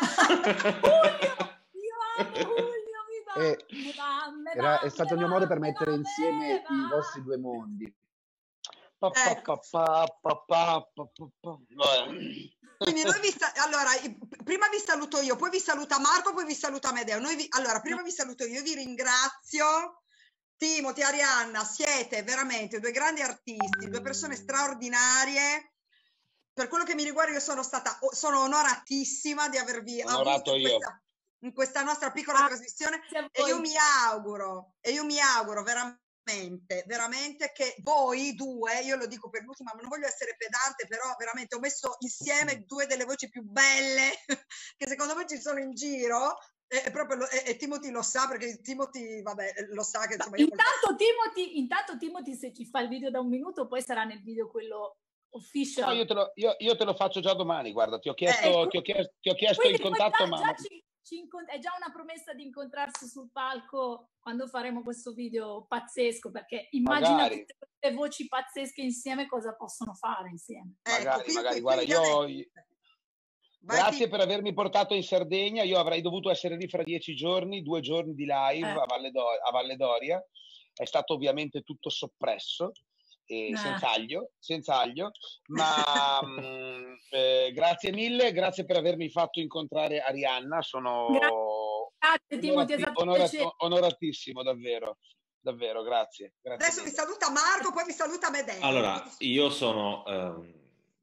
Julio! Io amo Julio, mi va, E me va, me era, va, è me stato il mio va, modo per me mettere va, insieme me i vostri va. due mondi. Pa, pa, ecco, pa, pa, pa, pa, pa, pa. Vabbè. quindi noi vi sa- allora, i- prima vi saluto io, poi vi saluta Marco, poi vi saluta Amedeo. Noi vi- allora, prima vi saluto io, vi ringrazio. Timothy, Arianna, siete veramente due grandi artisti, due persone straordinarie. Per quello che mi riguarda, io sono stata, sono onoratissima di avervi avuto Onorato in io. questa, in questa nostra piccola trasmissione. Grazie a E io voi. mi auguro, e io mi auguro veramente, veramente che voi due, io lo dico per l'ultima, ma non voglio essere pedante, però veramente ho messo insieme due delle voci più belle che secondo me ci sono in giro. E, proprio lo- e, e Timothy lo sa, perché Timothy, vabbè, lo sa che insomma io col- Intanto Timothy, intanto Timothy, se ci fa il video da un minuto, poi sarà nel video quello No, official. io te, lo, io, io te lo faccio già domani, guarda, ti ho Eh, chiesto, ti ho chiesto, ti ho chiesto il Quindi poi contatto, già, ma già ci, ci incont- è già una promessa di incontrarsi sul palco quando faremo questo video pazzesco, perché immagina magari, tutte queste voci pazzesche insieme cosa possono fare insieme. ecco, magari, qui, magari, qui, guarda, io immediatamente. Vai, grazie Tim- per avermi portato in Sardegna, io avrei dovuto essere lì fra dieci giorni, due giorni di live Eh, a Valle, Do- a Valle Doria, è stato ovviamente tutto soppresso, e eh. senza aglio, senza aglio, ma mh, eh, grazie mille, grazie per avermi fatto incontrare Arianna, Grazie, sono grazie Timothy, è onorati- stato un onorat- piacere. onoratissimo, davvero, davvero, grazie, grazie Adesso vi mille. saluta Marco, poi vi saluta Medeo. Allora, io sono, ehm,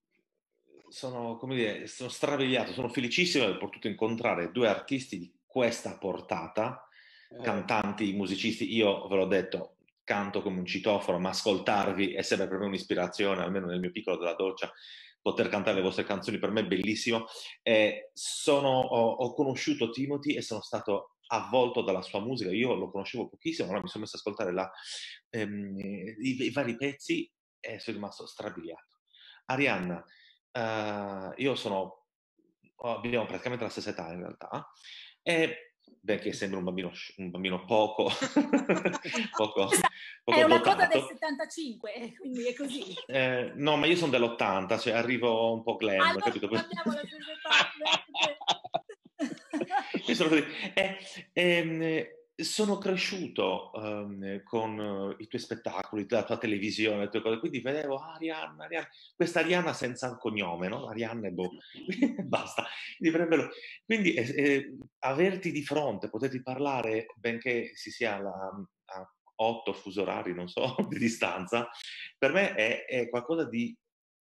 sono, come dire, sono strabiliato, sono felicissimo di aver potuto incontrare due artisti di questa portata, Eh, cantanti, musicisti. Io ve l'ho detto, canto come un citofono, ma ascoltarvi è sempre per me un'ispirazione, almeno nel mio piccolo della doccia. Poter cantare le vostre canzoni per me è bellissimo. Eh, sono, ho, ho conosciuto Timothy e sono stato avvolto dalla sua musica. Io lo conoscevo pochissimo, allora mi sono messo ad ascoltare la, ehm, i, i vari pezzi e sono rimasto strabiliato. Arianna, eh, io sono, abbiamo praticamente la stessa età in realtà, e benché sembra un bambino, un bambino poco, poco, Questa poco è una cosa del dotato. settantacinque, eh, quindi è così. Eh, no, ma io sono dell'ottanta, cioè arrivo un po' glam, Allora capito? abbiamo la stessa età, veramente. Io sono così. Eh, ehm, sono cresciuto ehm, con eh, i tuoi spettacoli, la tua televisione, le tue cose, quindi vedevo ah, Arianna, Arianna, questa Arianna senza un cognome, no? Arianna e boh, basta. Quindi, per me- quindi, eh, eh, averti di fronte, poterti parlare, benché si sia alla- a otto fusi orari, non so, di distanza, per me è, è qualcosa di,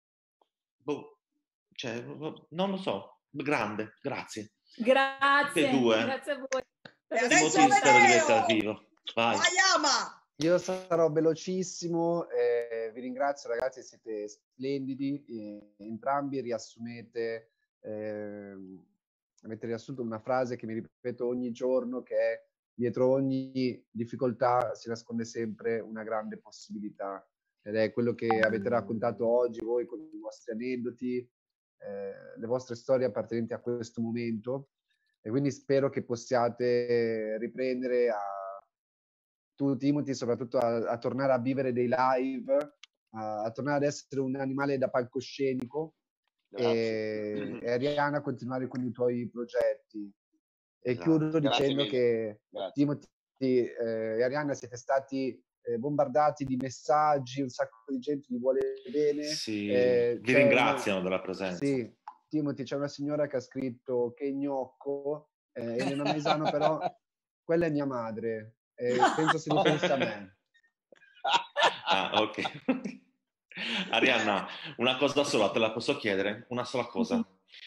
boh, cioè, non lo so, grande, grazie. Tutte e Grazie, due. grazie a voi. E per adesso Timothy, spero di Amedeo! essere al vivo. Vai. Vai, Ama! Io sarò velocissimo, eh, vi ringrazio ragazzi, siete splendidi, eh, entrambi riassumete, eh, avete riassunto una frase che mi ripeto ogni giorno, che è dietro ogni difficoltà si nasconde sempre una grande possibilità, ed è quello che avete raccontato oggi voi con i vostri aneddoti, eh, le vostre storie appartenenti a questo momento, e quindi spero che possiate riprendere a tu Timothy soprattutto a, a tornare a vivere dei live, a, a tornare ad essere un animale da palcoscenico e, e Arianna a continuare con i tuoi progetti. E Esatto. chiudo Grazie dicendo mille. che Grazie. Timothy eh, e Arianna siete stati eh, bombardati di messaggi, un sacco di gente vi vuole bene. Sì, eh, vi c'è ringraziano una- della presenza. Sì, Timothy, c'è una signora che ha scritto che gnocco, eh, e nella Mesano però quella è mia madre. E penso si riferisse a me. Ah, ok. Arianna, una cosa sola, te la posso chiedere? Una sola cosa.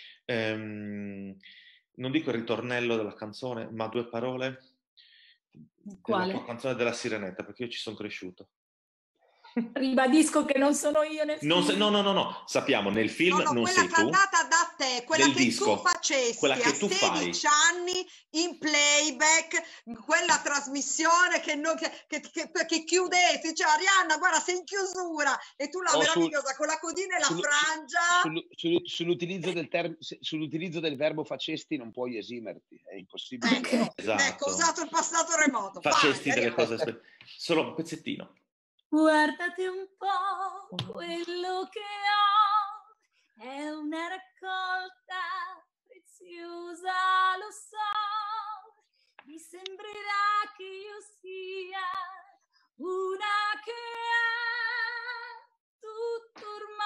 Ehm, non dico il ritornello della canzone, ma due parole della Quale? tua canzone della Sirenetta, perché io ci sono cresciuto. Ribadisco che non sono io nel Non se- film. no, no, no, no, sappiamo, nel film No, no, non quella sei tu, cantata da te, quella del che disco, tu facesti quella a che tu fai. sedici anni in playback, quella trasmissione che, non- che, che, che, che chiudete, cioè Arianna, guarda, sei in chiusura e tu la O sul- meravigliosa con la codina e la sul- su- frangia. sul- sul- sull'utilizzo del, term- se- sull'utilizzo del verbo facesti non puoi esimerti, è impossibile. Ecco, Esatto. ecco, ho usato il passato remoto. Vai, Facesti delle Arianna. cose, aspe- solo un pezzettino. Guardate un po' quello che ho, è una raccolta preziosa, lo so, mi sembrerà che io sia una che ha tutto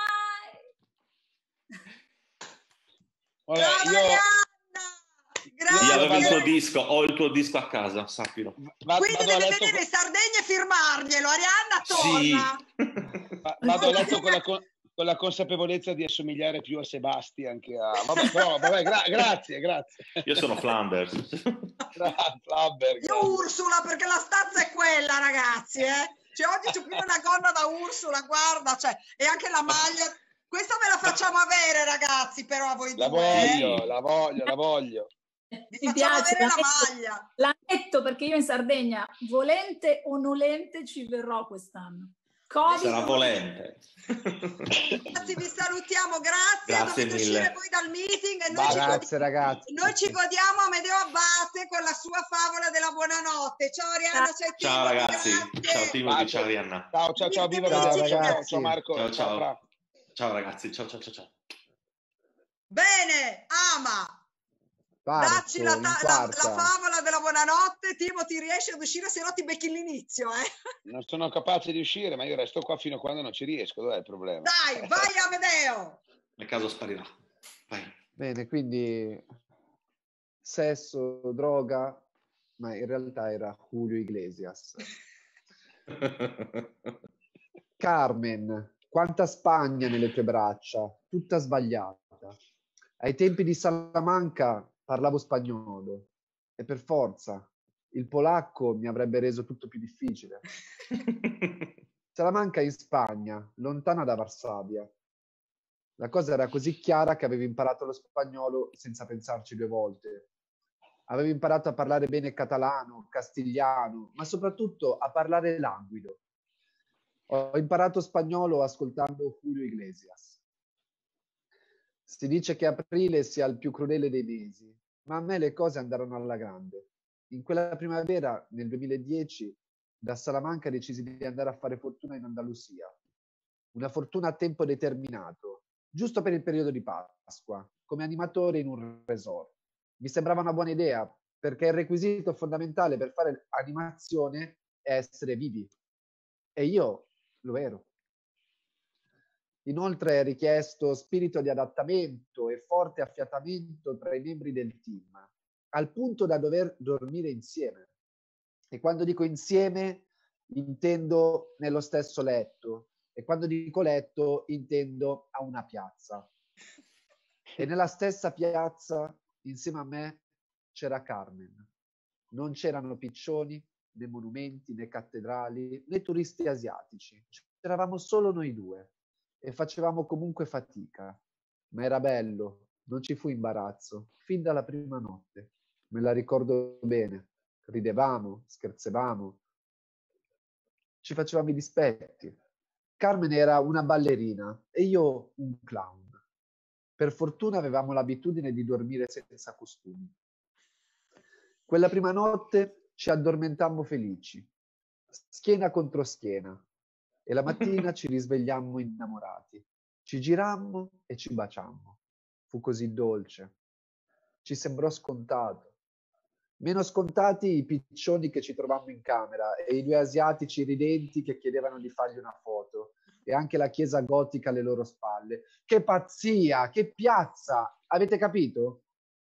ormai. Vabbè, Brava io Arianna! Io avevo il Grazie! tuo disco, ho il tuo disco a casa, sappilo. va- Quindi vado a deve letto, venire in Sardegna e firmarglielo. Arianna, Sì. torna! va- vado a letto con la, con, con la consapevolezza di assomigliare più a Sebastian che a... Vabbè, però, vabbè, gra- grazie, grazie. Io sono Flanders. Bra- Flabber, Io grazie. Ursula, perché la stanza è quella, ragazzi, eh? Cioè, oggi c'è più una gonna da Ursula, guarda, cioè, e anche la maglia. Questa ve la facciamo avere, ragazzi, però a voi La due. eh? voglio, la voglio, la voglio. Vi Mi facciamo piace, avere la la metto, maglia. la metto perché io in Sardegna, volente o nolente, ci verrò quest'anno. Covid Sarà o non- volente. Ragazzi, vi salutiamo, grazie. Grazie Dovete mille. uscire poi dal meeting e noi Vai, ci, Grazie godiamo, ragazzi. noi ci godiamo Amedeo Abbate con la sua favola della buonanotte. Ciao Arianna, c'è Ciao Timothy, ragazzi, grazie. ciao Timothy, Bacio. ciao Arianna. Ciao, ciao, ciao, viva Ciao, Amedeo, ciao, ciao, ragazzi. ciao Marco, Ciao, ciao. Fra. Ciao ragazzi, ciao ciao ciao ciao. Bene, Ama, Parto dacci la, in ta- la- la quarta. favola della buonanotte. Timothy, riesci ad uscire, se no ti becchi l'inizio, eh? Non sono capace di uscire, ma io resto qua fino a quando non ci riesco. Dov'è il problema? Dai, vai Amedeo. Nel caso sparirà. Vai. Bene, quindi sesso, droga, ma in realtà era Julio Iglesias. Carmen, quanta Spagna nelle tue braccia, tutta sbagliata. Ai tempi di Salamanca parlavo spagnolo e per forza il polacco mi avrebbe reso tutto più difficile. Salamanca è in Spagna, lontana da Varsavia. La cosa era così chiara che avevo imparato lo spagnolo senza pensarci due volte. Avevo imparato a parlare bene catalano, castigliano, ma soprattutto a parlare languido. Ho imparato spagnolo ascoltando Julio Iglesias. Si dice che aprile sia il più crudele dei mesi, ma a me le cose andarono alla grande. In quella primavera, nel duemiladieci, da Salamanca decisi di andare a fare fortuna in Andalusia. Una fortuna a tempo determinato, giusto per il periodo di Pasqua, come animatore in un resort. Mi sembrava una buona idea, perché il requisito fondamentale per fare animazione è essere vivi. E io lo ero. Inoltre è richiesto spirito di adattamento e forte affiatamento tra i membri del team, al punto da dover dormire insieme. E quando dico insieme, intendo nello stesso letto. E quando dico letto, intendo a una piazza. E nella stessa piazza, insieme a me, c'era Carmen. Non c'erano piccioni, né monumenti, né cattedrali, né turisti asiatici. C'eravamo solo noi due. E facevamo comunque fatica, ma era bello, non ci fu imbarazzo, fin dalla prima notte. Me la ricordo bene, ridevamo, scherzavamo, ci facevamo i dispetti. Carmen era una ballerina e io un clown. Per fortuna avevamo l'abitudine di dormire senza costumi. Quella prima notte ci addormentammo felici, schiena contro schiena. E la mattina ci risvegliammo innamorati. Ci girammo e ci baciammo. Fu così dolce. Ci sembrò scontato. Meno scontati i piccioni che ci trovammo in camera e i due asiatici ridenti che chiedevano di fargli una foto e anche la chiesa gotica alle loro spalle. Che pazzia, che piazza! Avete capito?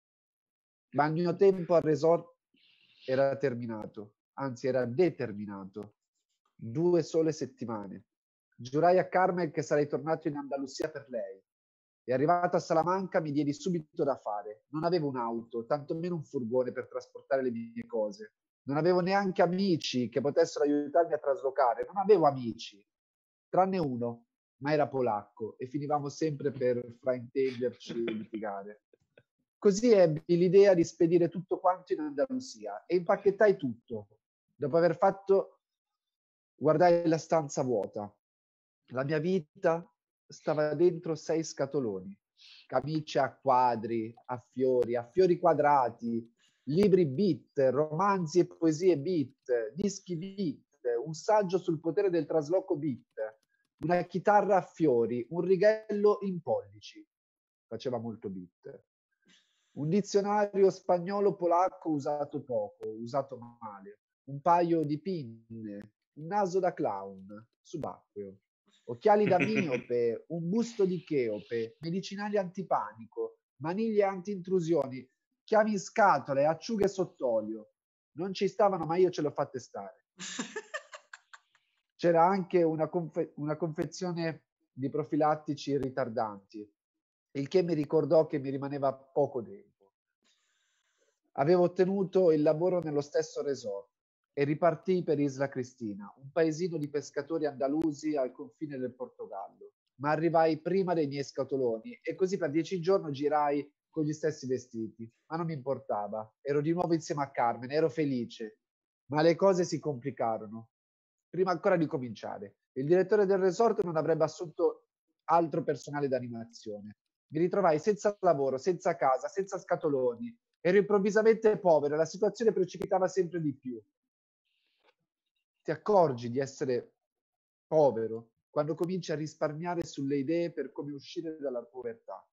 Ma il mio tempo al resort era terminato, anzi era determinato. Due sole settimane. Giurai a Carmen che sarei tornato in Andalusia per lei. E arrivato a Salamanca mi diedi subito da fare. Non avevo un'auto, tantomeno un furgone per trasportare le mie cose. Non avevo neanche amici che potessero aiutarmi a traslocare. Non avevo amici. tranne uno, ma era polacco e finivamo sempre per fraintenderci e litigare. Così ebbi l'idea di spedire tutto quanto in Andalusia e impacchettai tutto. Dopo aver fatto, guardai la stanza vuota. La mia vita stava dentro sei scatoloni, camicie a quadri, a fiori, a fiori quadrati, libri beat, romanzi e poesie beat, dischi beat, un saggio sul potere del trasloco beat, una chitarra a fiori, un righello in pollici. Faceva molto beat. Un dizionario spagnolo-polacco usato poco, usato male, un paio di pinne, un naso da clown, subacqueo, occhiali da miope, un busto di Cheope, medicinali antipanico, maniglie anti-intrusioni, chiavi in scatole, acciughe sott'olio. Non ci stavano, ma io ce l'ho fatte stare. C'era anche una, confe- una confezione di profilattici ritardanti, il che mi ricordò che mi rimaneva poco tempo. Avevo ottenuto il lavoro nello stesso resort e ripartii per Isla Cristina, un paesino di pescatori andalusi al confine del Portogallo. Ma arrivai prima dei miei scatoloni e così per dieci giorni girai con gli stessi vestiti. Ma non mi importava, ero di nuovo insieme a Carmen, ero felice. Ma le cose si complicarono. Prima ancora di cominciare, il direttore del resort non avrebbe assunto altro personale d'animazione. Mi ritrovai senza lavoro, senza casa, senza scatoloni. Ero improvvisamente povero e la situazione precipitava sempre di più. Ti accorgi di essere povero quando cominci a risparmiare sulle idee per come uscire dalla povertà.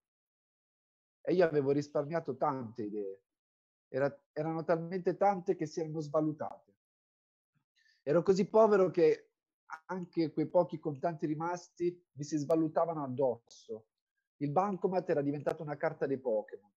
E io avevo risparmiato tante idee. Era, erano talmente tante che si erano svalutate. Ero così povero che anche quei pochi contanti rimasti mi si svalutavano addosso. Il bancomat era diventato una carta dei Pokémon.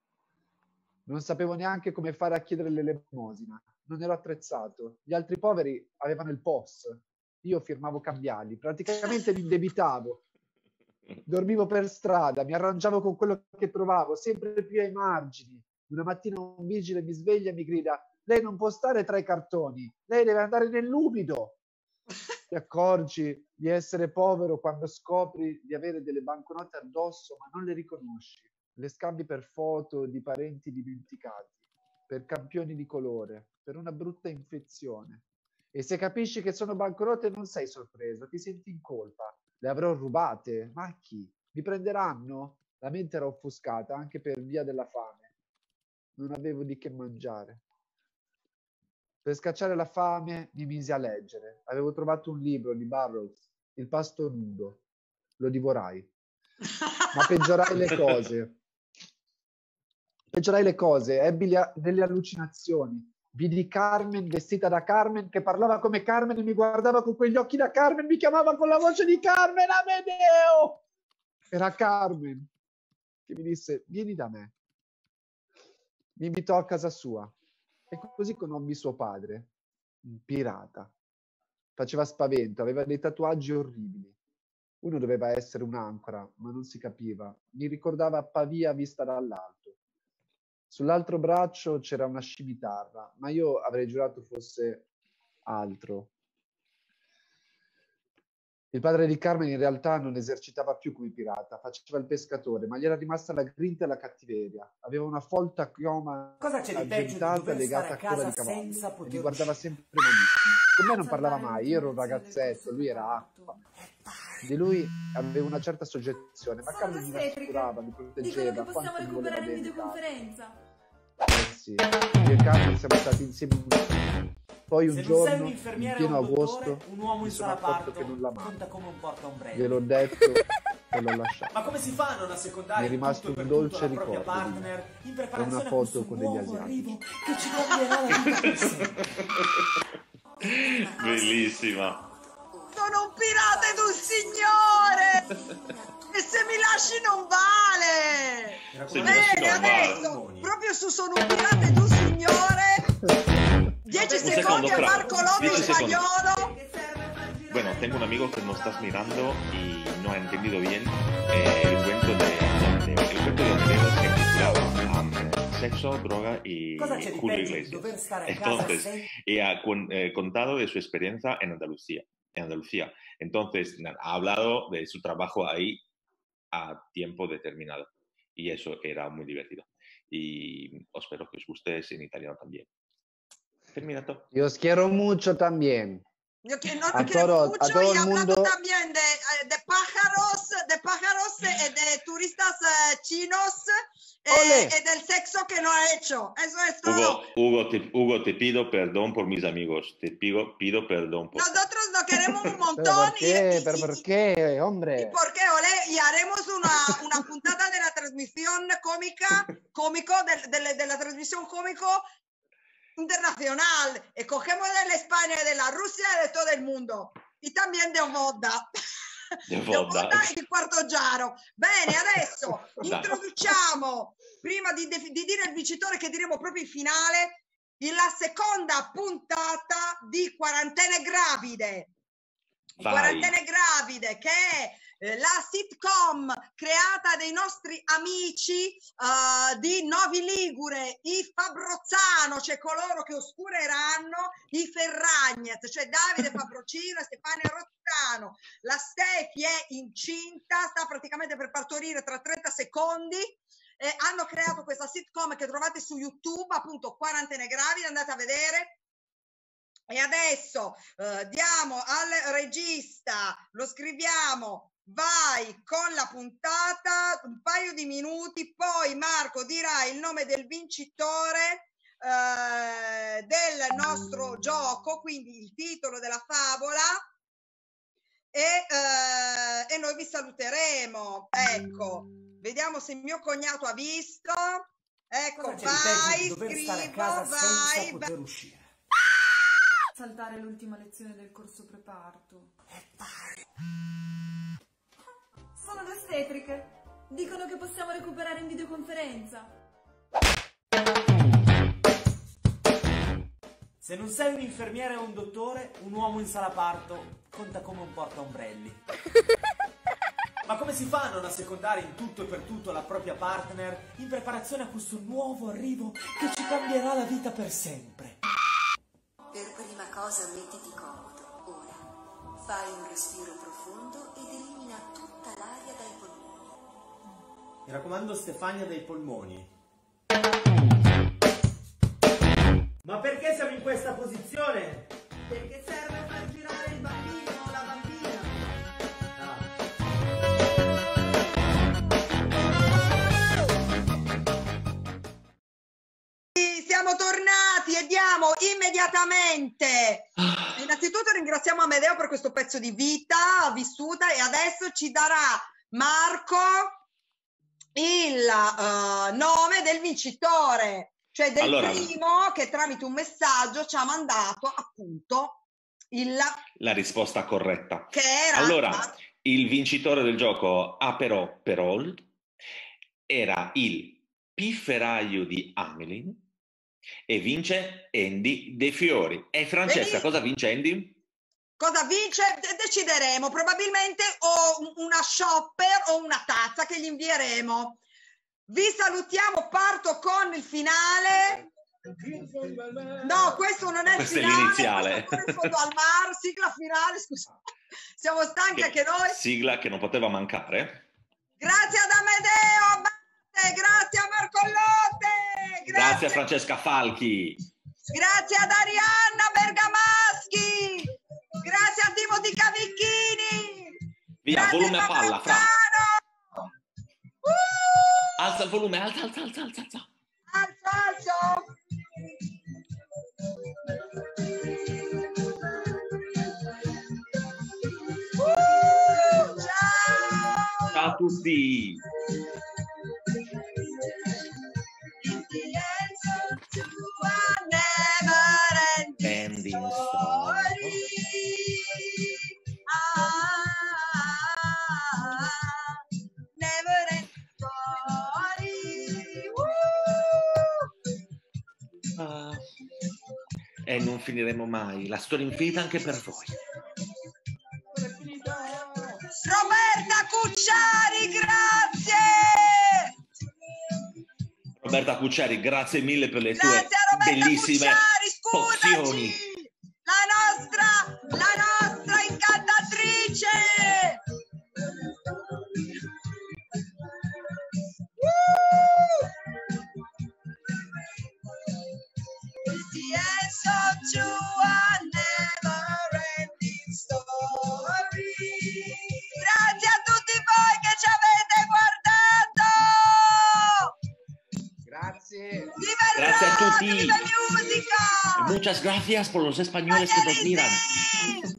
Non sapevo neanche come fare a chiedere l'elemosina. Non ero attrezzato. Gli altri poveri avevano il P O S. Io firmavo cambiali. Praticamente mi indebitavo. Dormivo per strada, mi arrangiavo con quello che trovavo, sempre più ai margini. Una mattina un vigile mi sveglia e mi grida: lei non può stare tra i cartoni, lei deve andare nell'umido. Ti accorgi di essere povero quando scopri di avere delle banconote addosso ma non le riconosci. Le scambi per foto di parenti dimenticati, per campioni di colore, per una brutta infezione. E se capisci che sono banconote non sei sorpreso, ti senti in colpa. Le avrò rubate? Ma a chi? Mi prenderanno? La mente era offuscata anche per via della fame. Non avevo di che mangiare. Per scacciare la fame mi misi a leggere. Avevo trovato un libro di Burroughs, Il pasto nudo. Lo divorai. Ma peggiorai le cose. Peggiorai le cose. Ebbi le- delle allucinazioni. Vidi Carmen vestita da Carmen che parlava come Carmen e mi guardava con quegli occhi da Carmen, mi chiamava con la voce di Carmen, Amedeo! Era Carmen che mi disse: vieni da me. Mi invitò a casa sua e così conobbi suo padre, un pirata. Faceva spavento, aveva dei tatuaggi orribili. Uno doveva essere un'ancora, ma non si capiva. Mi ricordava Pavia vista dall'alto. Sull'altro braccio c'era una scimitarra, ma io avrei giurato fosse altro. Il padre di Carmen in realtà non esercitava più come pirata, faceva il pescatore, ma gli era rimasta la grinta e la cattiveria. Aveva una folta chioma Cosa c'è di peggio di argentata dover legata stare a a coda casa di cavallo senza e mi poter guardava sempre malissimo. Con me non parlava mai, io ero un ragazzetto, lui era acqua. Di lui avevo una certa soggezione, ma Carmen mi rassicurava, mi Dicono proteggeva, che quanto possiamo mi voleva recuperare in bene. Carmen. videoconferenza. Eh sì, io e Carmen siamo stati insieme un anno. Poi un Se non sei giorno, un in infermiere pieno o un dottore, agosto, un uomo mi in sono sala accorto parto che non l'amavo. conta come un porta ombrello. Gliel'ho detto e l'ho lasciato. Ma come si fa a non Mi è assecondare in rimasto tutto e un per tutto dolce la propria ricordo di partner me. in È preparazione una a foto questo con degli nuovo asiatici. arrivo che ci cambierà la vita per sempre? Bellissima. Sono un pirata ed un signore! E se mi lasci non vale! Se mi lasci Bene, non vale. adesso, proprio su Sono un pirata ed un signore, dieci Un secondi secondo, a pero, Marco Lotti dieci segundos. spagnolo. Bueno, tengo un amigo que no estás mirando y no ha entendido bien eh, el cuento de Amedeo. El cuento de Amedeo se titulaba um, Sexo, droga y Cosa c'è di Julio peggio di Iglesias. dover stare a casa Entonces, senza... y ha con- eh, contado de su experiencia en Andalucía. en Andalucía. Entonces, ha hablado de su trabajo ahí a tiempo determinado. Y eso era muy divertido. Y espero que os guste en italiano también. Terminato. Yo os quiero mucho también. Yo que no A lo quiero todo- a mucho todo y el he hablado mundo. también de, eh, de pájaros, de pájaros y de turistas eh, chinos eh, Ole. y del sexo que no ha hecho. Eso es todo. Hugo, Hugo, te, Hugo, te pido perdón por mis amigos. Te pido, pido perdón por... Nosotros lo queremos un ¿Pero montón por y, qué? y- ¿Pero y- por qué, hombre? ¿por qué, Ole? Y haremos una, una puntada de la transmisión cómica, cómico, de, de- de la transmisión cómico internacional. E cogemos de la España y de la Rusia y de todo el mundo. Y también de Omoda. De Di Vodda. Omoda e di Quarto Giaro. Bene, adesso Dai. introduciamo, prima di, defi- di dire il vincitore che diremo proprio in finale, la seconda puntata di Quarantene Gravide. Vai. Quarantene Gravide, che è eh, la sitcom creata dai nostri amici eh, di Novi Ligure, i Fabrozzano, cioè coloro che oscureranno i Ferragnez, cioè Davide Fabrocino e Stefania Rozzano. La Stefi è incinta, sta praticamente per partorire tra trenta secondi. Eh, hanno creato questa sitcom che trovate su YouTube, appunto Quarantene Gravide, andate a vedere. E adesso eh, diamo al regista, lo scriviamo, vai con la puntata, un paio di minuti, poi Marco dirà il nome del vincitore eh, del nostro gioco, quindi il titolo della favola, e, eh, e noi vi saluteremo. Ecco, vediamo se mio cognato ha visto. Ecco, Cosa c'è di peggio vai, di dover stare a scrivo, casa vai, senza vai. poter uscire? Saltare l'ultima lezione del corso preparto. Sono le ostetriche. Dicono che possiamo recuperare in videoconferenza. Se non sei un infermiere o un dottore, un uomo in sala parto conta come un portaombrelli. Ma come si fa a non assecondare in tutto e per tutto la propria partner in preparazione a questo nuovo arrivo che ci cambierà la vita per sempre? Per prima cosa mettiti comodo. Ora fai un respiro profondo ed elimina tutta l'aria dai polmoni. Mi raccomando, Stefania, dei polmoni. Ma perché siamo in questa posizione? Perché serve a far girare il bambino o la bambina. Siamo tornati e diamo immediatamente. Innanzitutto ringraziamo Amedeo per questo pezzo di vita vissuta e adesso ci darà Marco il uh, nome del vincitore, cioè del Allora. primo che tramite un messaggio ci ha mandato appunto il La risposta corretta. che era Allora, il vincitore del gioco Aperò Perol era il pifferaio di Amelin e vince Andy De Fiori. E Francesca, Vedi? cosa vince Andy? Cosa vince? De- decideremo, probabilmente o un- una shopper o una tazza che gli invieremo. Vi salutiamo, parto con il finale. No, questo non è il Questo è finale, l'iniziale. questo è ancora in fondo al mar, sigla finale, scusa. Siamo stanchi anche noi. Sigla che non poteva mancare. Grazie ad Amedeo, a Matte, grazie a Marco Lotte, Grazie grazie, a Francesca Falchi. grazie ad Arianna Bergamaschi, grazie a Timothy Cavicchini. Via, Grazie volume a palla, Fra. Fabriano. Uh! Alza il volume, alza, alza, alza, alza. alza. Alzo, alzo. Uh, ciao. Ciao a tutti. Ending story. Never end story. Woo! Ah, e non finiremo mai. La storia infinita anche per voi. Roberta Cucciari, grazie. Roberta Cucciari, grazie mille per le tue Grazie a Roberta bellissime Cucciari, pozioni. scusaci. La nostra, la nostra incantata ti. Viva Musica! Muchas gracias por los españoles que nos miran.